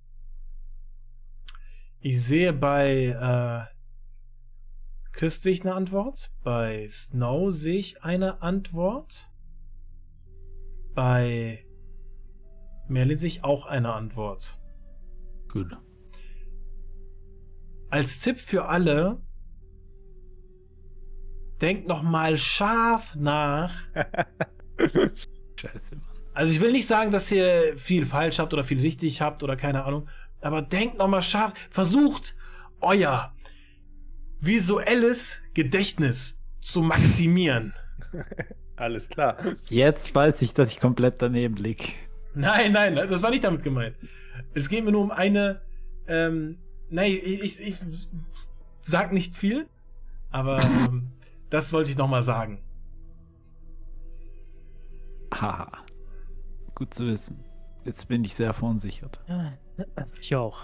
Ich sehe bei äh, Chris sehe ich eine Antwort. Bei Snow sehe ich eine Antwort. Bei Merlin sehe ich auch eine Antwort. Gut. Als Tipp für alle, denkt noch mal scharf nach. Scheiße, Mann. Also ich will nicht sagen, dass ihr viel falsch habt oder viel richtig habt oder keine Ahnung, aber denkt noch mal scharf. Versucht, euer visuelles Gedächtnis zu maximieren. Alles klar. Jetzt weiß ich, dass ich komplett daneben lieg. Nein, nein, das war nicht damit gemeint. Es geht mir nur um eine, ähm, nein, ich, ich, ich sag nicht viel, aber ähm, das wollte ich noch mal sagen. Haha. Gut zu wissen. Jetzt bin ich sehr verunsichert. Ich auch.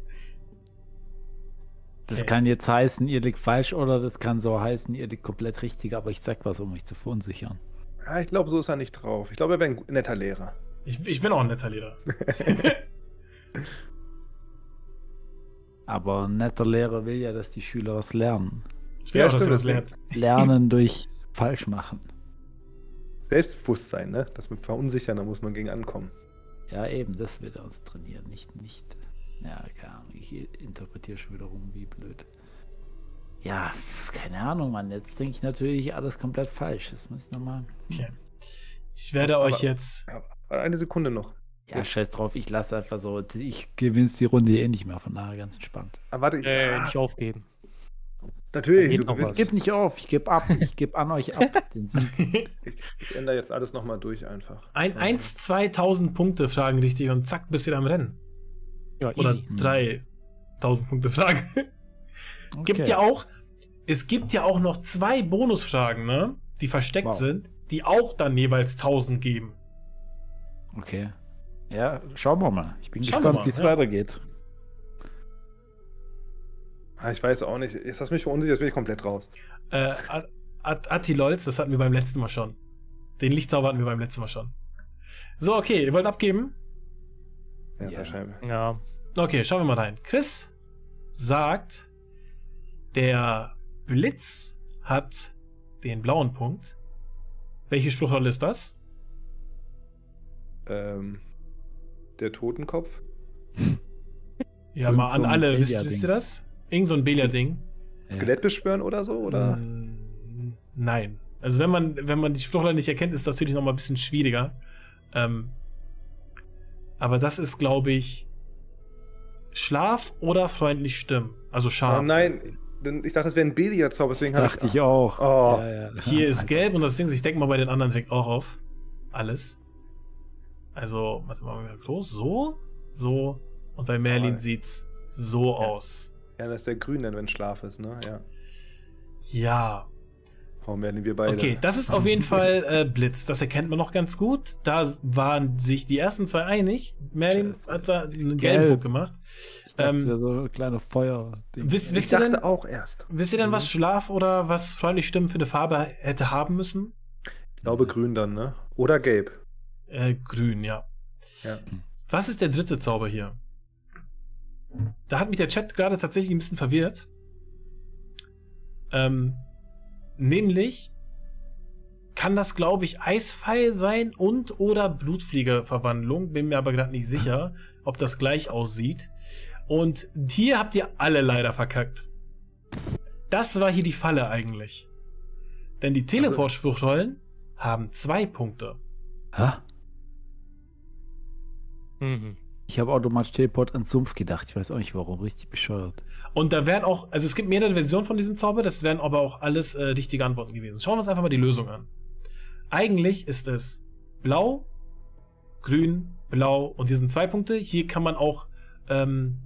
Das Okay. kann jetzt heißen, ihr liegt falsch, oder das kann so heißen, ihr liegt komplett richtig, aber ich sag was, um mich zu verunsichern. Ja, ich glaube, so ist er nicht drauf. Ich glaube, er wäre ein netter Lehrer. Ich, ich bin auch ein netter Lehrer. Aber ein netter Lehrer will ja, dass die Schüler was lernen. Ich will Ja, auch, dass ihr stimmt, das das lernt. Lernen durch falsch machen. Selbstbewusstsein, ne? Das mit Verunsichern, da muss man gegen ankommen. Ja, eben, das will er uns trainieren, nicht, nicht. Ja, keine Ahnung, ich interpretiere schon wieder rum, wie blöd. Ja, keine Ahnung, Mann, jetzt denke ich natürlich alles komplett falsch. Das muss ich nochmal. Okay. Ich werde euch jetzt. Aber eine Sekunde noch. Ja, scheiß drauf, ich lasse einfach so. Ich gewinne die Runde eh nicht mehr, von daher ganz entspannt. Ah, warte, ich, Äh, ah, nicht aufgeben. natürlich, geht du noch gewinnst. was. Ich gebe nicht auf, ich gebe ab, ich gebe an euch ab, den Sieg. Ich, ich ändere jetzt alles nochmal durch einfach. Ein, eins, zweitausend Punkte Fragen richtig und zack, bist wieder am Rennen. Ja, Oder easy. dreitausend Punkte Fragen. Gibt Okay. ja auch, es gibt ja auch noch zwei Bonusfragen, ne? Die versteckt Wow. sind. die auch dann jeweils tausend geben. Okay. Ja, schauen wir mal. Ich bin Schauen wir gespannt, mal, wie es ja. weitergeht. Ah, Ich weiß auch nicht. Jetzt hast du mich verunsichert, jetzt bin ich komplett raus. Äh, At- At- Attilolz, das hatten wir beim letzten Mal schon. Den Lichtzauber hatten wir beim letzten Mal schon. So, okay, ihr wollt abgeben? Ja, Ja. wahrscheinlich. Ja. Okay, schauen wir mal rein. Chris sagt, der Blitz hat den blauen Punkt. Welche Spruchrolle ist das? Ähm, der Totenkopf? Ja, Irgend mal an so ein alle. Wisst, Belia-Ding. wisst ihr das? Irgend so ein Belia-Ding. Ja. Skelett beschwören oder so? Oder? Mm, Nein. Also wenn man, wenn man die Spruchrolle nicht erkennt, ist das natürlich noch mal ein bisschen schwieriger. Ähm, aber das ist, glaube ich, Schlaf oder freundlich stimmen. Also Oh, Charme. nein, denn ich dachte, das wäre ein Belia-Zauber, deswegen habe Dachte ich auch. Oh. Ja, ja. Hier ist gelb und das Ding, ich denke mal bei den anderen direkt auch auf. Alles. Also, warte mal, groß. So, so. Und bei Merlin Oh. sieht's so aus. Ja, das ist der Grün dann, wenn Schlaf ist, ne? Ja. Ja. Oh, Merlin, wir beide. Okay, das ist auf jeden Fall äh, Blitz. Das erkennt man noch ganz gut. Da waren sich die ersten zwei einig. Merlin Scheiße. hat da einen gelben Gelb. Punkt gemacht. Ich dachte, es Ähm, wäre so ein kleiner Feuer. Wisst, Ich wisst, ihr dachte denn, auch erst. wisst ihr denn, was Schlaf oder was freundlich stimmen für eine Farbe hätte haben müssen? Ich glaube Grün dann, ne? Oder Gelb. Äh, grün, ja. Ja. Was ist der dritte Zauber hier? Da hat mich der Chat gerade tatsächlich ein bisschen verwirrt. Ähm, nämlich kann das, glaube ich, Eispfeil sein und oder Blutfliegerverwandlung. Bin mir aber gerade nicht sicher, ob das gleich aussieht. Und hier habt ihr alle leider verkackt. Das war hier die Falle eigentlich. Denn die Teleport-Spruchrollen haben zwei Punkte. Hä? Mhm. Ich habe automatisch Teleport an Sumpf gedacht. Ich weiß auch nicht warum. Richtig bescheuert. Und da wären auch, also es gibt mehrere Versionen von diesem Zauber, das wären aber auch alles äh, richtige Antworten gewesen. Schauen wir uns einfach mal die Lösung an. Eigentlich ist es blau, grün, blau und hier sind zwei Punkte. Hier kann man auch ähm,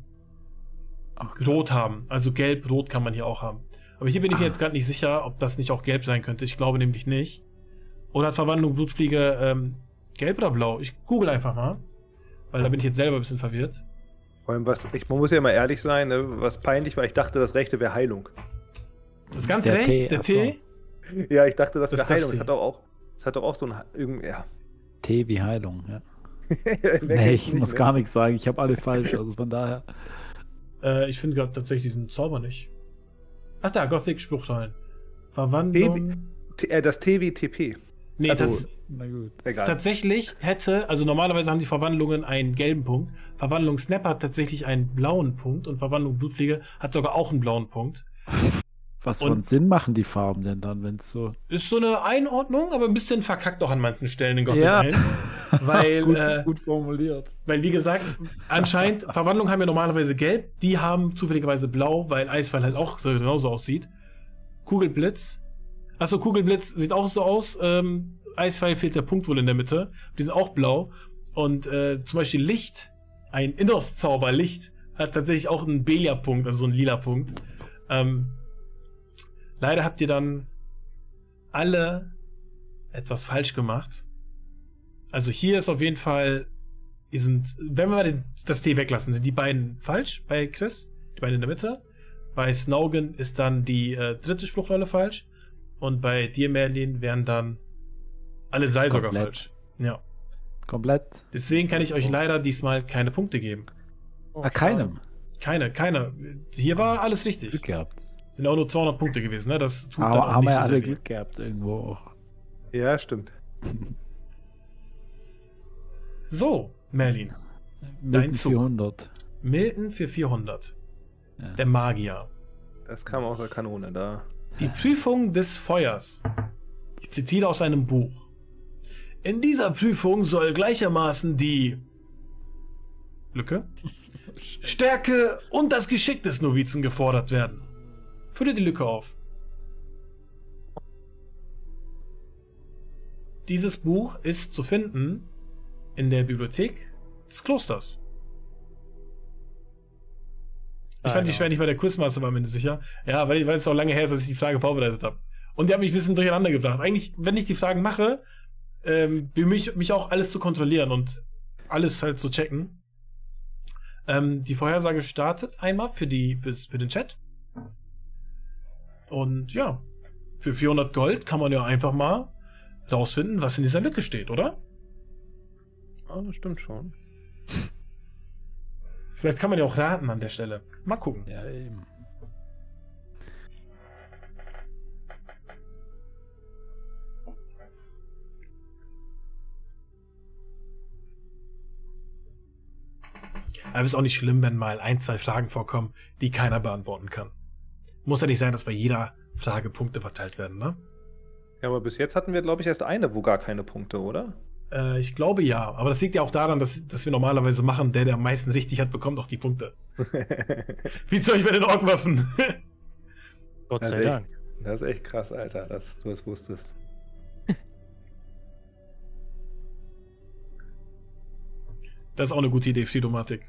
rot haben. Also gelb, rot kann man hier auch haben. Aber hier bin ich mir Ah. jetzt gerade nicht sicher, ob das nicht auch gelb sein könnte. Ich glaube nämlich nicht. Oder hat Verwandlung Blutfliege ähm, gelb oder blau? Ich google einfach mal. Weil da bin ich jetzt selber ein bisschen verwirrt. Vor allem, was, ich, man muss ja mal ehrlich sein, ne, was peinlich war, ich dachte, das rechte wäre Heilung. Das ist ganz Der recht, T, der ach so. T. Ja, ich dachte, das Das wäre ist das Heilung. Das T. hat doch auch, das hat doch auch so ein, irgend, ja. T wie Heilung, ja. Mehr Nee, geht's ich nicht, muss ne? gar nichts sagen. Ich habe alle falsch. Also von daher. Äh, ich finde gerade tatsächlich diesen Zauber nicht. Ach da, Gothic-Spruchrollen. Verwandlung. T, äh, das T wie T P. Nee, Also, tats Na gut. Egal. tatsächlich hätte, also normalerweise haben die Verwandlungen einen gelben Punkt. Verwandlung Snap hat tatsächlich einen blauen Punkt und Verwandlung Blutfliege hat sogar auch einen blauen Punkt. Was Und- für einen Sinn machen die Farben denn dann, wenn es so. Ist so eine Einordnung, aber ein bisschen verkackt auch an manchen Stellen in Gothic Ja. eins. Weil, gut, äh, gut formuliert. weil, wie gesagt, anscheinend, Verwandlungen haben ja normalerweise gelb, die haben zufälligerweise blau, weil Eisfall halt auch so genauso aussieht. Kugelblitz. Achso, Kugelblitz sieht auch so aus. Ähm, Eisfall fehlt der Punkt wohl in der Mitte. Die sind auch blau. Und äh, zum Beispiel Licht, ein Innos-Zauber Licht, hat tatsächlich auch einen Belia-Punkt, also so einen lila Punkt. Ähm, leider habt ihr dann alle etwas falsch gemacht. Also hier ist auf jeden Fall, die sind, wenn wir mal den, das T weglassen, sind die beiden falsch bei Chris, die beiden in der Mitte. Bei Snaugen ist dann die äh, dritte Spruchrolle falsch. Und bei dir, Merlin, wären dann alle drei sogar Komplett. falsch. Ja. Komplett. Deswegen kann ich euch leider diesmal keine Punkte geben. Oh, Ah, keinem. Keine, keine. Hier war alles richtig. Glück gehabt. Sind auch nur zweihundert Punkte gewesen, ne? Das tut dann Aber auch haben nicht wir so ja sehr alle weh. Glück gehabt irgendwo auch. Ja, stimmt. So, Merlin. Milton Zug. vierhundert. Milton für vierhundert. Ja. Der Magier. Das kam aus der Kanone da. Die Prüfung des Feuers. Ich zitiere aus einem Buch. In dieser Prüfung soll gleichermaßen die Lücke, Stärke und das Geschick des Novizen gefordert werden. Fülle die Lücke auf. Dieses Buch ist zu finden in der Bibliothek des Klosters. Ich fand die schwer nicht bei der Quizmaster war mir nicht sicher. Ja, weil, weil es auch lange her ist, dass ich die Frage vorbereitet habe. Und die haben mich ein bisschen durcheinander gebracht. Eigentlich, wenn ich die Fragen mache, ähm, bemühe ich mich auch alles zu kontrollieren und alles halt zu checken. Ähm, die Vorhersage startet einmal für, die, fürs, für den Chat. Und ja, für vierhundert Gold kann man ja einfach mal rausfinden, was in dieser Lücke steht, oder? Ja, das stimmt schon. Vielleicht kann man ja auch raten an der Stelle. Mal gucken. Ja, eben. Aber ist auch nicht schlimm, wenn mal ein, zwei Fragen vorkommen, die keiner beantworten kann. Muss ja nicht sein, dass bei jeder Frage Punkte verteilt werden, ne? Ja, aber bis jetzt hatten wir, glaube ich, erst eine, wo gar keine Punkte, oder? Äh, ich glaube ja. Aber das liegt ja auch daran, dass, dass wir normalerweise machen, der, der am meisten richtig hat, bekommt auch die Punkte. Wie zum Beispiel bei den Orkwaffen. Gott Das sei ist echt, Dank. das ist echt krass, Alter, dass du es wusstest. Das ist auch eine gute Idee, Fridomatik.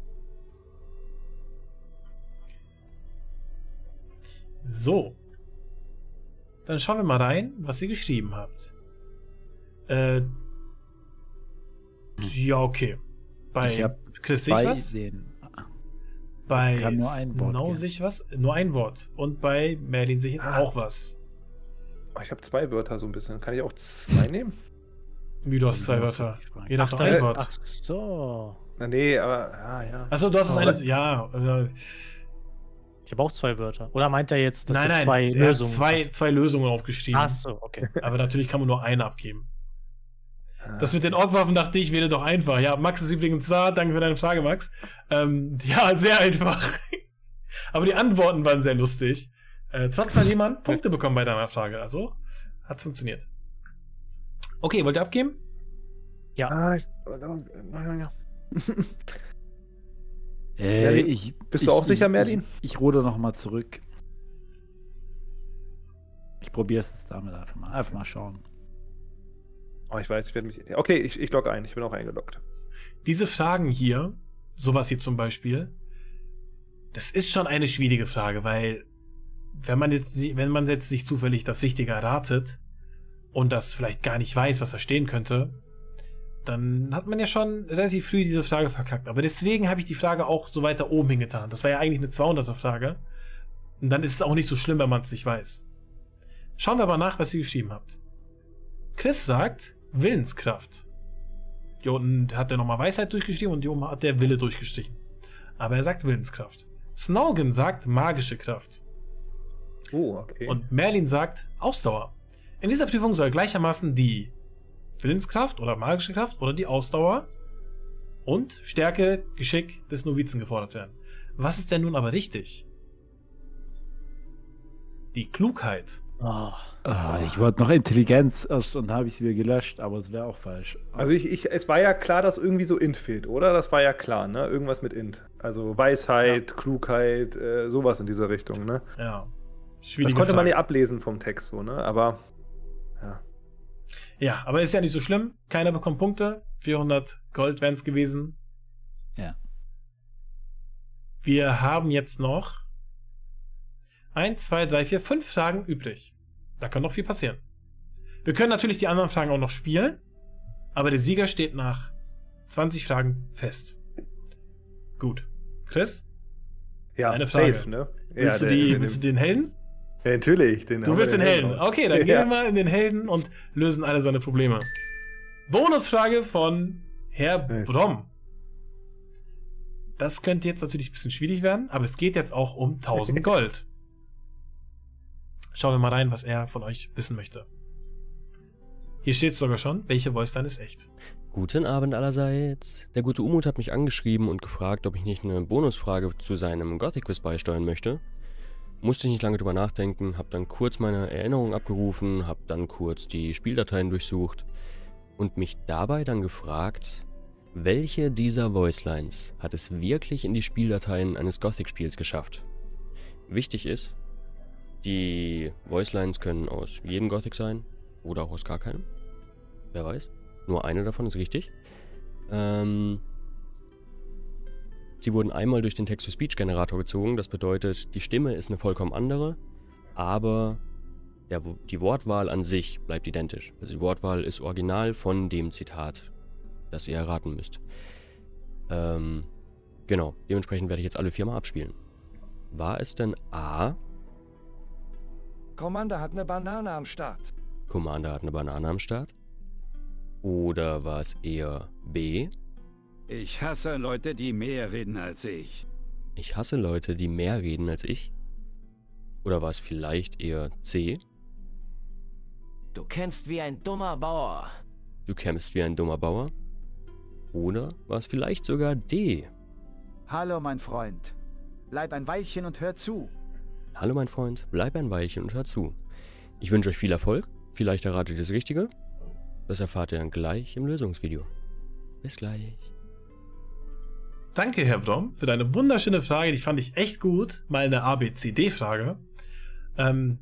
So. Dann schauen wir mal rein, was ihr geschrieben habt. Äh. Ja, okay. Bei Ich hab Chris sich bei was? den- Bei Kann nur ein Wort Snow geben. sich was? Nur ein Wort. Und bei Merlin sich jetzt Ah. auch was. Oh, ich habe zwei Wörter so ein bisschen. Kann ich auch zwei nehmen? Wie, du hast zwei Ja, Wörter. die Frage. Jeder hat Ach, doch da ein ist, Wort. ach so. Na, nee, aber, ah, ja. Achso, du hast es Oh, eine. aber- Ja. Äh, Ich habe auch zwei Wörter. Oder meint er jetzt, dass nein, er nein. zwei er hat Lösungen zwei, hat? zwei Lösungen aufgeschrieben. Ach so, okay. Aber natürlich kann man nur eine abgeben. Ah. Das mit den Orkwaffen dachte ich, wäre doch einfach. Ja, Max ist übrigens da. Danke für deine Frage, Max. Ähm, ja, sehr einfach. Aber die Antworten waren sehr lustig. Äh, trotzdem hat jemand Punkte bekommen bei deiner Frage. Also, hat's funktioniert. Okay, wollt ihr abgeben? Ja. Ah, ich, ja, ja. Äh, Merlin, ich, bist ich, du auch ich, sicher, Merlin? Ich, ich ruder noch mal zurück. Ich probiere es jetzt damit einfach mal. Einfach mal schauen. Oh, ich weiß, ich werde mich. Okay, ich, ich logge ein. Ich bin auch eingeloggt. Diese Fragen hier, sowas hier zum Beispiel, das ist schon eine schwierige Frage, weil wenn man jetzt, wenn man jetzt nicht zufällig das Richtige erratet und das vielleicht gar nicht weiß, was da stehen könnte, dann hat man ja schon relativ früh diese Frage verkackt. Aber deswegen habe ich die Frage auch so weiter oben hingetan. Das war ja eigentlich eine zweihunderter-Frage. Und dann ist es auch nicht so schlimm, wenn man es nicht weiß. Schauen wir aber nach, was ihr geschrieben habt. Chris sagt Willenskraft. Hier unten hat er nochmal Weisheit durchgeschrieben und hier oben hat der Wille durchgestrichen. Aber er sagt Willenskraft. Snogan sagt magische Kraft. Oh, okay. Und Merlin sagt Ausdauer. In dieser Prüfung soll gleichermaßen die Willenskraft oder magische Kraft oder die Ausdauer und Stärke, Geschick des Novizen gefordert werden. Was ist denn nun aber richtig? Die Klugheit. Oh. Ah, ich wollte noch Intelligenz erst und habe ich sie wieder gelöscht, aber es wäre auch falsch. Also ich, ich, es war ja klar, dass irgendwie so Int fehlt, oder? Das war ja klar, ne? Irgendwas mit Int. Also Weisheit, Klugheit, äh, sowas in dieser Richtung, ne? Ja. Das konnte man ja ablesen vom Text so, ne? Aber ja. Ja, aber ist ja nicht so schlimm. Keiner bekommt Punkte. vierhundert Gold wären es gewesen. Ja. Wir haben jetzt noch eins, zwei, drei, vier, fünf Fragen übrig. Da kann noch viel passieren. Wir können natürlich die anderen Fragen auch noch spielen, aber der Sieger steht nach zwanzig Fragen fest. Gut. Chris? Ja, eine Frage. safe, ne? Willst, ja, du, der, die, der, willst du den Helden? Ja, natürlich. Den Du haben willst wir den Helden. raus. Okay, dann gehen Ja. wir mal in den Helden und lösen alle seine Probleme. Bonusfrage von Herr Nice. Brom. Das könnte jetzt natürlich ein bisschen schwierig werden, aber es geht jetzt auch um tausend Gold. Schauen wir mal rein, was er von euch wissen möchte. Hier steht sogar schon, welche Voice-Line ist echt. Guten Abend allerseits. Der gute Umut hat mich angeschrieben und gefragt, ob ich nicht eine Bonusfrage zu seinem Gothic-Quiz beisteuern möchte. Musste ich nicht lange drüber nachdenken, habe dann kurz meine Erinnerungen abgerufen, habe dann kurz die Spieldateien durchsucht und mich dabei dann gefragt, welche dieser Voicelines hat es wirklich in die Spieldateien eines Gothic-Spiels geschafft? Wichtig ist, die Voicelines können aus jedem Gothic sein oder auch aus gar keinem. Wer weiß. Nur eine davon ist richtig. Ähm, sie wurden einmal durch den Text-to-Speech-Generator gezogen. Das bedeutet, die Stimme ist eine vollkommen andere, aber Der, die Wortwahl an sich bleibt identisch. Also die Wortwahl ist original von dem Zitat, das ihr erraten müsst. Ähm, genau. Dementsprechend werde ich jetzt alle viermal abspielen. War es denn A? Commander hat eine Banane am Start. Commander hat eine Banane am Start? Oder war es eher B? Ich hasse Leute, die mehr reden als ich. Ich hasse Leute, die mehr reden als ich? Oder war es vielleicht eher C? Du kämpfst wie ein dummer Bauer. Du kämpfst wie ein dummer Bauer? Oder war es vielleicht sogar D? Hallo, mein Freund. Bleib ein Weilchen und hör zu. Hallo, mein Freund. Bleib ein Weilchen und hör zu. Ich wünsche euch viel Erfolg. Vielleicht erratet ihr das Richtige. Das erfahrt ihr dann gleich im Lösungsvideo. Bis gleich. Danke, Herr Brom, für deine wunderschöne Frage. Die fand ich echt gut. Mal eine A B C D-Frage. Ähm,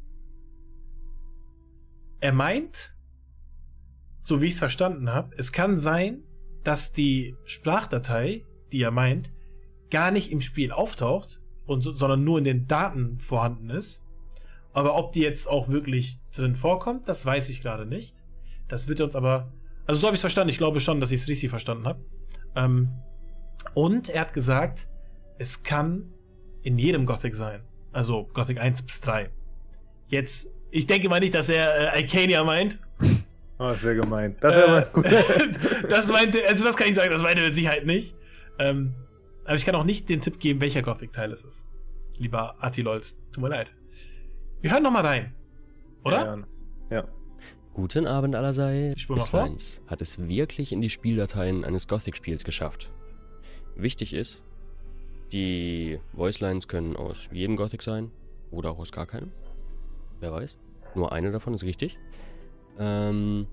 er meint, so wie ich es verstanden habe, es kann sein, dass die Sprachdatei, die er meint, gar nicht im Spiel auftaucht, und so, sondern nur in den Daten vorhanden ist. Aber ob die jetzt auch wirklich drin vorkommt, das weiß ich gerade nicht. Das wird uns aber... Also so habe ich es verstanden. Ich glaube schon, dass ich es richtig verstanden habe. Ähm, und er hat gesagt, es kann in jedem Gothic sein. Also Gothic eins bis drei. Jetzt, ich denke mal nicht, dass er äh, Icania meint. Oh, das wäre gemein. Das wäre äh, mal das meinte, also das kann ich sagen, das meinte er mit Sicherheit nicht. Ähm, aber ich kann auch nicht den Tipp geben, welcher Gothic-Teil es ist. Lieber Atilolz, tut mir leid. Wir hören noch mal rein. Oder? Ja. ja. Guten Abend allerseits. Ich spur mal vor. Hat es wirklich in die Spieldateien eines Gothic-Spiels geschafft. Wichtig ist, die Voicelines können aus jedem Gothic sein oder auch aus gar keinem. Wer weiß. Nur eine davon ist richtig. Ähm,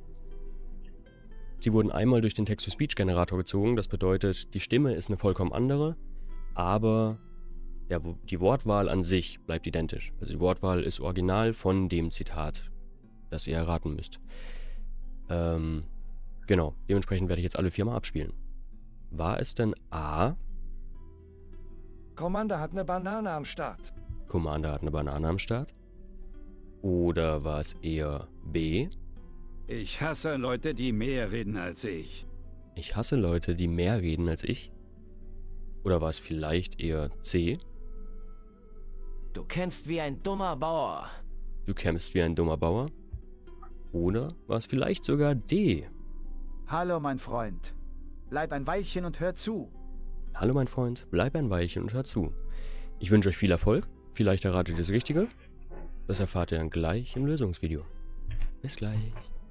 sie wurden einmal durch den Text-to-Speech-Generator gezogen. Das bedeutet, die Stimme ist eine vollkommen andere, aber der, die Wortwahl an sich bleibt identisch. Also die Wortwahl ist original von dem Zitat, das ihr erraten müsst. Ähm, genau. Dementsprechend werde ich jetzt alle viermal abspielen. War es denn A? Commander hat eine Banane am Start. Commander hat eine Banane am Start? Oder war es eher B? Ich hasse Leute, die mehr reden als ich. Ich hasse Leute, die mehr reden als ich? Oder war es vielleicht eher C? Du kämpfst wie ein dummer Bauer. Du kämpfst wie ein dummer Bauer? Oder war es vielleicht sogar D? Hallo, mein Freund. Bleib ein Weilchen und hör zu. Hallo, mein Freund. Bleib ein Weilchen und hör zu. Ich wünsche euch viel Erfolg. Vielleicht erratet ihr das Richtige. Das erfahrt ihr dann gleich im Lösungsvideo. Bis gleich.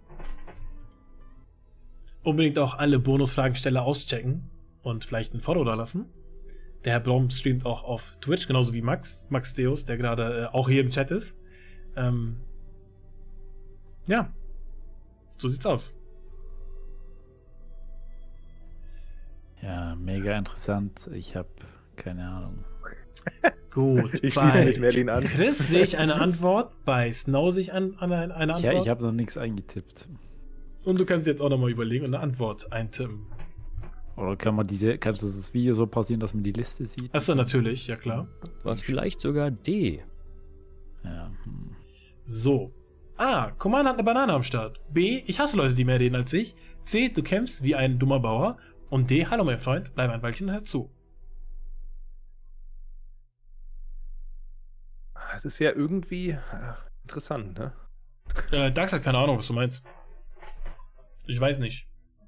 Unbedingt auch alle Bonusfragensteller auschecken und vielleicht ein Follow da lassen. Der Herr Brom streamt auch auf Twitch, genauso wie Max. Max Deus, der gerade äh, auch hier im Chat ist. Ähm, ja, so sieht's aus. Ja, mega interessant. Ich habe keine Ahnung. Gut, ich bei schließe mich Merlin an. Chris sehe ich eine Antwort, bei Snow sehe ich an, an eine, eine Antwort. Ja, ich habe noch nichts eingetippt. Und du kannst jetzt auch nochmal überlegen und eine Antwort eintippen. Oder kann man diese, kannst du das Video so pausieren, dass man die Liste sieht? Achso, natürlich, ja klar. War es vielleicht sogar D? Ja. Hm. So. A. Commander hat eine Banane am Start. B. Ich hasse Leute, die mehr reden als ich. C. Du kämpfst wie ein dummer Bauer. Und D. Hallo, mein Freund, bleib ein Weilchen und hör zu. Es ist ja irgendwie ach, interessant, ne? Äh, Dax hat keine Ahnung, was du meinst. Ich weiß nicht.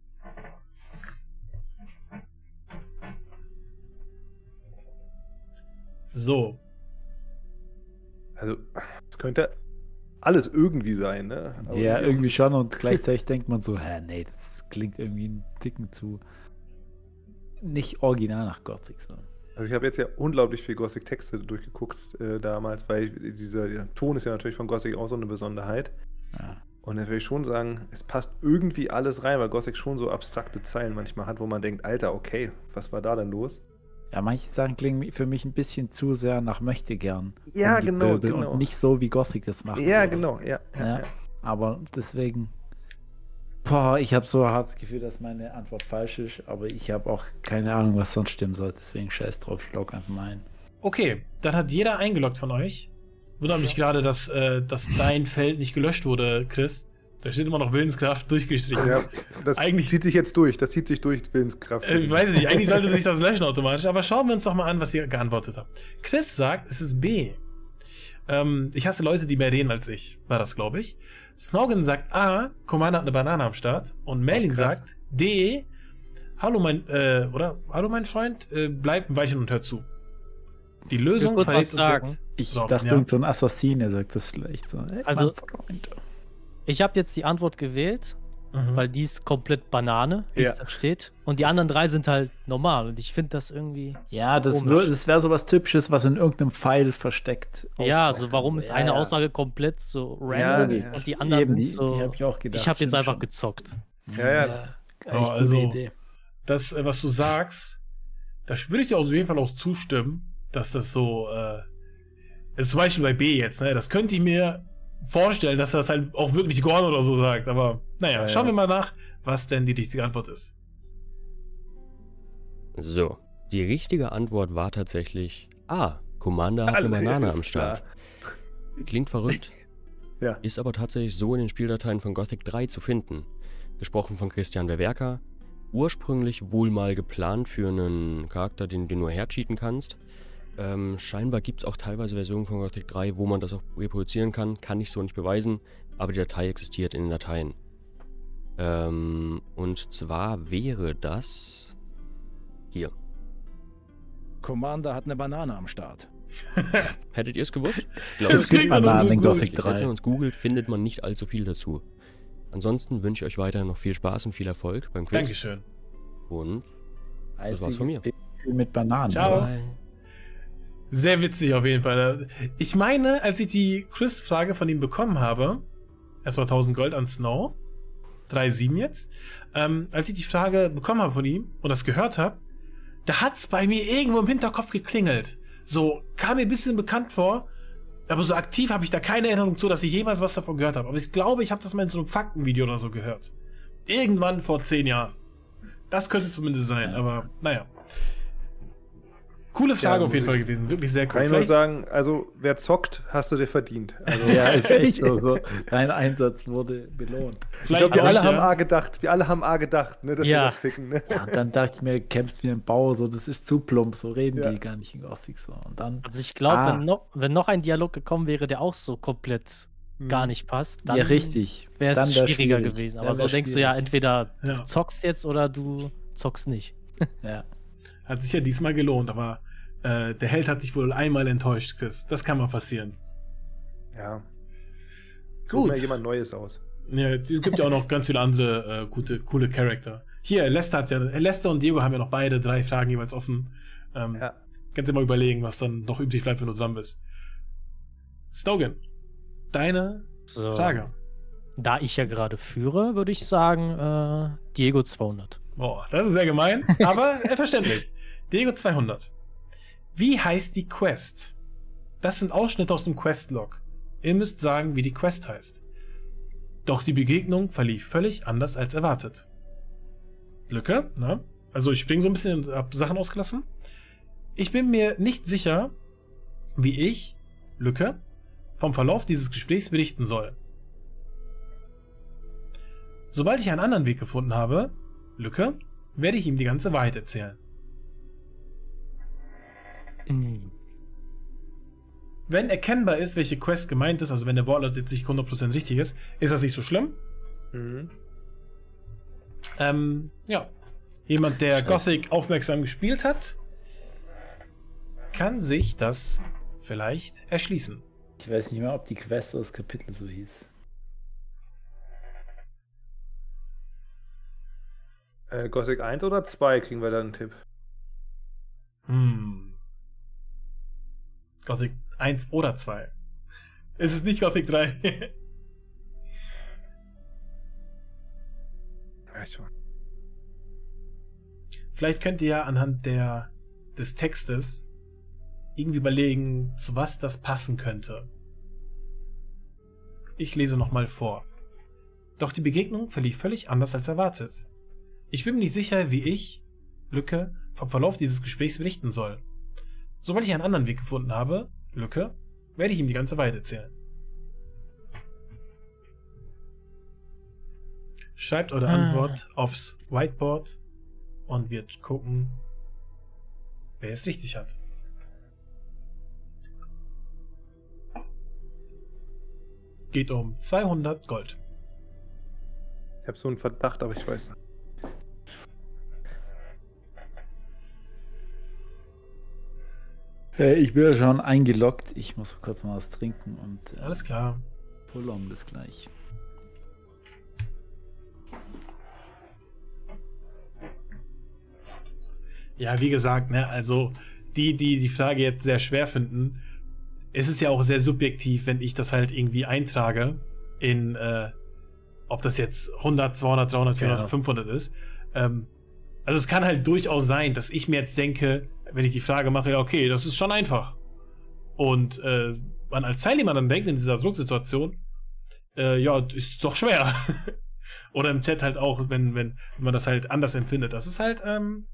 So. Also, es könnte alles irgendwie sein, ne? Aber ja, irgendwie schon und gleichzeitig denkt man so, hä, nee, das klingt irgendwie einen Ticken zu nicht original nach Gothic so. Also ich habe jetzt ja unglaublich viel Gothic-Texte durchgeguckt äh, damals, weil ich, dieser, dieser Ton ist ja natürlich von Gothic auch so eine Besonderheit. Ja. Und da würde ich schon sagen, es passt irgendwie alles rein, weil Gothic schon so abstrakte Zeilen manchmal hat, wo man denkt, Alter, okay, was war da denn los? Ja, manche Sachen klingen für mich ein bisschen zu sehr nach Möchtegern. Ja, genau, genau. Und nicht so, wie Gothic das macht. Ja, genau, ja. ja, ja, ja. Aber deswegen, boah, ich habe so hart das Gefühl, dass meine Antwort falsch ist, aber ich habe auch keine Ahnung, was sonst stimmen soll. Deswegen scheiß drauf, ich log einfach mal ein. Okay, dann hat jeder eingeloggt von euch. wundert mich gerade, dass, äh, dass dein Feld nicht gelöscht wurde, Chris. Da steht immer noch Willenskraft durchgestrichen. Ja, das eigentlich zieht sich jetzt durch. Das zieht sich durch, Willenskraft. Äh, weiß ich nicht, eigentlich sollte sich das löschen automatisch. Aber schauen wir uns doch mal an, was ihr geantwortet habt. Chris sagt, es ist B. Ähm, ich hasse Leute, die mehr reden als ich. War das, glaube ich. Snogan sagt A, Commander hat eine Banane am Start. Und Merlin oh, sagt D, hallo mein, äh, oder? Hallo mein Freund, äh, bleib ein Weilchen und hör zu. Die Lösung verrät uns jetzt. Ich so, dachte, ja. irgend so ein Assassin, der sagt das vielleicht so. Hey, Also, Mann, ich habe jetzt die Antwort gewählt, Mhm. weil die ist komplett Banane, wie Ja. es da steht. Und die anderen drei sind halt normal. Und ich finde das irgendwie. Ja, das, komisch. wär- das wäre so was Typisches, was in irgendeinem Pfeil versteckt. Ja, auftaucht. so warum ist Ja, eine ja. Aussage komplett so Ja, random ja. und die anderen Eben, sind die- so. die hab ich auch gedacht, Ich habe jetzt stimmt einfach schon. gezockt. Ja, ja. Ja, Oh, echt gute also, Idee. das, äh, was du sagst, da würde ich dir auf jeden Fall auch zustimmen, dass das so, äh, also zum Beispiel bei B jetzt, ne, das könnte ich mir vorstellen, dass das halt auch wirklich Gorn oder so sagt, aber naja, Ja, schauen ja. wir mal nach, was denn die richtige Antwort ist. So, die richtige Antwort war tatsächlich A. Commander hat eine Banane am Start. Klingt verrückt, Ja. ist aber tatsächlich so in den Spieldateien von Gothic drei zu finden. Gesprochen von Christian Wewerka. Ursprünglich wohl mal geplant für einen Charakter, den du nur hercheaten kannst. Ähm, scheinbar gibt es auch teilweise Versionen von Gothic drei, wo man das auch reproduzieren kann. Kann ich so nicht beweisen, aber die Datei existiert in den Dateien. Ähm, und zwar wäre das hier. Commander hat eine Banane am Start. Hättet ihr es gewusst? Ich Das glaube, es klingt gibt aber Bananen so in gut. Gothic drei. Selbst wenn man es googelt, findet man nicht allzu viel dazu. Ansonsten wünsche ich euch weiterhin noch viel Spaß und viel Erfolg beim Quiz. Dankeschön. Und das war's von mir. Eisiges mit Bananen. Ciao. oder? Sehr witzig auf jeden Fall. Ich meine, als ich die Chris-Frage von ihm bekommen habe, erstmal tausend Gold an Snow, drei Komma sieben jetzt, ähm, als ich die Frage bekommen habe von ihm und das gehört habe, da hat es bei mir irgendwo im Hinterkopf geklingelt. So, kam mir ein bisschen bekannt vor, aber so aktiv habe ich da keine Erinnerung zu, dass ich jemals was davon gehört habe. Aber ich glaube, ich habe das mal in so einem Faktenvideo oder so gehört. Irgendwann vor zehn Jahren. Das könnte zumindest sein, aber naja. Coole Frage Ja, auf jeden muss Fall ich- gewesen, wirklich sehr cool. Kann ich nur Vielleicht- sagen, also wer zockt, hast du dir verdient. Also, Ja, ist echt so, so. Dein Einsatz wurde belohnt. ich Vielleicht glaube, wir hab alle ich, haben ja- A gedacht. Wir alle haben A gedacht, ne, dass Ja. wir das ficken. Ne? Ja, und dann dachte ich mir, kämpfst wie ein Bauer, so, das ist zu plump, so reden Ja. die gar nicht in Gothic so. Und dann, Also ich glaube, Ah. wenn, noch, wenn noch ein Dialog gekommen wäre, der auch so komplett gar nicht passt, dann ja, richtig. wäre es Dann wär's schwieriger schwierig. gewesen. Dann Aber so wär's denkst du ja, schwierig. entweder Ja. du zockst jetzt oder du zockst nicht. Ja. Hat sich ja diesmal gelohnt, aber äh, der Held hat dich wohl einmal enttäuscht, Chris. Das kann mal passieren. Ja. Gut. Such mir jemand Neues aus. Ja, es gibt ja auch noch ganz viele andere äh, gute, coole Charakter. Hier, Lester hat ja, Lester und Diego haben ja noch beide drei Fragen jeweils offen. Ähm, Ja. Kannst dir mal überlegen, was dann noch übrig bleibt, wenn du dran bist. Stogan, deine So. Frage. Da ich ja gerade führe, würde ich sagen, äh, Diego zweihundert. Boah, das ist sehr gemein, aber äh, verständlich. Diego zweihundert. Wie heißt die Quest? Das sind Ausschnitte aus dem Questlog. Ihr müsst sagen, wie die Quest heißt. Doch die Begegnung verlief völlig anders als erwartet. Lücke, ne? Also ich springe so ein bisschen und hab Sachen ausgelassen. Ich bin mir nicht sicher, wie ich, Lücke, vom Verlauf dieses Gesprächs berichten soll. Sobald ich einen anderen Weg gefunden habe, Lücke, werde ich ihm die ganze Wahrheit erzählen. Mhm. Wenn erkennbar ist, welche Quest gemeint ist, also wenn der Wortlaut jetzt nicht hundert Prozent richtig ist, ist das nicht so schlimm. Mhm. Ähm, ja. Jemand, der Scheiße. Gothic aufmerksam gespielt hat, kann sich das vielleicht erschließen. Ich weiß nicht mehr, ob die Quest oder das Kapitel so hieß. Äh, Gothic eins oder zwei kriegen wir da einen Tipp. Hm. Gothic eins oder zwei. Es ist nicht Gothic drei. Also, Vielleicht könnt ihr ja anhand der, des Textes irgendwie überlegen, zu was das passen könnte. Ich lese nochmal vor. Doch die Begegnung verlief völlig anders als erwartet. Ich bin mir nicht sicher, wie ich, Lücke, vom Verlauf dieses Gesprächs berichten soll. Sobald ich einen anderen Weg gefunden habe, Lücke, werde ich ihm die ganze Wahrheit erzählen. Schreibt eure Ah. Antwort aufs Whiteboard und wir gucken, wer es richtig hat. Geht um zweihundert Gold. Ich habe so einen Verdacht, aber ich weiß nicht. Äh, ich bin ja schon eingeloggt. Ich muss kurz mal was trinken und. Äh, Alles klar. Pullern bis gleich. Ja, wie gesagt, ne, also die, die die Frage jetzt sehr schwer finden, es ist ja auch sehr subjektiv, wenn ich das halt irgendwie eintrage in, äh, ob das jetzt hundert, zweihundert, dreihundert, vierhundert, Ja. fünfhundert ist. Ähm, also es kann halt durchaus sein, dass ich mir jetzt denke, wenn ich die Frage mache, ja okay, das ist schon einfach. Und äh, man als Teilnehmer dann denkt in dieser Drucksituation, äh, ja, ist doch schwer. Oder im Chat halt auch, wenn, wenn man das halt anders empfindet. Das ist halt, ähm,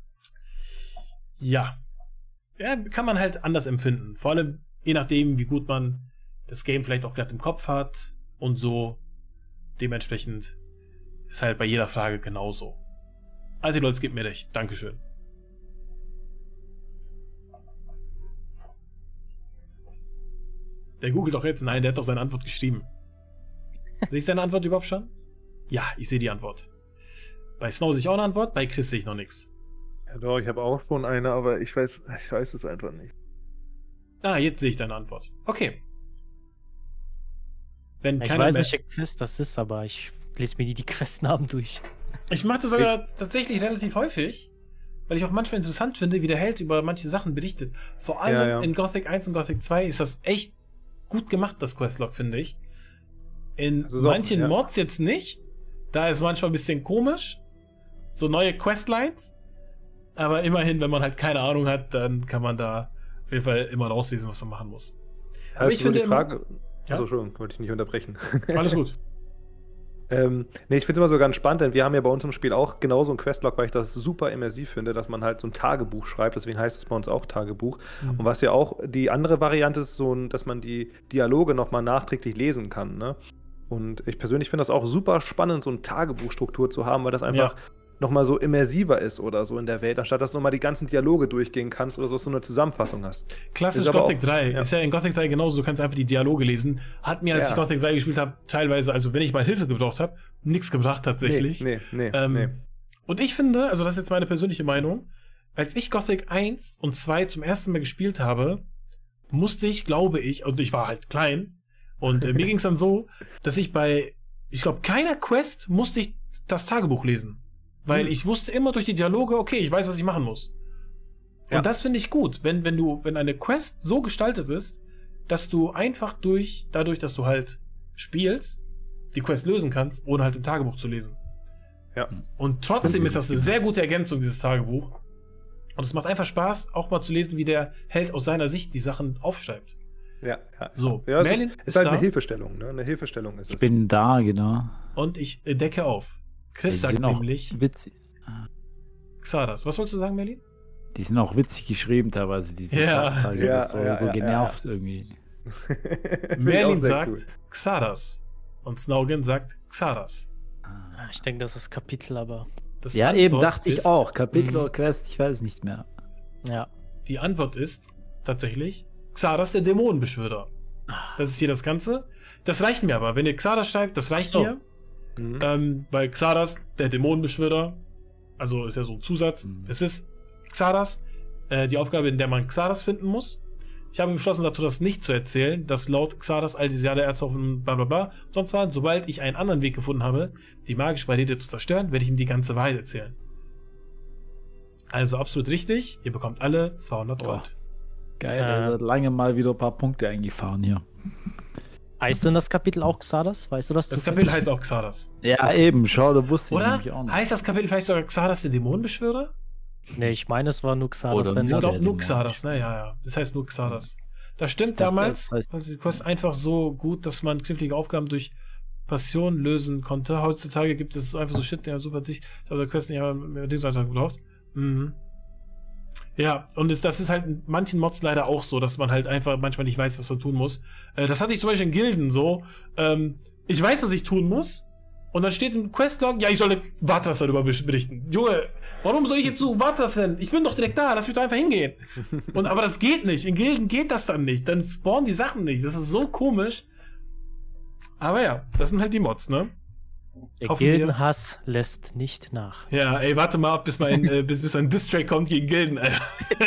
ja. Ja, kann man halt anders empfinden. Vor allem je nachdem, wie gut man das Game vielleicht auch gerade im Kopf hat und so. Dementsprechend ist halt bei jeder Frage genauso. Also Leute, gebt mir recht. Dankeschön. Der googelt doch jetzt. Nein, der hat doch seine Antwort geschrieben. Sehe ich seine Antwort überhaupt schon? Ja, ich sehe die Antwort. Bei Snow sehe ich auch eine Antwort, bei Chris sehe ich noch nichts. Ja doch, ich habe auch schon eine, aber ich weiß, ich weiß es einfach nicht. Ah, jetzt sehe ich deine Antwort. Okay. Wenn Ich keiner weiß, mehr... welche Quest das ist, aber ich lese mir nie die Questnamen durch. Ich mache das sogar tatsächlich relativ häufig, weil ich auch manchmal interessant finde, wie der Held über manche Sachen berichtet. Vor allem Ja, ja. in Gothic eins und Gothic zwei ist das echt gut gemacht, das Questlog, finde ich. In Also so, manchen ja. Mods jetzt nicht. Da ist manchmal ein bisschen komisch. So neue Questlines. Aber immerhin, wenn man halt keine Ahnung hat, dann kann man da auf jeden Fall immer rauslesen, was man machen muss. Aber ich finde die immer- Frage. Ja? Achso, Entschuldigung, wollte ich nicht unterbrechen. Alles gut. ähm, nee, ich finde es immer so ganz spannend, denn wir haben ja bei uns im Spiel auch genauso ein Questlog, weil ich das super immersiv finde, dass man halt so ein Tagebuch schreibt, deswegen heißt es bei uns auch Tagebuch. Mhm. Und was ja auch die andere Variante ist, so, ein- dass man die Dialoge nochmal nachträglich lesen kann, ne? Und ich persönlich finde das auch super spannend, so eine Tagebuchstruktur zu haben, weil das einfach Ja. nochmal so immersiver ist oder so in der Welt, anstatt dass du nochmal die ganzen Dialoge durchgehen kannst oder so, dass du eine Zusammenfassung hast. Klassisch Ist aber Gothic auch- drei. ja. Ist ja in Gothic drei genauso, du kannst einfach die Dialoge lesen. Hat mir, als Ja. ich Gothic drei gespielt habe, teilweise, also wenn ich mal Hilfe gebraucht habe, nichts gebracht tatsächlich. Nee, nee, nee, ähm, nee. Und ich finde, also das ist jetzt meine persönliche Meinung, als ich Gothic eins und zwei zum ersten Mal gespielt habe, musste ich, glaube ich, und ich war halt klein, und äh, mir ging es dann so, dass ich bei, ich glaube, keiner Quest musste ich das Tagebuch lesen. Weil Hm. ich wusste immer durch die Dialoge, okay, ich weiß, was ich machen muss. Ja. Und das finde ich gut, wenn, wenn du, wenn eine Quest so gestaltet ist, dass du einfach durch, dadurch, dass du halt spielst, die Quest lösen kannst, ohne halt im Tagebuch zu lesen. Ja. Und trotzdem Stimmt. ist das eine sehr gute Ergänzung, dieses Tagebuch. Und es macht einfach Spaß, auch mal zu lesen, wie der Held aus seiner Sicht die Sachen aufschreibt. Ja, ja. So, Ja, es Merlin ist, ist ist halt da. eine Hilfestellung, ne? Eine Hilfestellung ist Ich es. bin da, genau. Und ich äh, decke auf. Chris Die sagt sind auch nämlich witzig. Xardas. Was wolltest du sagen, Merlin? Die sind auch witzig geschrieben teilweise, diese Ja. Tage, Ja, so, ja, so ja, genervt irgendwie. Finde ich auch Merlin sehr sagt cool. Xardas. Und Snowgen sagt Xardas. Ah, Ich denke, das ist Kapitel, aber Das Ja, eben, Antwort dachte ich ist- auch. Kapitel Mhm. oder Quest, ich weiß es nicht mehr. ja. Die Antwort ist tatsächlich Xardas, der Dämonenbeschwörer. Das ist hier das Ganze. Das reicht mir aber. Wenn ihr Xardas schreibt, das reicht Ach so. mir. Mhm. Ähm, weil Xardas, der Dämonenbeschwörer, also ist ja so ein Zusatz. Mhm. Es ist Xardas, äh, die Aufgabe, in der man Xardas finden muss. Ich habe beschlossen, dazu das nicht zu erzählen, dass laut Xardas all diese Jahre Erzhoffen bla bla bla. Sonst war, sobald ich einen anderen Weg gefunden habe, die magische Barriere zu zerstören, werde ich ihm die ganze Wahrheit erzählen. Also absolut richtig. Ihr bekommt alle zweihundert Boah. Gold. Geil, Äh. also hat lange mal wieder ein paar Punkte eingefahren hier. Heißt denn das Kapitel auch Xardas? Weißt du das? Das zufällig? Kapitel heißt auch Xardas. Ja, eben, schau, da wusste ich Oder? nämlich auch nicht. Heißt das Kapitel vielleicht sogar Xardas, der Dämonenbeschwörer? Nee, ich meine, es war nur Xardas. Oder wenn Ich nur sie- glaube der nur Dämon. Xardas, ne? Ja, ja. Das heißt nur Xardas. Das stimmt Ich dachte, damals, das heißt- weil die Quest einfach so gut, dass man knifflige Aufgaben durch Passion lösen konnte. Heutzutage gibt es einfach so Shit, der super dicht, aber der Quest nicht mehr mit Dings gebraucht. Mhm. Ja, und es, das ist halt in manchen Mods leider auch so, dass man halt einfach manchmal nicht weiß, was man tun muss. Äh, das hatte ich zum Beispiel in Gilden so. Ähm, ich weiß, was ich tun muss. Und dann steht im Questlog, ja, ich soll Vatras darüber berichten. Junge, warum soll ich jetzt zu Vatras rennen? Ich bin doch direkt da, lass mich doch einfach hingehen. Und aber das geht nicht. In Gilden geht das dann nicht. Dann spawnen die Sachen nicht. Das ist so komisch. Aber ja, das sind halt die Mods, ne? Der Hoffen wir- Gildenhass lässt nicht nach. Ja, ey, warte mal ab, bis mal ein, äh, bis, bis ein Distrack kommt gegen Gilden, Alter.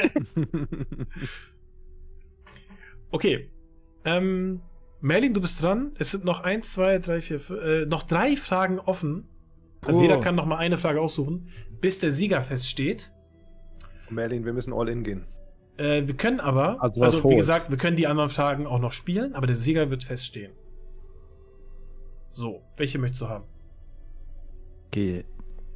Okay. Ähm, Merlin, du bist dran. Es sind noch eins, zwei, drei, vier, fünf, äh, noch drei Fragen offen. Also Oh. jeder kann noch mal eine Frage aussuchen, bis der Sieger feststeht. Merlin, wir müssen all in gehen. Äh, wir können aber, Also also, was wie Hohes. gesagt, wir können die anderen Fragen auch noch spielen, aber der Sieger wird feststehen. So, welche möchtest du haben? Okay.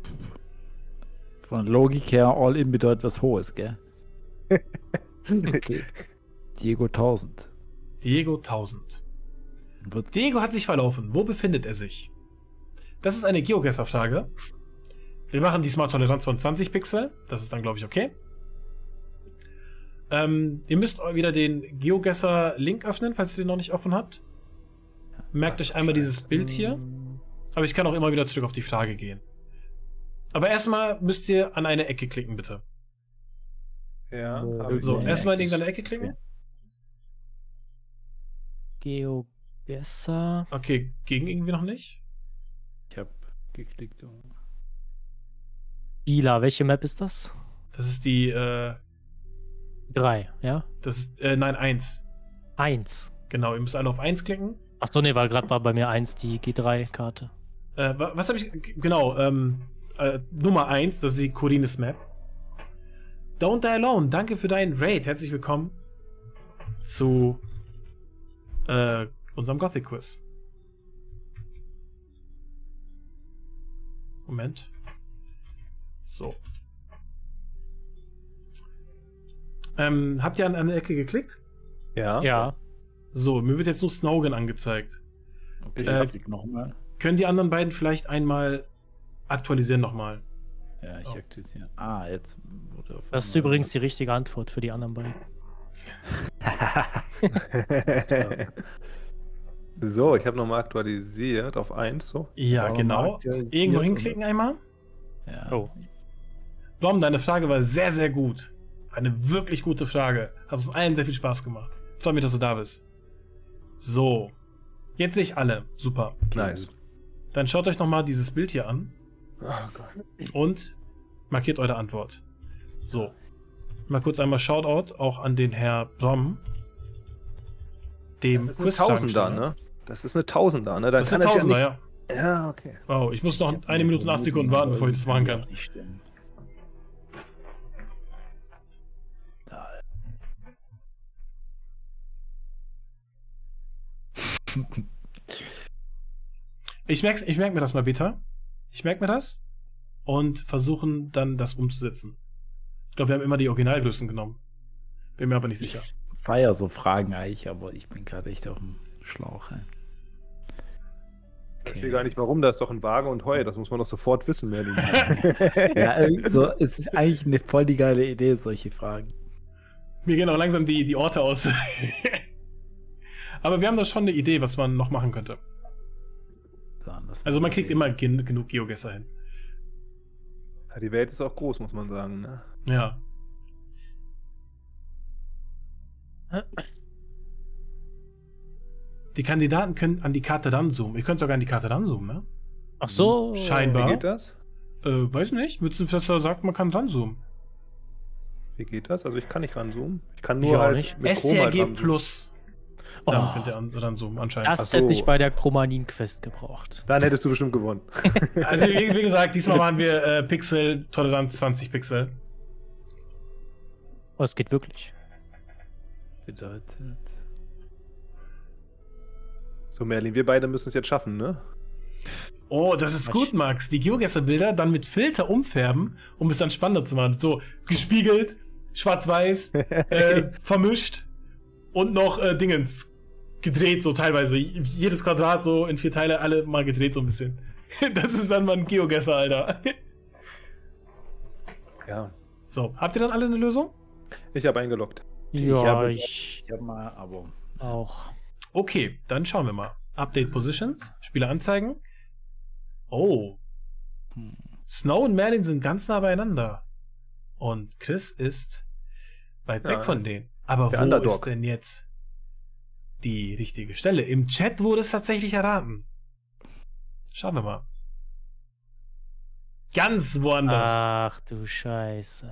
Von Logik her, All-In bedeutet was Hohes, gell? Okay. Diego tausend. Diego tausend. Diego hat sich verlaufen. Wo befindet er sich? Das ist eine GeoGuessr-Frage. Wir machen diesmal Toleranz von zwanzig Pixel. Das ist dann, glaube ich, okay. Ähm, ihr müsst wieder den GeoGuessr-Link öffnen, falls ihr den noch nicht offen habt. Merkt euch einmal dieses Bild hier. Aber ich kann auch immer wieder zurück auf die Frage gehen. Aber erstmal müsst ihr an eine Ecke klicken, bitte. Ja. So, erstmal in irgendeine Ecke klicken. GeoGuessr. Okay, gegen irgendwie noch nicht. Ich habe geklickt. Ila, welche Map ist das? Das ist die, äh... Drei, ja? Das ist, äh, nein, eins. Eins. Genau, ihr müsst alle auf eins klicken. Achso, nee, weil gerade war bei mir eins die G drei Karte. Äh, wa- was habe ich... Genau, ähm... Äh, Nummer eins, das ist die Corines Map. Don't Die Alone, danke für deinen Raid. Herzlich willkommen zu äh, unserem Gothic Quiz. Moment. So. Ähm, habt ihr an eine Ecke geklickt? Ja. Ja. So, mir wird jetzt nur Snogan angezeigt. Okay, Äh, ich klick nochmal. Können die anderen beiden vielleicht einmal aktualisieren nochmal? Ja, ich aktualisiere. Ah, jetzt wurde auf Das ist einmal- übrigens die richtige Antwort für die anderen beiden. So, ich habe nochmal aktualisiert auf eins. So. Ja, Aber genau. mal aktualisiert Irgendwo und- hinklicken einmal. Ja. Oh. Dom, deine Frage war sehr, sehr gut. Eine wirklich gute Frage. Hat uns allen sehr viel Spaß gemacht. Freut mich, dass du da bist. So. Jetzt sehe ich alle. Super. Nice. Dann schaut euch nochmal dieses Bild hier an Oh Gott. und markiert eure Antwort. So. Mal kurz einmal Shoutout auch an den Herr Brom. Dem Das ist eine Tausender, ne? Das ist eine Tausender, ne? Da Das ist kann eine es Tausender, ja. ja. Nicht... Ja, okay. Wow, ich muss noch eine Minute und acht Sekunden warten, bevor ich das machen kann. Nicht stimmen. Ich merke ich merk mir das mal, Beta. Ich merke mir das und versuchen dann das umzusetzen. Ich glaube, wir haben immer die Originalgrößen genommen. Bin mir aber nicht sicher. Ich feier so Fragen eigentlich, aber ich bin gerade echt auf dem Schlauch. Ey. Ich verstehe gar nicht, warum. Da ist doch ein Waage und Heu. Das muss man doch sofort wissen, Merlin. Ja, irgendwie so, es ist eigentlich eine voll die geile Idee, solche Fragen. Mir gehen auch langsam die, die Orte aus. Aber wir haben da schon eine Idee, was man noch machen könnte. Also man kriegt immer gen genug GeoGuessr hin. Ja, die Welt ist auch groß, muss man sagen, ne? Ja. Die Kandidaten können an die Karte ranzoomen. Ihr könnt sogar an die Karte ranzoomen, ne? Ach so. Scheinbar. Wie geht das? Äh, weiß nicht. Mützenfresser sagt, man kann ranzoomen. Wie geht das? Also ich kann nicht ranzoomen. Ich kann Ich nur auch halt nicht. mit S Chroma T R halt G ranzoomen. Plus. Oh. Dann könnt ihr an- ranzoomen, anscheinend. Das Ach so. hätte ich bei der Chromanin-Quest gebraucht. Dann hättest du bestimmt gewonnen. Also wie, wie gesagt, diesmal machen wir äh, Pixel, Toleranz zwanzig Pixel. Oh, es geht wirklich. Bedeutet. So, Merlin, wir beide müssen es jetzt schaffen, ne? Oh, das ist gut, Max. Die GeoGuessr-Bilder dann mit Filter umfärben, um es dann spannender zu machen. So, gespiegelt, schwarz-weiß, äh, vermischt und noch äh, Dingens gedreht, so teilweise. Jedes Quadrat so in vier Teile, alle mal gedreht so ein bisschen. Das ist dann mal ein GeoGuessr, Alter. Ja. So, habt ihr dann alle eine Lösung? Ich habe eingeloggt. Ja, ich habe ich, ich hab mal, aber. auch. Okay, dann schauen wir mal. Update Positions, Spieler anzeigen. Oh. Hm. Snow und Merlin sind ganz nah beieinander. Und Chris ist weit weg Ja, von denen. Aber der wo Underdog. ist denn jetzt die richtige Stelle? Im Chat wurde es tatsächlich erraten. Schauen wir mal. Ganz woanders. Ach du Scheiße.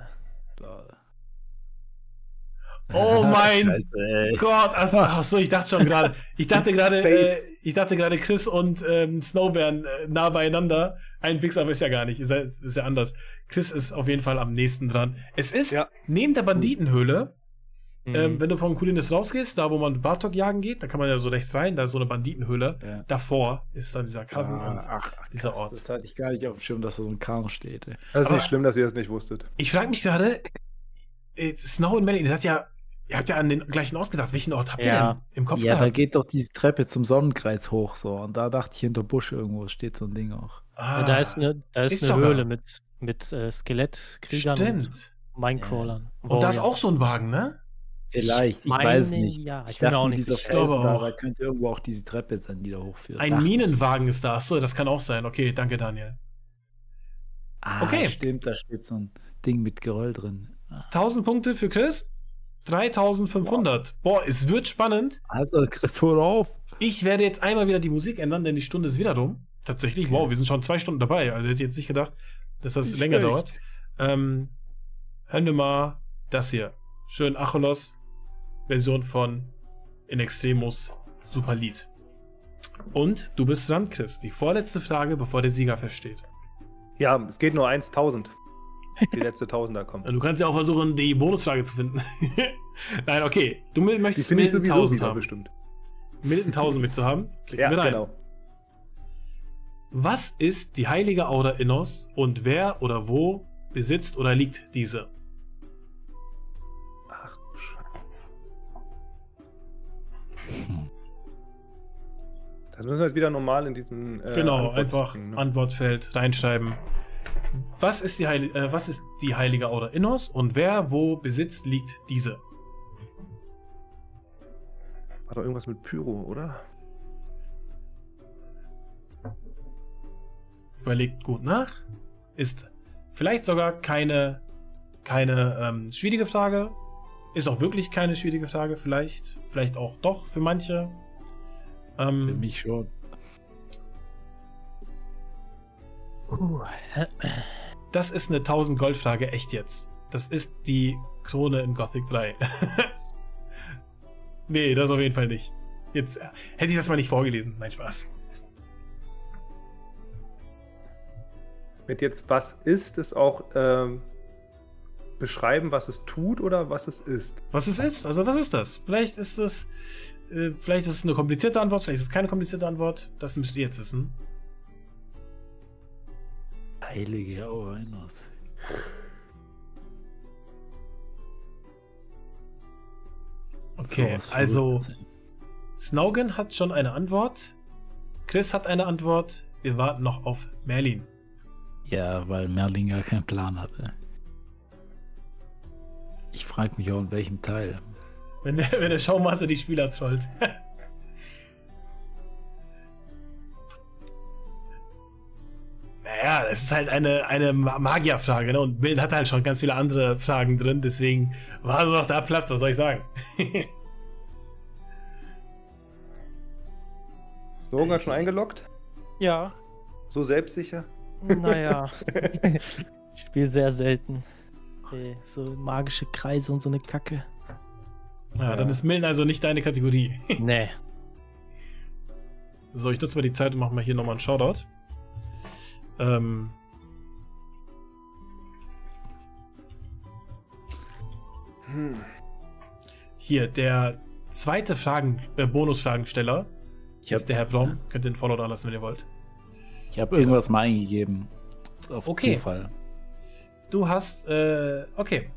Oh mein Scheiße, ey. Gott, achso, ach so, ich dachte schon gerade, ich dachte gerade, Safe. äh, ich dachte gerade Chris und ähm, Snow wären äh, nah beieinander. Ein Pix, aber ist ja gar nicht, ist ja, ist ja anders. Chris ist auf jeden Fall am nächsten dran. Es ist Ja. neben der Banditenhöhle, Mhm. ähm, wenn du vom Kulinis rausgehst, da wo man Bartok jagen geht, da kann man ja so rechts rein, da ist so eine Banditenhöhle. Ja. Davor ist dann dieser Karten Ah, und ach, ach, dieser krass, Ort. Das hatte ich gar nicht auf dem Schirm, dass da so ein Karren steht. Ey. Das ist Aber- nicht schlimm, dass ihr das nicht wusstet. Ich frage mich gerade, äh, Snow und Melanie, ihr seid ja, ihr habt ja an den gleichen Ort gedacht. Welchen Ort habt ihr Ja. denn im Kopf Ja, da gehabt? geht doch die Treppe zum Sonnenkreis hoch so. Und da dachte ich, hinter Busch irgendwo steht so ein Ding auch. Ah, Ja, da ist eine, da ist ist eine sogar. Höhle mit, mit äh, Skelettkriegern und Stimmt. Minecrawlern. Und da ist Warrior. auch so ein Wagen, ne? Vielleicht, ich, meine, weiß nicht. ja, ich ich bin dachte, auch nicht dieser sicher. Ich glaube Felsen da, auch. da könnte irgendwo auch diese Treppe sein, die da hochführt. Ein Dachte ich. Minenwagen ist da. Achso, das kann auch sein. Okay, danke, Daniel. Ah, Okay. stimmt, da steht so ein Ding mit Geröll drin. Ah. tausend Punkte für Chris. dreitausendfünfhundert. Boah, es wird spannend. Also, Chris, hol auf. Ich werde jetzt einmal wieder die Musik ändern, denn die Stunde ist wieder rum. Tatsächlich. Wow, wir sind schon zwei Stunden dabei. Also hätte ich jetzt nicht gedacht, dass das Nicht länger schlecht. dauert. Ähm, hören wir mal das hier. Schön Achelos. Version von In Extremus. Super Lied. Und du bist dran, Chris. Die vorletzte Frage, bevor der Sieger feststeht. Ja, es geht nur eins tausend. Die letzte Tausender kommt. Du kannst ja auch versuchen, die Bonusfrage zu finden. Nein, okay. Du Die möchtest finde ich Milton sowieso tausend wieder haben. bestimmt. Milton tausend mitzuhaben. Klicken Ja, wir rein. genau. Was ist die heilige Aura Innos und wer oder wo besitzt oder liegt diese? Ach du Scheiße. Das müssen wir jetzt wieder normal in diesem. Äh, Genau, Antwort- einfach ne? Antwortfeld reinschreiben. Was ist die, Heil äh, was ist die heilige Aura Innos und wer wo besitzt liegt diese? War doch irgendwas mit Pyro, oder? Überlegt gut nach. Ist vielleicht sogar keine, keine ähm, schwierige Frage. Ist auch wirklich keine schwierige Frage, vielleicht. Vielleicht auch doch für manche. Ähm, Für mich schon. Das ist eine tausend Gold Frage, echt jetzt. Das ist die Krone in Gothic drei. Nee, das auf jeden Fall nicht. Jetzt äh, hätte ich das mal nicht vorgelesen. Nein, Spaß. Mit jetzt, was ist, ist auch ähm, beschreiben, was es tut oder was es ist. Was es ist? Also, was ist das? Vielleicht ist es. Äh, vielleicht ist es eine komplizierte Antwort, vielleicht ist es keine komplizierte Antwort. Das müsst ihr jetzt wissen. Heilige Aura Innos. Okay, was also Verrücktes, ey. Snaugen hat schon eine Antwort. Chris hat eine Antwort. Wir warten noch auf Merlin. Ja, weil Merlin gar keinen Plan hatte. Ich frage mich auch, in welchem Teil. Wenn der, wenn der Showmaster die Spieler trollt. Naja, das ist halt eine, eine Ma- Magierfrage, ne? Und Bill hat halt schon ganz viele andere Fragen drin, deswegen war nur noch da Platz, was soll ich sagen? Snogen hat schon eingeloggt? Ja, So selbstsicher? naja. Ich spiele sehr selten. Ey, so magische Kreise und so eine Kacke. Ja, dann ist Millen also nicht deine Kategorie. Nee. So, ich nutze mal die Zeit und mache mal hier nochmal einen Shoutout. Ähm. Hm. Hier, der zweite Fragen, äh, Bonusfragensteller Ich hab- ist der Herr Blom. Könnt ihr den Follow da lassen, wenn ihr wollt. Ich habe irgendwas mal eingegeben. Auf Okay. Zufall. Du hast, äh, okay.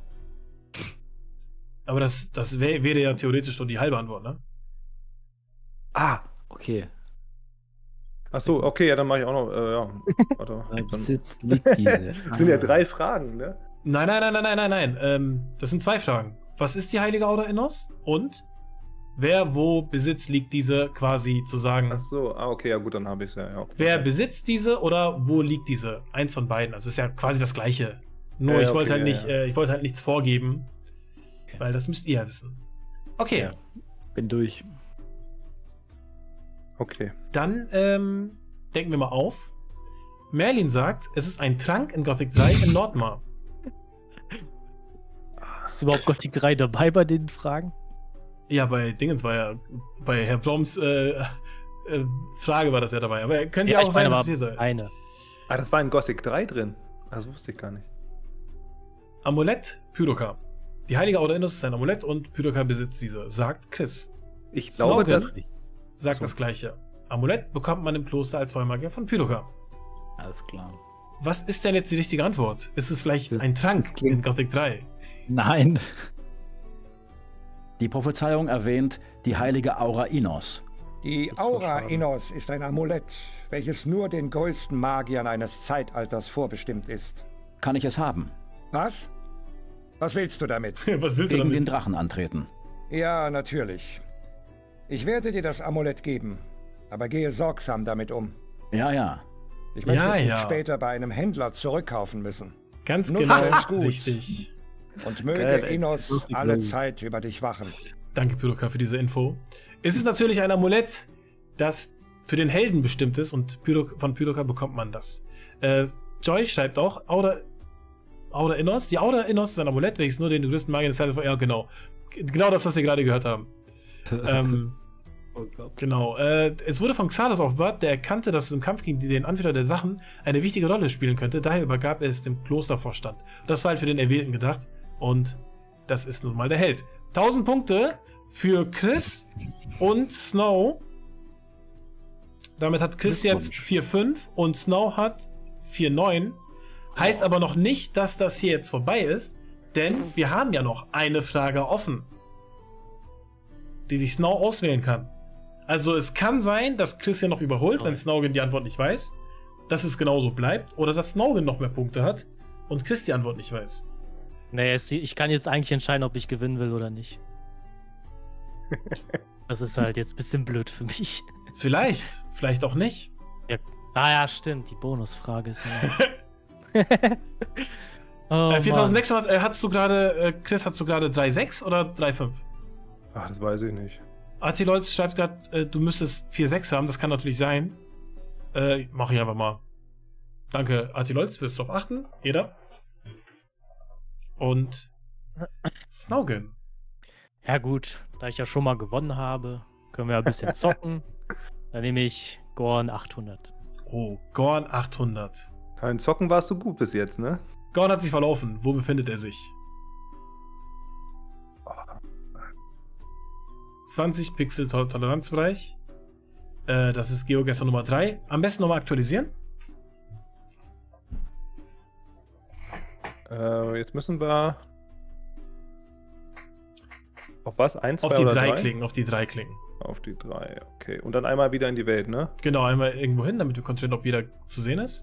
Aber das, das wär, wäre ja theoretisch schon die halbe Antwort, ne? Ah, okay. Ach so, okay, ja, dann mache ich auch noch. Äh, ja. Warte, Wer dann besitzt liegt diese. sind ja drei Fragen, ne? Nein, nein, nein, nein, nein, nein, nein. Ähm, das sind zwei Fragen. Was ist die heilige Aura Innos? Und wer, wo Besitz liegt diese quasi zu sagen? Ach so, ah, okay, ja gut, dann habe ich es ja. ja okay. Wer besitzt diese oder wo liegt diese? Eins von beiden. Also ist ja quasi das Gleiche. Nur Ja, ich okay, wollte halt ja, nicht, ja. äh, ich wollte halt nichts vorgeben, weil das müsst ihr ja wissen. Okay. Ja, bin durch. Okay. Dann ähm, denken wir mal auf. Merlin sagt, es ist ein Trank in Gothic drei in Nordmar. Ist überhaupt Gothic drei dabei bei den Fragen? Ja, bei Dingens war ja, bei Herr Bloms äh, äh, Frage war das ja dabei. Aber könnte ja, Ja, auch ich sein, meine, dass es aber hier sei. eine. Ah, das war in Gothic drei drin. Das wusste ich gar nicht. Amulett, Pyroka. Die heilige Aura Innos ist ein Amulett und Pyroka besitzt diese, sagt Chris. Ich glaube, Snogan dass... sagt So. das Gleiche. Amulett bekommt man im Kloster als Vollmagier von Pyroka. Alles klar. Was ist denn jetzt die richtige Antwort? Ist es vielleicht Das- ein Trank das klingt- in Gothic drei? Nein. Die Prophezeiung erwähnt die heilige Aura Innos. Die Aura Innos ist ein Amulett, welches nur den größten Magiern eines Zeitalters vorbestimmt ist. Kann ich es haben? Was? Was willst du damit? Was willst du Gegen damit? den Drachen antreten. Ja, natürlich. Ich werde dir das Amulett geben, aber gehe sorgsam damit um. Ja, ja. Ich möchte Ja, es nicht ja. später bei einem Händler zurückkaufen müssen. Ganz Nutze genau, es gut. richtig. Und möge Geil, ey. Innos Lustig, alle lustig. Zeit über dich wachen. Danke, Pyroka, für diese Info. Es ist natürlich ein Amulett, das für den Helden bestimmt ist und Pyro von Pyroka bekommt man das. Äh, Joy schreibt auch, Aura, Aura Innos. Die Aura Innos ist ein Amulett, welches nur den größten Magier des Zeitalters... Ja, genau. Genau das, was wir gerade gehört haben. ähm, Oh Gott. Genau. Äh, es wurde von Xalas aufbewahrt, der erkannte, dass es im Kampf gegen den Anführer der Drachen eine wichtige Rolle spielen könnte. Daher übergab er es dem Klostervorstand. Das war halt für den Erwählten gedacht. Und das ist nun mal der Held. tausend Punkte für Chris und Snow. Damit hat Chris jetzt vier fünf und Snow hat vier neun. Heißt aber noch nicht, dass das hier jetzt vorbei ist, denn wir haben ja noch eine Frage offen, die sich Snow auswählen kann. Also es kann sein, dass Chris hier noch überholt, wenn Snowgen die Antwort nicht weiß, dass es genauso bleibt, oder dass Snowgen noch mehr Punkte hat und Chris die Antwort nicht weiß. Nee, es- ich kann jetzt eigentlich entscheiden, ob ich gewinnen will oder nicht. Das ist halt jetzt ein bisschen blöd für mich. Vielleicht, vielleicht auch nicht. Ja. Ah ja, stimmt, die Bonusfrage ist ja. Oh, äh, viertausendsechshundert, äh, hast du gerade, äh, Chris, hast du gerade drei sechs oder drei fünf? Ach, das weiß ich nicht. Atilolz schreibt gerade, äh, du müsstest vier sechs haben, das kann natürlich sein. Äh, mach ich einfach mal. Danke, Atilolz, fürs drauf achten. Jeder. Und Snowgen. Ja gut, da ich ja schon mal gewonnen habe, können wir ein bisschen zocken. Dann nehme ich Gorn achthundert. Oh, Gorn achthundert. Kein Zocken warst du gut bis jetzt, ne? Gorn hat sich verlaufen. Wo befindet er sich? zwanzig Pixel Tol- Toleranzbereich. Äh, das ist GeoGuessr Nummer drei. Am besten nochmal aktualisieren. Äh, jetzt müssen wir... Auf was? Eins, Auf zwei die oder drei drei? klicken, auf die drei klicken. Auf die drei, okay. Und dann einmal wieder in die Welt, ne? Genau, einmal irgendwo hin, damit wir kontrollieren, ob jeder zu sehen ist.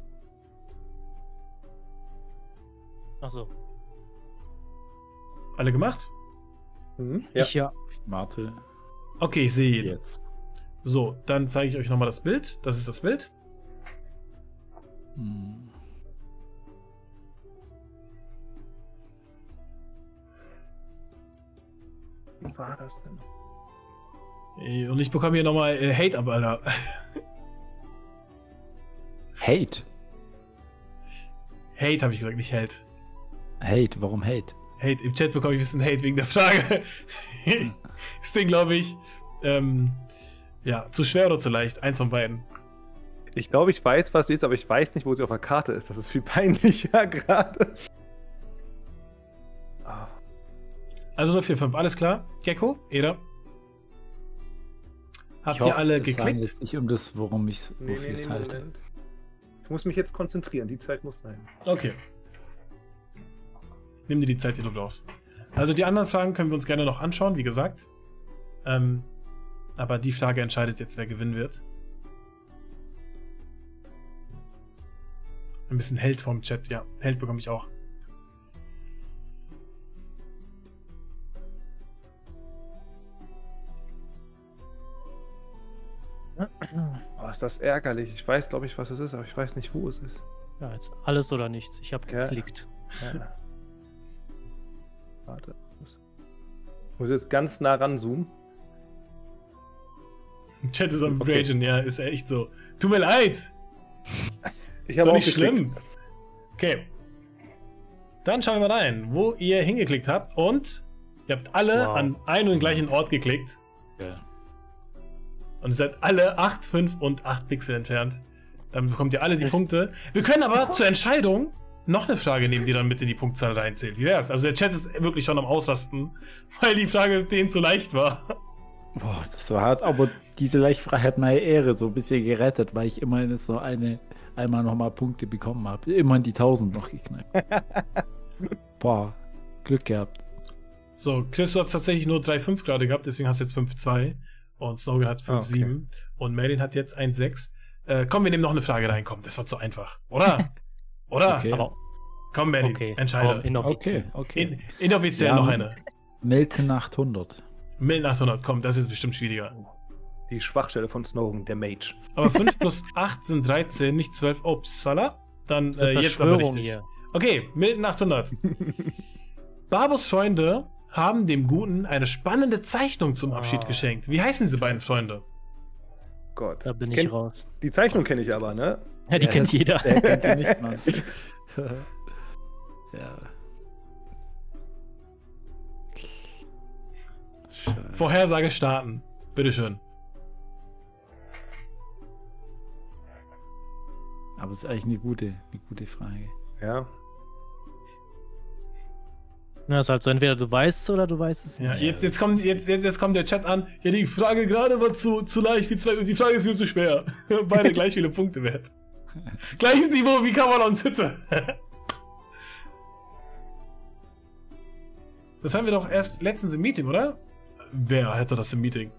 Achso. Alle gemacht? Mhm. Ich ja. Warte. Okay, ich sehe jeden. Jetzt. So, dann zeige ich euch nochmal das Bild. Das ist das Bild. Hm. Wie war das denn? Äh, Und ich bekomme hier nochmal äh, Hate ab, Alter. Hate? Hate habe ich gesagt, nicht Hate. Hate, warum Hate? Hate, im Chat bekomme ich ein bisschen Hate wegen der Frage. Das Ding, glaube ich, ähm, ja, zu schwer oder zu leicht? Eins von beiden. Ich glaube, ich weiß, was sie ist, aber ich weiß nicht, wo sie auf der Karte ist. Das ist viel peinlicher gerade. Also nur vier fünf, alles klar? Gecko, Eder? Habt Ich ihr hoffe, alle es handelt geklickt? jetzt nicht um das, worum ich Nee, wofür nee, ich es nee, halte. Moment. Ich muss mich jetzt konzentrieren. Die Zeit muss sein. Okay. Nimm dir die Zeit, die du brauchst. Also die anderen Fragen können wir uns gerne noch anschauen, wie gesagt. Ähm, aber die Frage entscheidet jetzt, wer gewinnen wird. Ein bisschen Held vom Chat, ja. Held bekomme ich auch. Oh, ist das ärgerlich. Ich weiß, glaube ich, was es ist, aber ich weiß nicht, wo es ist. Ja, jetzt alles oder nichts. Ich habe Ja. geklickt. Ja. Warte. Ich muss, muss jetzt ganz nah ranzoomen. Chat ist am Okay. Ragen, ja, ist ja echt so. Tut mir leid. Ich Ist habe doch auch nicht geklickt. schlimm. Okay. Dann schauen wir mal rein, wo ihr hingeklickt habt. Und ihr habt alle Wow. an einen und den gleichen Ort geklickt. Ja. Und ihr seid alle acht, fünf und acht Pixel entfernt. Dann bekommt ihr alle die Punkte. Wir können aber zur Entscheidung noch eine Frage nehmen, die dann mit in die Punktzahl reinzählt. Wie wär's? Also der Chat ist wirklich schon am Ausrasten, weil die Frage denen zu leicht war. Boah, das war hart, aber diese Leichtfrage hat meine Ehre so ein bisschen gerettet, weil ich immerhin jetzt so eine, einmal nochmal Punkte bekommen habe. Immerhin die tausend noch geknackt. Boah, Glück gehabt. So, Chris, du hast tatsächlich nur drei Komma fünf gerade gehabt, deswegen hast du jetzt fünf Komma zwei. Und Snogan hat fünf Komma sieben. Und Merlin hat jetzt eins Komma sechs. Äh, komm, wir nehmen noch eine Frage rein. Komm, das war zu einfach. Oder? Oder? Okay. Aber komm, Merlin, Okay, entscheide. komm, inoffiziell. Okay, okay. In, inoffiziell Ja, noch eine. Milton achthundert. Milton achthundert, komm, das ist bestimmt schwieriger. Die Schwachstelle von Snogan, der Mage. Aber fünf plus acht sind dreizehn, nicht zwölf. Upsala. Dann Das ist eine äh, jetzt aber Verschwörung richtig. hier. Okay, Milton achthundert. Barbos Freunde haben dem Guten eine spannende Zeichnung zum Abschied Ah. geschenkt. Wie heißen diese beiden Freunde? Gott. Da bin ich Kennt- raus. Die Zeichnung kenne ich aber, ne? Ja, die Ja, kennt jeder. Der kennt ihn nicht, Mann. Ja. Scheiße. Vorhersage starten. Bitteschön. Aber es ist eigentlich eine gute, eine gute Frage. Ja. Na, ist halt so, entweder du weißt es oder du weißt es Ja, nicht. jetzt, jetzt, kommt, jetzt, jetzt, jetzt kommt der Chat an. Ja, die Frage gerade war zu, zu leicht, viel zu leicht und die Frage ist viel zu schwer. Beide gleich viele Punkte wert. Gleiches Niveau wie Kammer und Sitte. Das haben wir doch erst letztens im Meeting, oder? Wer hätte das im Meeting?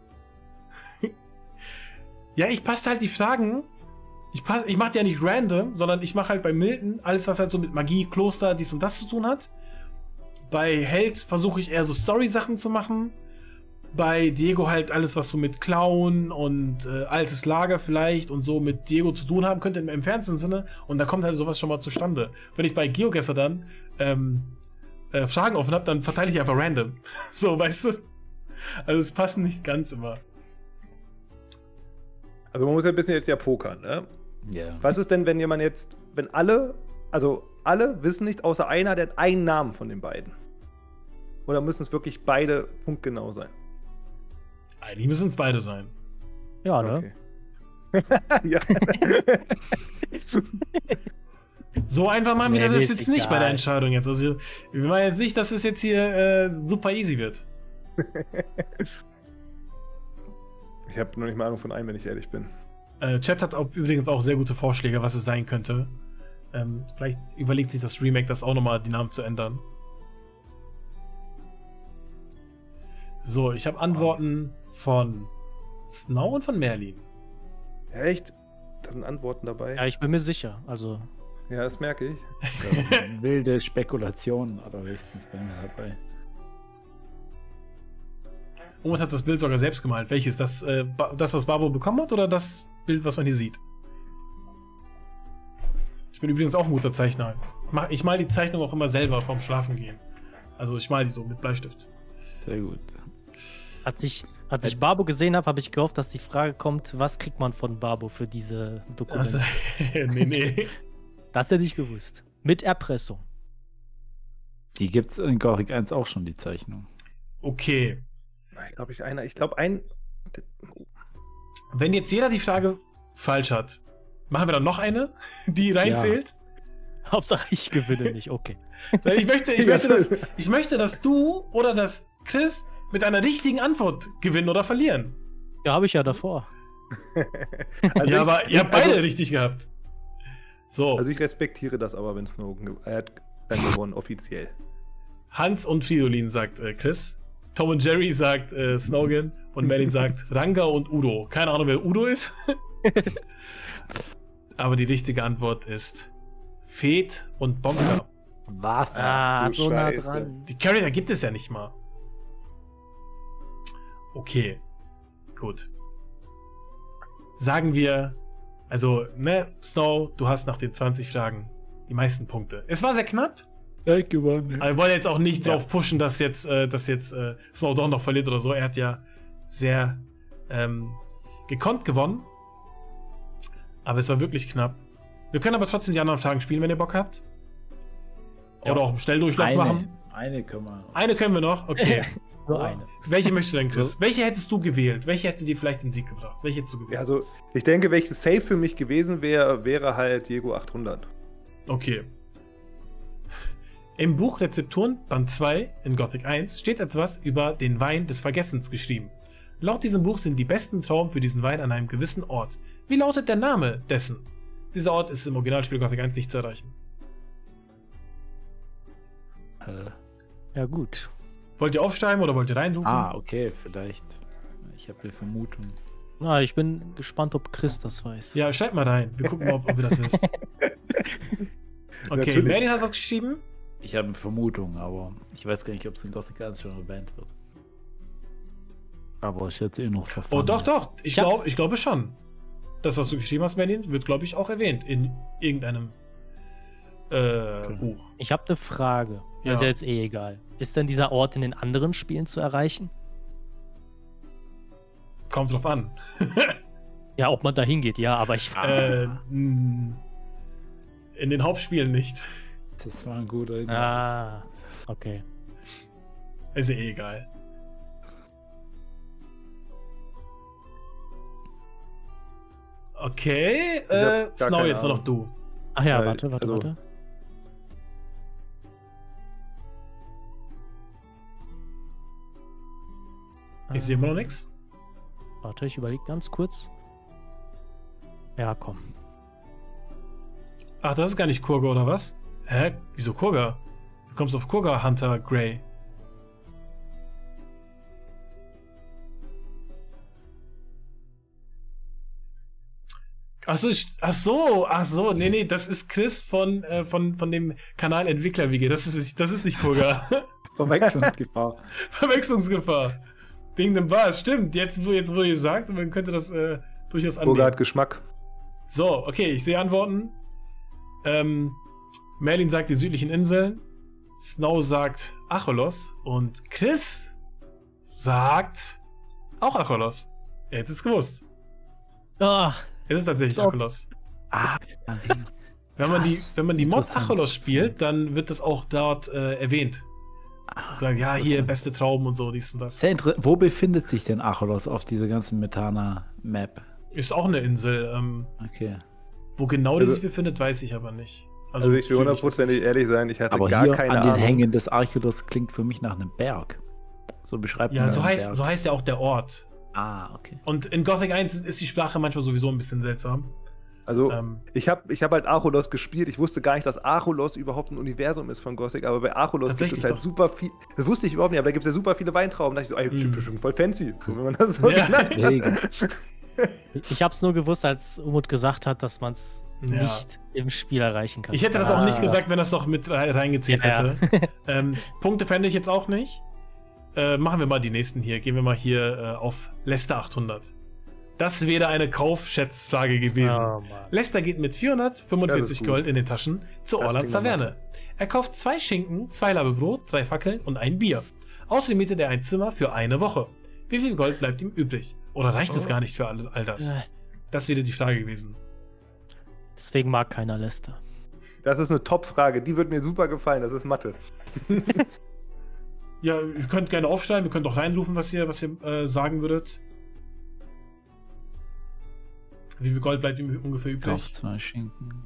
Ja, ich passe halt die Fragen. Ich, pass, ich mache die ja nicht random, sondern ich mache halt bei Milton alles, was halt so mit Magie, Kloster, dies und das zu tun hat. Bei Held versuche ich eher so Story-Sachen zu machen. Bei Diego halt alles, was so mit Clown und äh, altes Lager vielleicht und so mit Diego zu tun haben könnte im, im fernsten Sinne. Und da kommt halt sowas schon mal zustande. Wenn ich bei GeoGuessr dann ähm, äh, Fragen offen habe, dann verteile ich einfach random. So, weißt du? Also es passt nicht ganz immer. Also man muss ja ein bisschen jetzt ja pokern, ne? Ja. Was ist denn, wenn jemand jetzt, wenn alle, also alle wissen nicht, außer einer, der hat einen Namen von den beiden? Oder müssen es wirklich beide punktgenau sein? Eigentlich müssen es beide sein. Ja, ne? Okay. ja. So einfach machen wir Nee, das mir ist jetzt nicht bei der egal. Entscheidung jetzt. Also wir meinen jetzt nicht, dass es jetzt hier äh, super easy wird. Ich habe noch nicht mal Ahnung von einem, wenn ich ehrlich bin. Äh, Chat hat auch, übrigens auch sehr gute Vorschläge, was es sein könnte. Ähm, vielleicht überlegt sich das Remake, das auch nochmal die Namen zu ändern. So, ich habe Antworten von Snow und von Merlin. Echt? Da sind Antworten dabei. Ja, ich bin mir sicher. Also, Ja, das merke ich. Wilde Spekulationen oder wenigstens bei mir dabei. Omos hat das Bild sogar selbst gemalt. Welches? Das, äh, Ba- das, was Babo bekommen hat, oder das Bild, was man hier sieht? Ich bin übrigens auch ein guter Zeichner. Ich mach- Ich mal die Zeichnung auch immer selber vorm Schlafengehen. Also ich mal die so mit Bleistift. Sehr gut. als ich, als ich Babo gesehen habe, habe ich gehofft, dass die Frage kommt, was kriegt man von Babo für diese Dokumente? Also, nee, nee. Das hätte ich gewusst. Mit Erpressung. Die gibt's in Gothic eins auch schon, die Zeichnung. Okay. Ich glaube, ich einer, ich glaube ein. Wenn jetzt jeder die Frage falsch hat, machen wir dann noch eine, die reinzählt? Hauptsache ich gewinne nicht, okay. Weil Ich möchte, ich, möchte, dass, ich möchte, dass du oder dass Chris mit einer richtigen Antwort gewinnen oder verlieren. Ja, habe ich ja davor. Also ja, ich- aber ihr habt also- beide richtig gehabt. So. Also ich respektiere das aber, wenn Snogan ge- er hat dann gewonnen, offiziell. Hans und Fridolin sagt äh, Chris. Tom und Jerry sagt äh, Snogan. Und Merlin sagt Ranga und Udo. Keine Ahnung, wer Udo ist. Aber die richtige Antwort ist Feth und Bonka. Was? Ah, du so nah Scheiße. dran. Die Charakter gibt es ja nicht mal. Okay. Gut. sagen wir, also, ne, Snow, du hast nach den zwanzig Fragen die meisten Punkte. Es war sehr knapp. Ja, gewonnen. Aber wir wollen jetzt auch nicht Ja. drauf pushen, dass jetzt, äh, dass jetzt äh, Snow doch noch verliert oder so. Er hat ja sehr ähm, gekonnt gewonnen. Aber es war wirklich knapp. Wir können aber trotzdem die anderen Fragen spielen, wenn ihr Bock habt. Ja. Oder auch einen Schnelldurchlauf Eine, machen. eine können wir. Eine können wir noch? Okay. Nur eine. Welche möchtest du denn, Chris? Welche hättest du gewählt? Welche hätte dir vielleicht den Sieg gebracht? Welche hättest du gewählt? Ja, also ich denke, welches Safe für mich gewesen wäre, wäre halt Diego achthundert. Okay. Im Buch Rezepturen, Band zwei in Gothic eins, steht etwas über den Wein des Vergessens geschrieben. Laut diesem Buch sind die besten Trauben für diesen Wein an einem gewissen Ort. Wie lautet der Name dessen? Dieser Ort ist im Originalspiel Gothic eins nicht zu erreichen. Äh, Ja, gut. Wollt ihr aufschreiben oder wollt ihr reinrufen? ah, okay, vielleicht. Ich habe eine Vermutung. Na, ich bin gespannt, ob Chris das weiß. Ja, schreibt mal rein. Wir gucken mal, ob, ob ihr das wisst. Okay, Natürlich. Merlin hat was geschrieben. Ich habe eine Vermutung, aber ich weiß gar nicht, ob es in Gothic eins schon erwähnt wird. Aber ich jetzt eh noch verfahren. Oh, doch, jetzt. doch. Ich, glaub, ich glaube schon. Das, was du geschrieben hast, Merlin, wird, glaube ich, auch erwähnt in irgendeinem äh, Buch. Ich habe eine Frage. Ja. Ist ja jetzt eh egal. Ist denn dieser Ort in den anderen Spielen zu erreichen? Kommt drauf an. Ja, ob man da hingeht, ja, aber ich. äh, mh, in den Hauptspielen nicht. Das war ein guter Hinweis. Ah, okay. Ist ja eh egal. Okay, Ich hab äh, gar Snow, keine jetzt nur noch Ahnung. du. Ach ja, Weil, warte, warte, also- warte. Ich sehe immer noch nichts. Warte, ich überlege ganz kurz. Ja, komm. Ach, das ist gar nicht Kurga, oder was? Hä? Wieso Kurga? Du kommst auf Kurga, Hunter Grey. Ach so, ich- ach so, ach so, nee, nee, das ist Chris von, äh, von, von dem Kanal Entwickler W G. Das ist, nicht- das ist nicht Kurga. Verwechslungsgefahr. Verwechslungsgefahr. Wegen dem Bar, stimmt. Jetzt, wo, jetzt, wo ihr sagt, man könnte das äh, durchaus annehmen. Burger hat Geschmack. So, okay, ich sehe Antworten. Ähm, Merlin sagt die südlichen Inseln. Snow sagt Acholos. Und Chris sagt auch Acholos. Er hätte es gewusst. Ah, Es ist tatsächlich Stopp. Acholos. Ah, Wenn man die, krass. wenn man die Mod Interessant. Acholos spielt, dann wird das auch dort äh, erwähnt. Sagen, ja, hier, interessant. beste Trauben und so, dies und das. Sehr inter- Wo befindet sich denn Acholos auf dieser ganzen Metana-Map? Ist auch eine Insel. Ähm, Okay. wo genau die Also- sich befindet, weiß ich aber nicht. Also, ich will südlich hundertprozentig ehrlich sein, ich hatte Aber gar hier keine an den Ahnung. Hängen des Archolos klingt für mich nach einem Berg. So beschreibt Ja, man so einen heißt, Berg. so heißt ja auch der Ort. Ah, okay. Und in Gothic eins ist die Sprache manchmal sowieso ein bisschen seltsam. Also, Ähm, ich habe ich hab halt Acholos gespielt. Ich wusste gar nicht, dass Acholos überhaupt ein Universum ist von Gothic, aber bei Acholos gibt Tatsächlich es halt doch. super viel. Das wusste ich überhaupt nicht, aber da gibt es ja super viele Weintrauben. Da dachte ich so, ey, Mm. bestimmt voll fancy. So, wenn man das so Ja. genannt Deswegen. ich, ich habe es nur gewusst, als Umut gesagt hat, dass man es Ja. nicht im Spiel erreichen kann. Ich hätte das auch nicht gesagt, wenn das noch mit rein- reingezählt Ja, ja. hätte. ähm, Punkte fände ich jetzt auch nicht. Äh, machen wir mal die nächsten hier. Gehen wir mal hier äh, auf Lester achthundert. Das wäre eine Kaufschätzfrage gewesen. Oh, Mann. Lester geht mit Ja, das vierhundertfünfundvierzig ist gut. Gold in den Taschen zur Das Orlands klingt nach Taverne. Er kauft zwei Schinken, zwei Laibe Brot, drei Fackeln und ein Bier. Außerdem mietet er ein Zimmer für eine Woche. Wie viel Gold bleibt ihm übrig? Oder reicht es Oh. gar nicht für all, all das? Äh, Das wäre die Frage gewesen. Deswegen mag keiner Lester. Das ist eine Top-Frage. Die wird mir super gefallen. Das ist Mathe. Ja, ihr könnt gerne aufschreiben, ihr könnt auch reinrufen, was ihr, was ihr äh, sagen würdet. Wie viel Gold bleibt ihm ungefähr übrig? Kauf zwei Schinken.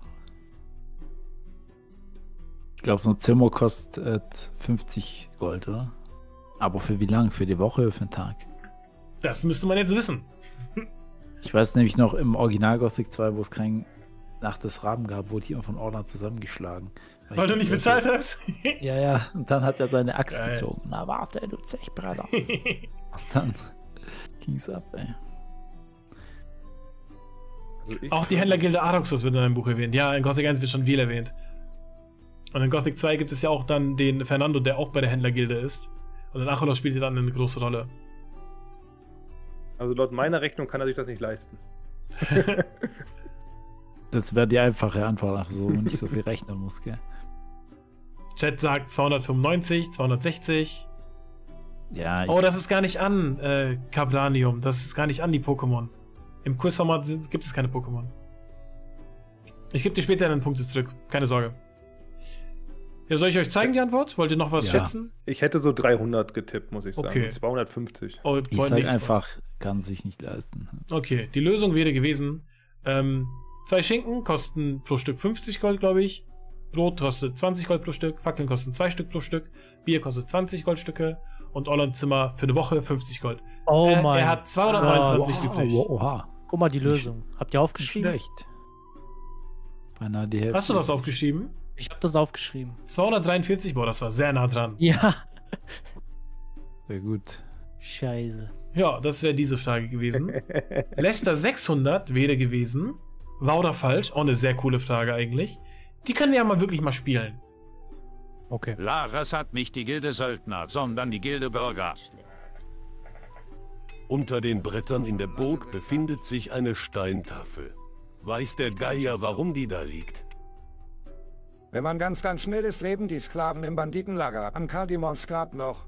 Ich glaube, so ein Zimmer kostet fünfzig Gold, oder? Aber für wie lang? Für die Woche oder für den Tag? Das müsste man jetzt wissen. Ich weiß nämlich noch im Original Gothic zwei, wo es kein Nacht des Raben gab, wurde ich immer von Orlan zusammengeschlagen. Weil du nicht bezahlt hast? Ja, ja. Und dann hat er seine Axt Geil. gezogen. Na warte, du Zechbretter. Und dann ging's ab, ey. Also ich Auch die Händlergilde Aroxos wird in einem Buch erwähnt. Ja, in Gothic eins wird schon viel erwähnt. Und in Gothic zwei gibt es ja auch dann den Fernando, der auch bei der Händlergilde ist. Und in Acholos spielt er dann eine große Rolle. Also laut meiner Rechnung kann er sich das nicht leisten. Das wäre die einfache Antwort, einfach so, wo man nicht so viel rechnen muss, gell? Chat sagt zweihundertfünfundneunzig, zweihundertsechzig. Ja, ich Oh, das ist gar nicht an, äh, Cablanium. Das ist gar nicht an die Pokémon. Im Quizformat sind- gibt es keine Pokémon. Ich gebe dir später einen Punkte zurück. Keine Sorge. Ja, soll ich euch zeigen die Antwort? Wollt ihr noch was Ja. schätzen? Ich hätte so dreihundert getippt, muss ich sagen. Okay. zweihundertfünfzig. Oh, ich wollen sag nicht. einfach, kann sich nicht leisten. Okay, die Lösung wäre gewesen, ähm, zwei Schinken kosten pro Stück fünfzig Gold, glaube ich. Brot kostet zwanzig Gold pro Stück, Fackeln kosten zwei Stück pro Stück, Bier kostet zwanzig Goldstücke und Orland Zimmer für eine Woche fünfzig Gold. Oh er, mein er hat zweihundertneunundzwanzig Wow, übrig. oha. Guck mal die Nicht- Lösung. Habt ihr Nicht aufgeschrieben? schlecht. Beinahe die Hälfte. Hast du was aufgeschrieben? Ich habe das aufgeschrieben. zweihundertdreiundvierzig, boah, das war sehr nah dran. Ja. Sehr gut. Scheiße. Ja, das wäre diese Frage gewesen. Leicester sechshundert wäre gewesen. Wahr oder falsch? Auch eine sehr coole Frage eigentlich. Die können wir ja mal wirklich mal spielen. Okay. Lares hat nicht die Gilde Söldner, sondern die Gilde Bürger. Unter den Brettern in der Burg befindet sich eine Steintafel. Weiß der Geier, warum die da liegt? Wenn man ganz, ganz schnell ist, leben die Sklaven im Banditenlager an Kardimons Grab noch.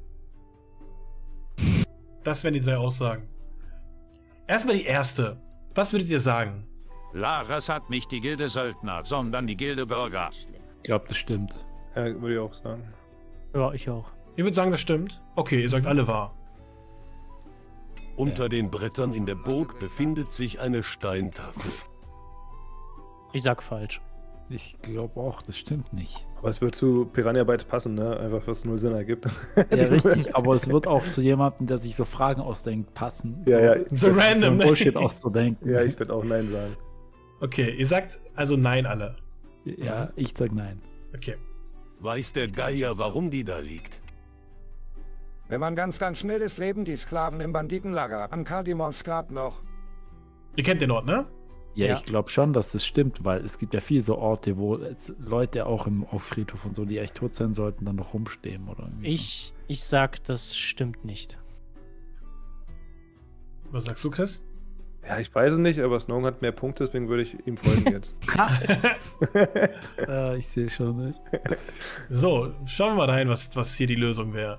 Das wären die drei Aussagen. Erstmal die erste. Was würdet ihr sagen? Lares hat nicht die Gilde Söldner, sondern die Gilde Bürger. Ich glaube, das stimmt. Ja, würde ich auch sagen. Ja, ich auch. Ihr würdet sagen, das stimmt? Okay, ihr sagt alle wahr. Unter den Brettern in der Burg befindet sich eine Steintafel. Ich sag falsch. Ich glaube auch, das stimmt nicht. Aber es wird zu Piranha Bytes passen, ne? Einfach, was null Sinn ergibt. Ja, richtig, aber es wird auch zu jemandem, der sich so Fragen ausdenkt, passen. Ja, ja. So random, ne? So Bullshit auszudenken. Ja, ich würde auch Nein sagen. Okay, ihr sagt also nein alle. Ja, ich sag nein. Okay. Weiß der Geier, warum die da liegt? Wenn man ganz, ganz schnell ist, leben die Sklaven im Banditenlager an Kardimons Grab noch. Ihr kennt den Ort, ne? Ja, Ja. ich glaube schon, dass das stimmt, weil es gibt ja viele so Orte, wo jetzt Leute auch im auf Friedhof und so, die echt tot sein sollten, dann noch rumstehen oder irgendwie Ich, ich sag, das stimmt nicht. Was sagst du, Chris? Ja, ich weiß es nicht, aber Snow hat mehr Punkte, deswegen würde ich ihm folgen jetzt. so. Ja, ich sehe schon, ne? So, schauen wir mal rein, was, was hier die Lösung wäre.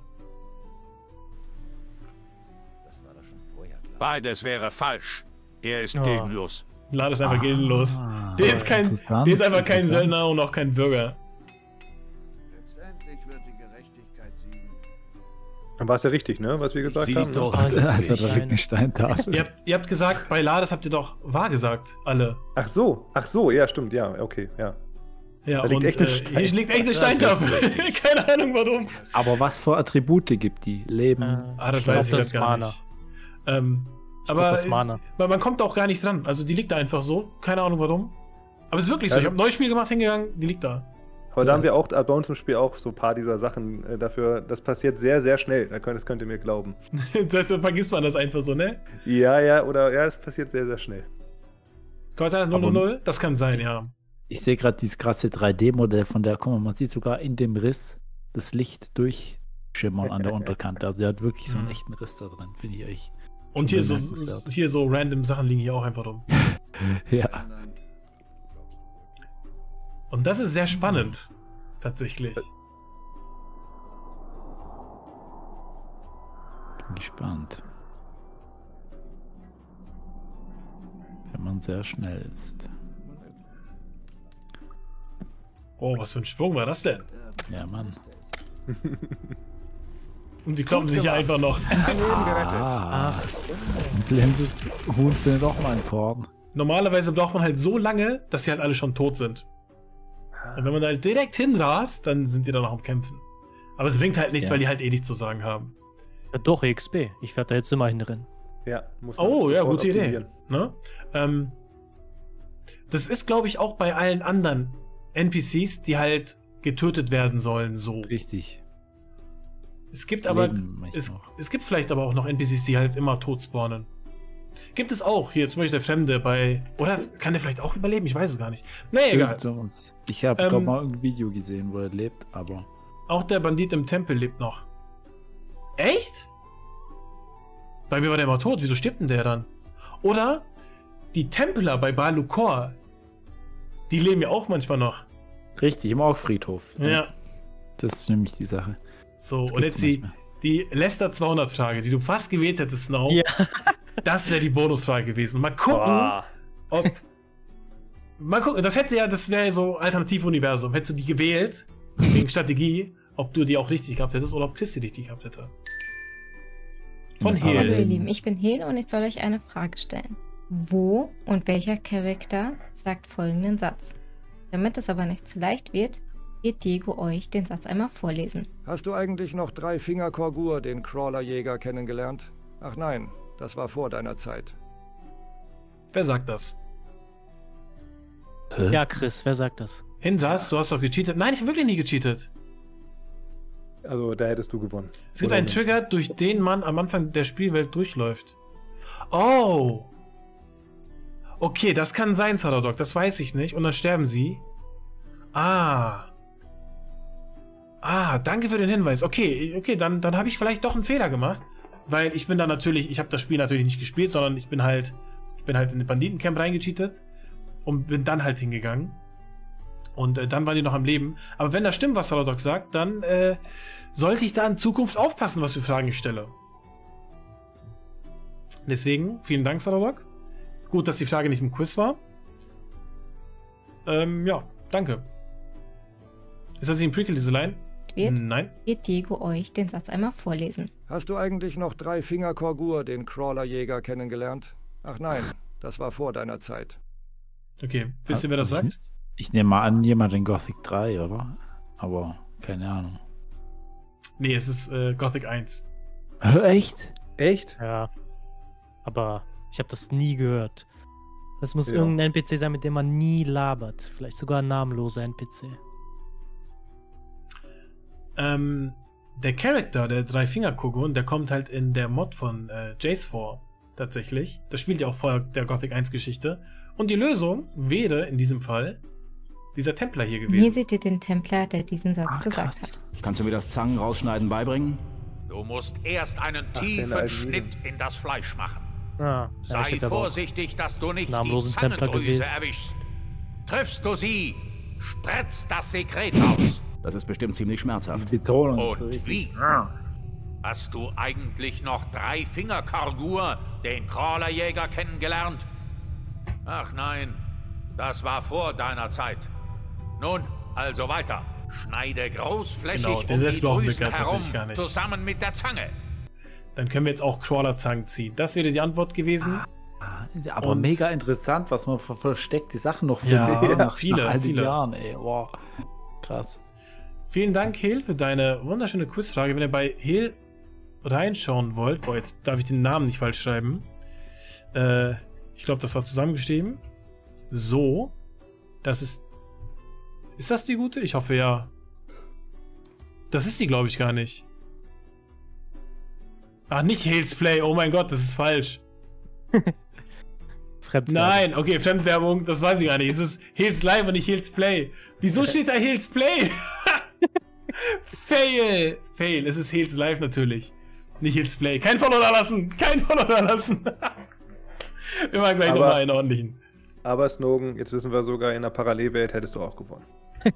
Beides wäre falsch. Er ist Oh. gildenlos. Lade ist einfach Ah, gildenlos. Der ist kein, interessant, der ist einfach kein interessant. Söldner und auch kein Bürger. Letztendlich wird die Gerechtigkeit siegen. Dann war es ja richtig, ne? Was wir gesagt Sie haben. doch Ne? Alter, da wirklich. liegt eine Steintafel. Ihr habt, ihr habt gesagt, bei Lades habt ihr doch wahr gesagt, alle. Ach so, ach so, ja, stimmt, ja, okay, ja. Ja, Da liegt und echt eine äh, Stein- hier liegt echt eine Das Steintafel. ist richtig. Keine Ahnung warum. Aber was für Attribute gibt die? Leben. Äh, Ah, das ich weiß glaub, ich das grad gar ist Mana. nicht. Ähm, Ich glaub, aber das ist Mana. weil man kommt auch gar nicht dran. Also die liegt da einfach so. Keine Ahnung warum. Aber es ist wirklich so. Ja, Ich habe ein neues Spiel gemacht, hingegangen, die liegt da. Aber da haben wir auch äh, bei uns im Spiel auch so ein paar dieser Sachen äh, dafür. Das passiert sehr, sehr schnell. Da könnt, das könnt ihr mir glauben. da vergisst man das einfach so, ne? Ja, ja, oder ja, es passiert sehr, sehr schnell. Cortana null null null? Das kann sein, ja. Ich sehe gerade dieses krasse drei D-Modell von der, guck mal, man sieht sogar in dem Riss das Licht durchschimmern an der Unterkante. Also er hat wirklich so einen Mhm. echten Riss da drin, finde ich euch. Und schon hier so, bemerkenswert. hier so random Sachen liegen hier auch einfach rum. Ja. Und das ist sehr spannend. Tatsächlich. Bin gespannt. Wenn man sehr schnell ist. Oh, was für ein Sprung war das denn? Ja, Mann. Und die kloppen sich ja einfach noch. Ein Leben gerettet. Ah, ein blindes Huhn findet auch mal ein Korn. Normalerweise braucht man halt so lange, dass sie halt alle schon tot sind. Und wenn man da halt direkt hinrast, dann sind die dann noch am Kämpfen. Aber es bringt halt nichts, Ja. weil die halt eh nichts zu sagen haben. Ja, doch, E X P. Ich werde da jetzt immer hinrennen. Ja, muss man Oh, ja, sofort gute Idee. aktivieren. Ne? Ähm, das ist, glaube ich, auch bei allen anderen N P Cs, die halt getötet werden sollen, so. Richtig. Es gibt aber, Leben manchmal es, noch. es gibt vielleicht aber auch noch N P Cs, die halt immer tot spawnen. Gibt es auch, hier zum Beispiel der Fremde bei, oder kann der vielleicht auch überleben? Ich weiß es gar nicht. Naja, egal. Irgend sowas. Ich habe Ähm, glaub mal irgendein Video gesehen, wo er lebt, aber Auch der Bandit im Tempel lebt noch. Echt? Bei mir war der immer tot, wieso stirbt denn der dann? Oder die Templer bei Balukor, die leben ja auch manchmal noch. Richtig, im Orkfriedhof. Ja. Das ist nämlich die Sache. So, und jetzt die, die Lester zweihundert Frage, die du fast gewählt hättest, Snow. Ja. Das wäre die Bonusfrage gewesen. Mal gucken, Boah. ob... Mal gucken, das hätte ja, das wäre so Alternativuniversum. Hättest du die gewählt, wegen Strategie, ob du die auch richtig gehabt hättest oder ob Chris die richtig gehabt hätte. Von Hallo Hel. ihr Lieben, ich bin Hel und ich soll euch eine Frage stellen. Wo und welcher Charakter sagt folgenden Satz? Damit es aber nicht zu leicht wird, wird Diego euch den Satz einmal vorlesen. Hast du eigentlich noch drei Finger Korgur, den Crawlerjäger, kennengelernt? Ach nein, das war vor deiner Zeit. Wer sagt das? Hä? Ja, Chris, wer sagt das? Hindras, du hast doch gecheatet. Nein, ich habe wirklich nie gecheatet. Also, da hättest du gewonnen. Es gibt Oder einen nicht? Trigger, durch den man am Anfang der Spielwelt durchläuft. Oh! Okay, das kann sein, Saradok, das weiß ich nicht. Und dann sterben sie. Ah. Ah, danke für den Hinweis. Okay, okay, dann, dann habe ich vielleicht doch einen Fehler gemacht. Weil ich bin dann natürlich, ich habe das Spiel natürlich nicht gespielt, sondern ich bin halt, ich bin halt in den Banditencamp reingecheatet und bin dann halt hingegangen. Und äh, dann waren die noch am Leben. Aber wenn das stimmt, was Saradok sagt, dann äh, sollte ich da in Zukunft aufpassen, was für Fragen ich stelle. Deswegen, vielen Dank, Saradok. Gut, dass die Frage nicht im Quiz war. Ähm, ja, danke. Ist das nicht ein Prequel, diese Line? Wird, Nein. wird Diego euch den Satz einmal vorlesen. Hast du eigentlich noch drei Finger Korgur, den Crawlerjäger, kennengelernt? Ach nein, das war vor deiner Zeit. Okay, wisst ihr, wer das sagt? Ich nehme mal an, jemand in Gothic drei, oder? Aber keine Ahnung. Nee, es ist äh, Gothic eins. Echt? Echt? Ja. Aber ich habe das nie gehört. Das muss Ja. irgendein N P C sein, mit dem man nie labert. Vielleicht sogar ein namenloser N P C. Ähm, der Charakter, der Drei-Finger-Kogun, der kommt halt in der Mod von äh, Jace vor. Tatsächlich. Das spielt ja auch vor der Gothic eins Geschichte. Und die Lösung wäre in diesem Fall dieser Templer hier Hier gewesen. seht ihr den Templer, der diesen Satz Ach, gesagt hat. Kannst du mir das Zangen rausschneiden beibringen? Du musst erst einen Ach, den tiefen alten Schnitt in das Fleisch machen. Ah, ja, Sei ich hätte aber auch vorsichtig, dass du nicht die namenlosen Templer Zangendrüse gewählt. erwischst. Triffst du sie, spritzt das Sekret aus. Das ist bestimmt ziemlich schmerzhaft. Betonung. Und wie? Hast du eigentlich noch drei Finger Kargur, den Crawlerjäger, kennengelernt? Ach nein, das war vor deiner Zeit. Nun, also weiter. Schneide großflächig Genau, den um Rest die brauchen wir Drüsen gar herum, tatsächlich gar nicht. zusammen mit der Zange. Dann können wir jetzt auch Crawler-Zangen ziehen. Das wäre die Antwort gewesen. Aber Und- mega interessant, was man für versteckte Sachen noch Ja, findet. nach, viele, nach all den viele. Jahren, ey. Wow. Krass. Vielen Dank, Hel, für deine wunderschöne Quizfrage. Wenn ihr bei Hel reinschauen wollt, boah, jetzt darf ich den Namen nicht falsch schreiben. Äh, ich glaube, das war zusammengeschrieben. So. Das ist. Ist das die gute? Ich hoffe ja. Das ist die, glaube ich, gar nicht. Ach, nicht Hales Play. Oh mein Gott, das ist falsch. Fremdwerbung. Nein, okay, Fremdwerbung, das weiß ich gar nicht. Es ist Hales Live und nicht Hales Play. Wieso steht da Hales Play? Fail! Fail, es ist Hales Live natürlich. Nicht Hales Play. Kein Follow da lassen! Kein Follow da lassen! Wir machen gleich Aber- nochmal einen ordentlichen. Aber Snogan, jetzt wissen wir sogar, in der Parallelwelt hättest du auch gewonnen.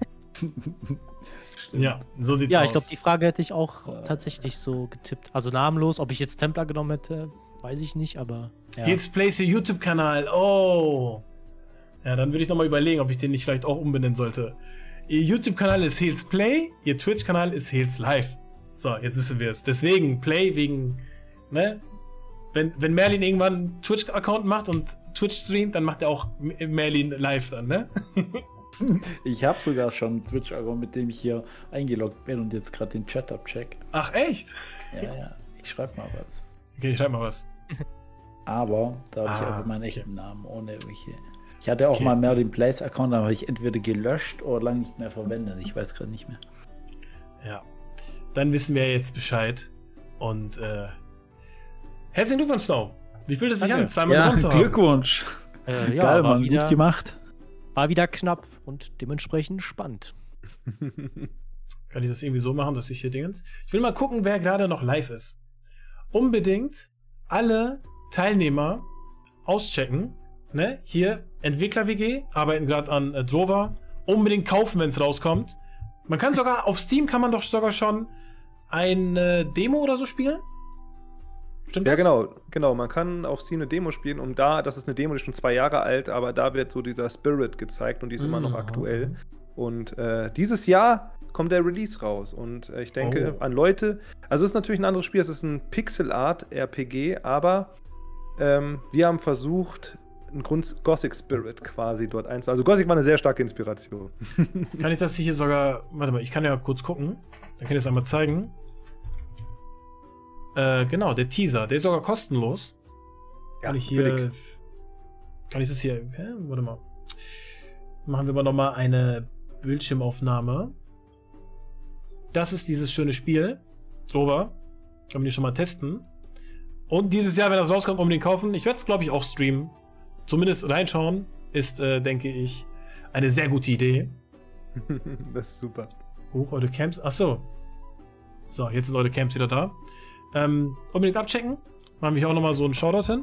Ja, so sieht's Ja, aus. ich glaube, die Frage hätte ich auch tatsächlich so getippt. Also namenlos, ob ich jetzt Templar genommen hätte, weiß ich nicht, aber. Ja. Hales Play ist ihr YouTube-Kanal. Oh. Ja, dann würde ich nochmal überlegen, ob ich den nicht vielleicht auch umbenennen sollte. Ihr YouTube-Kanal ist Hales Play, ihr Twitch-Kanal ist Hales Live. So, jetzt wissen wir es. Deswegen Play wegen, ne? Wenn, wenn Merlin irgendwann einen Twitch-Account macht und Twitch streamt, dann macht er auch M- Merlin live dann, ne? Ich habe sogar schon einen Twitch-Account, mit dem ich hier eingeloggt bin und jetzt gerade den Chat abcheck. Ach, echt? Ja, ja. Ich schreibe mal was. Okay, ich schreib mal was. Aber da habe ich Ah, einfach meinen okay. echten Namen ohne irgendwelche. Ich hatte auch Okay. mal Merlin Plays Account, aber habe ich entweder gelöscht oder lange nicht mehr verwendet. Ich weiß gerade nicht mehr. Ja. Dann wissen wir jetzt Bescheid. Und, äh. Herzlichen Glückwunsch, Snow. Wie fühlt es sich Danke. an, zweimal Ja, gewonnen zu haben? Glückwunsch. Äh, ja, Geil, war Mann, wieder, gut gemacht. War wieder knapp und dementsprechend spannend. Kann ich das irgendwie so machen, dass ich hier Dingens. Ich will mal gucken, wer gerade noch live ist. Unbedingt alle Teilnehmer auschecken ne? Hier, Entwickler-W G, arbeiten gerade an äh, Drova. Unbedingt kaufen, wenn es rauskommt. Man kann sogar, auf Steam kann man doch sogar schon eine Demo oder so spielen? Stimmt Ja, das? genau, genau. Man kann auf Steam eine Demo spielen, um da, das ist eine Demo, die ist schon zwei Jahre alt, aber da wird so dieser Spirit gezeigt und die ist immer noch Mhm. aktuell. Und äh, dieses Jahr kommt der Release raus und äh, ich denke Oh. an Leute, also es ist natürlich ein anderes Spiel, es ist ein Pixel-Art-R P G, aber ähm, wir haben versucht, einen Grund Gothic Spirit quasi dort einzubauen. Also Gothic war eine sehr starke Inspiration. Kann ich das hier sogar. Warte mal, ich kann ja kurz gucken. Dann kann ich es einmal zeigen. Äh, genau, der Teaser. Der ist sogar kostenlos. Ja, kann ich hier. billig. Kann ich das hier. Hä? Warte mal. Machen wir aber nochmal eine Bildschirmaufnahme. Das ist dieses schöne Spiel. Drüber. Kann man die schon mal testen. Und dieses Jahr, wenn das rauskommt, unbedingt kaufen. Ich werde es, glaube ich, auch streamen. Zumindest reinschauen ist, äh, denke ich, eine sehr gute Idee. Das ist super. Hoch, eure Camps. Achso. So, jetzt sind eure Camps wieder da. Ähm, unbedingt abchecken. Machen wir hier auch nochmal so einen Shoutout hin.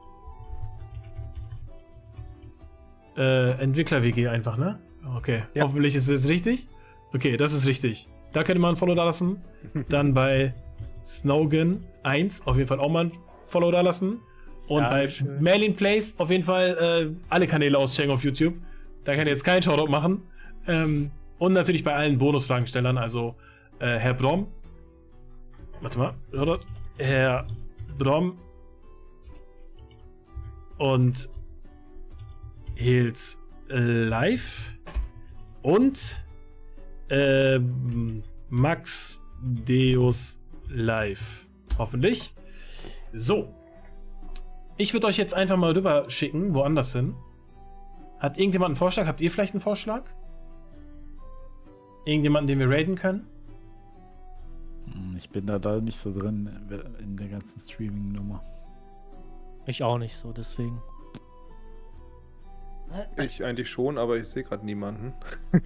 Äh, Entwickler-W G einfach, ne? Okay. Ja. Hoffentlich ist es richtig. Okay, das ist richtig. Da könnte man ein Follow da lassen. Dann bei Snogan eins auf jeden Fall auch mal ein Follow da lassen. Und Ja, bei schön. Merlin Plays auf jeden Fall äh, alle Kanäle auschecken auf YouTube. Da kann ich jetzt keinen Shoutout machen. Ähm, und natürlich bei allen Bonusfragenstellern, also äh, Herr Brom. Warte mal, oder? Herr Brom und Hils Live und ähm, Max Deus Live. Hoffentlich. So. Ich würde euch jetzt einfach mal rüber schicken, woanders hin. Hat irgendjemand einen Vorschlag? Habt ihr vielleicht einen Vorschlag? Irgendjemanden, den wir raiden können? Hm, Ich bin da, da nicht so drin in der ganzen Streaming-Nummer. Ich auch nicht so, deswegen. Ich eigentlich schon, aber ich sehe gerade niemanden.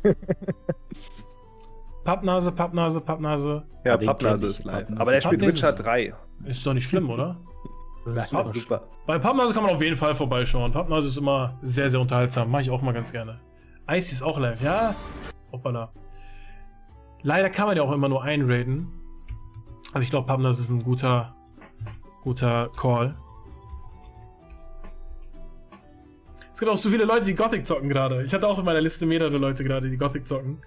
Pappnase, Pappnase, Pappnase. Ja, den Pappnase kenn ich, ist live. Pappnase. Aber der spielt Pappnase Witcher ist- drei. Ist doch nicht schlimm, oder? Das Papp- ist super. Bei Pappnase kann man auf jeden Fall vorbeischauen. Pappnase ist immer sehr, sehr unterhaltsam. Mache ich auch mal ganz gerne. Ice ist auch live, ja? Hoppala. Leider kann man ja auch immer nur einraiden. Aber ich glaube, Pappnase ist ein guter, guter Call. Es gibt auch so viele Leute, die Gothic zocken gerade. Ich hatte auch in meiner Liste mehrere Leute gerade, die Gothic zocken.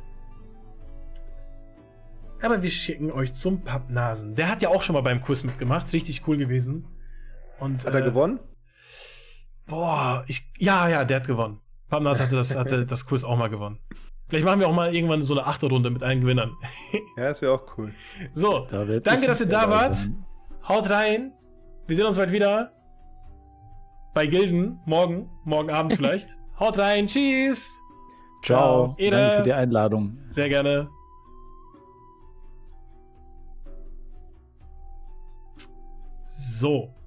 Aber wir schicken euch zum Pappnasen. Der hat ja auch schon mal beim Quiz mitgemacht. Richtig cool gewesen. Und, Hat er äh, gewonnen? Boah, ich. Ja, ja, der hat gewonnen. Pappnasen hatte das, hatte das Quiz auch mal gewonnen. Vielleicht machen wir auch mal irgendwann so eine Achterrunde mit allen Gewinnern. Ja, das wäre auch cool. So, Da wird danke, ich dass ihr nicht da dabei wart. sein. Haut rein. Wir sehen uns bald wieder. Bei Gilden. Morgen. Morgen Abend vielleicht. Haut rein. Tschüss. Ciao. Ede. Danke für die Einladung. Sehr gerne. So.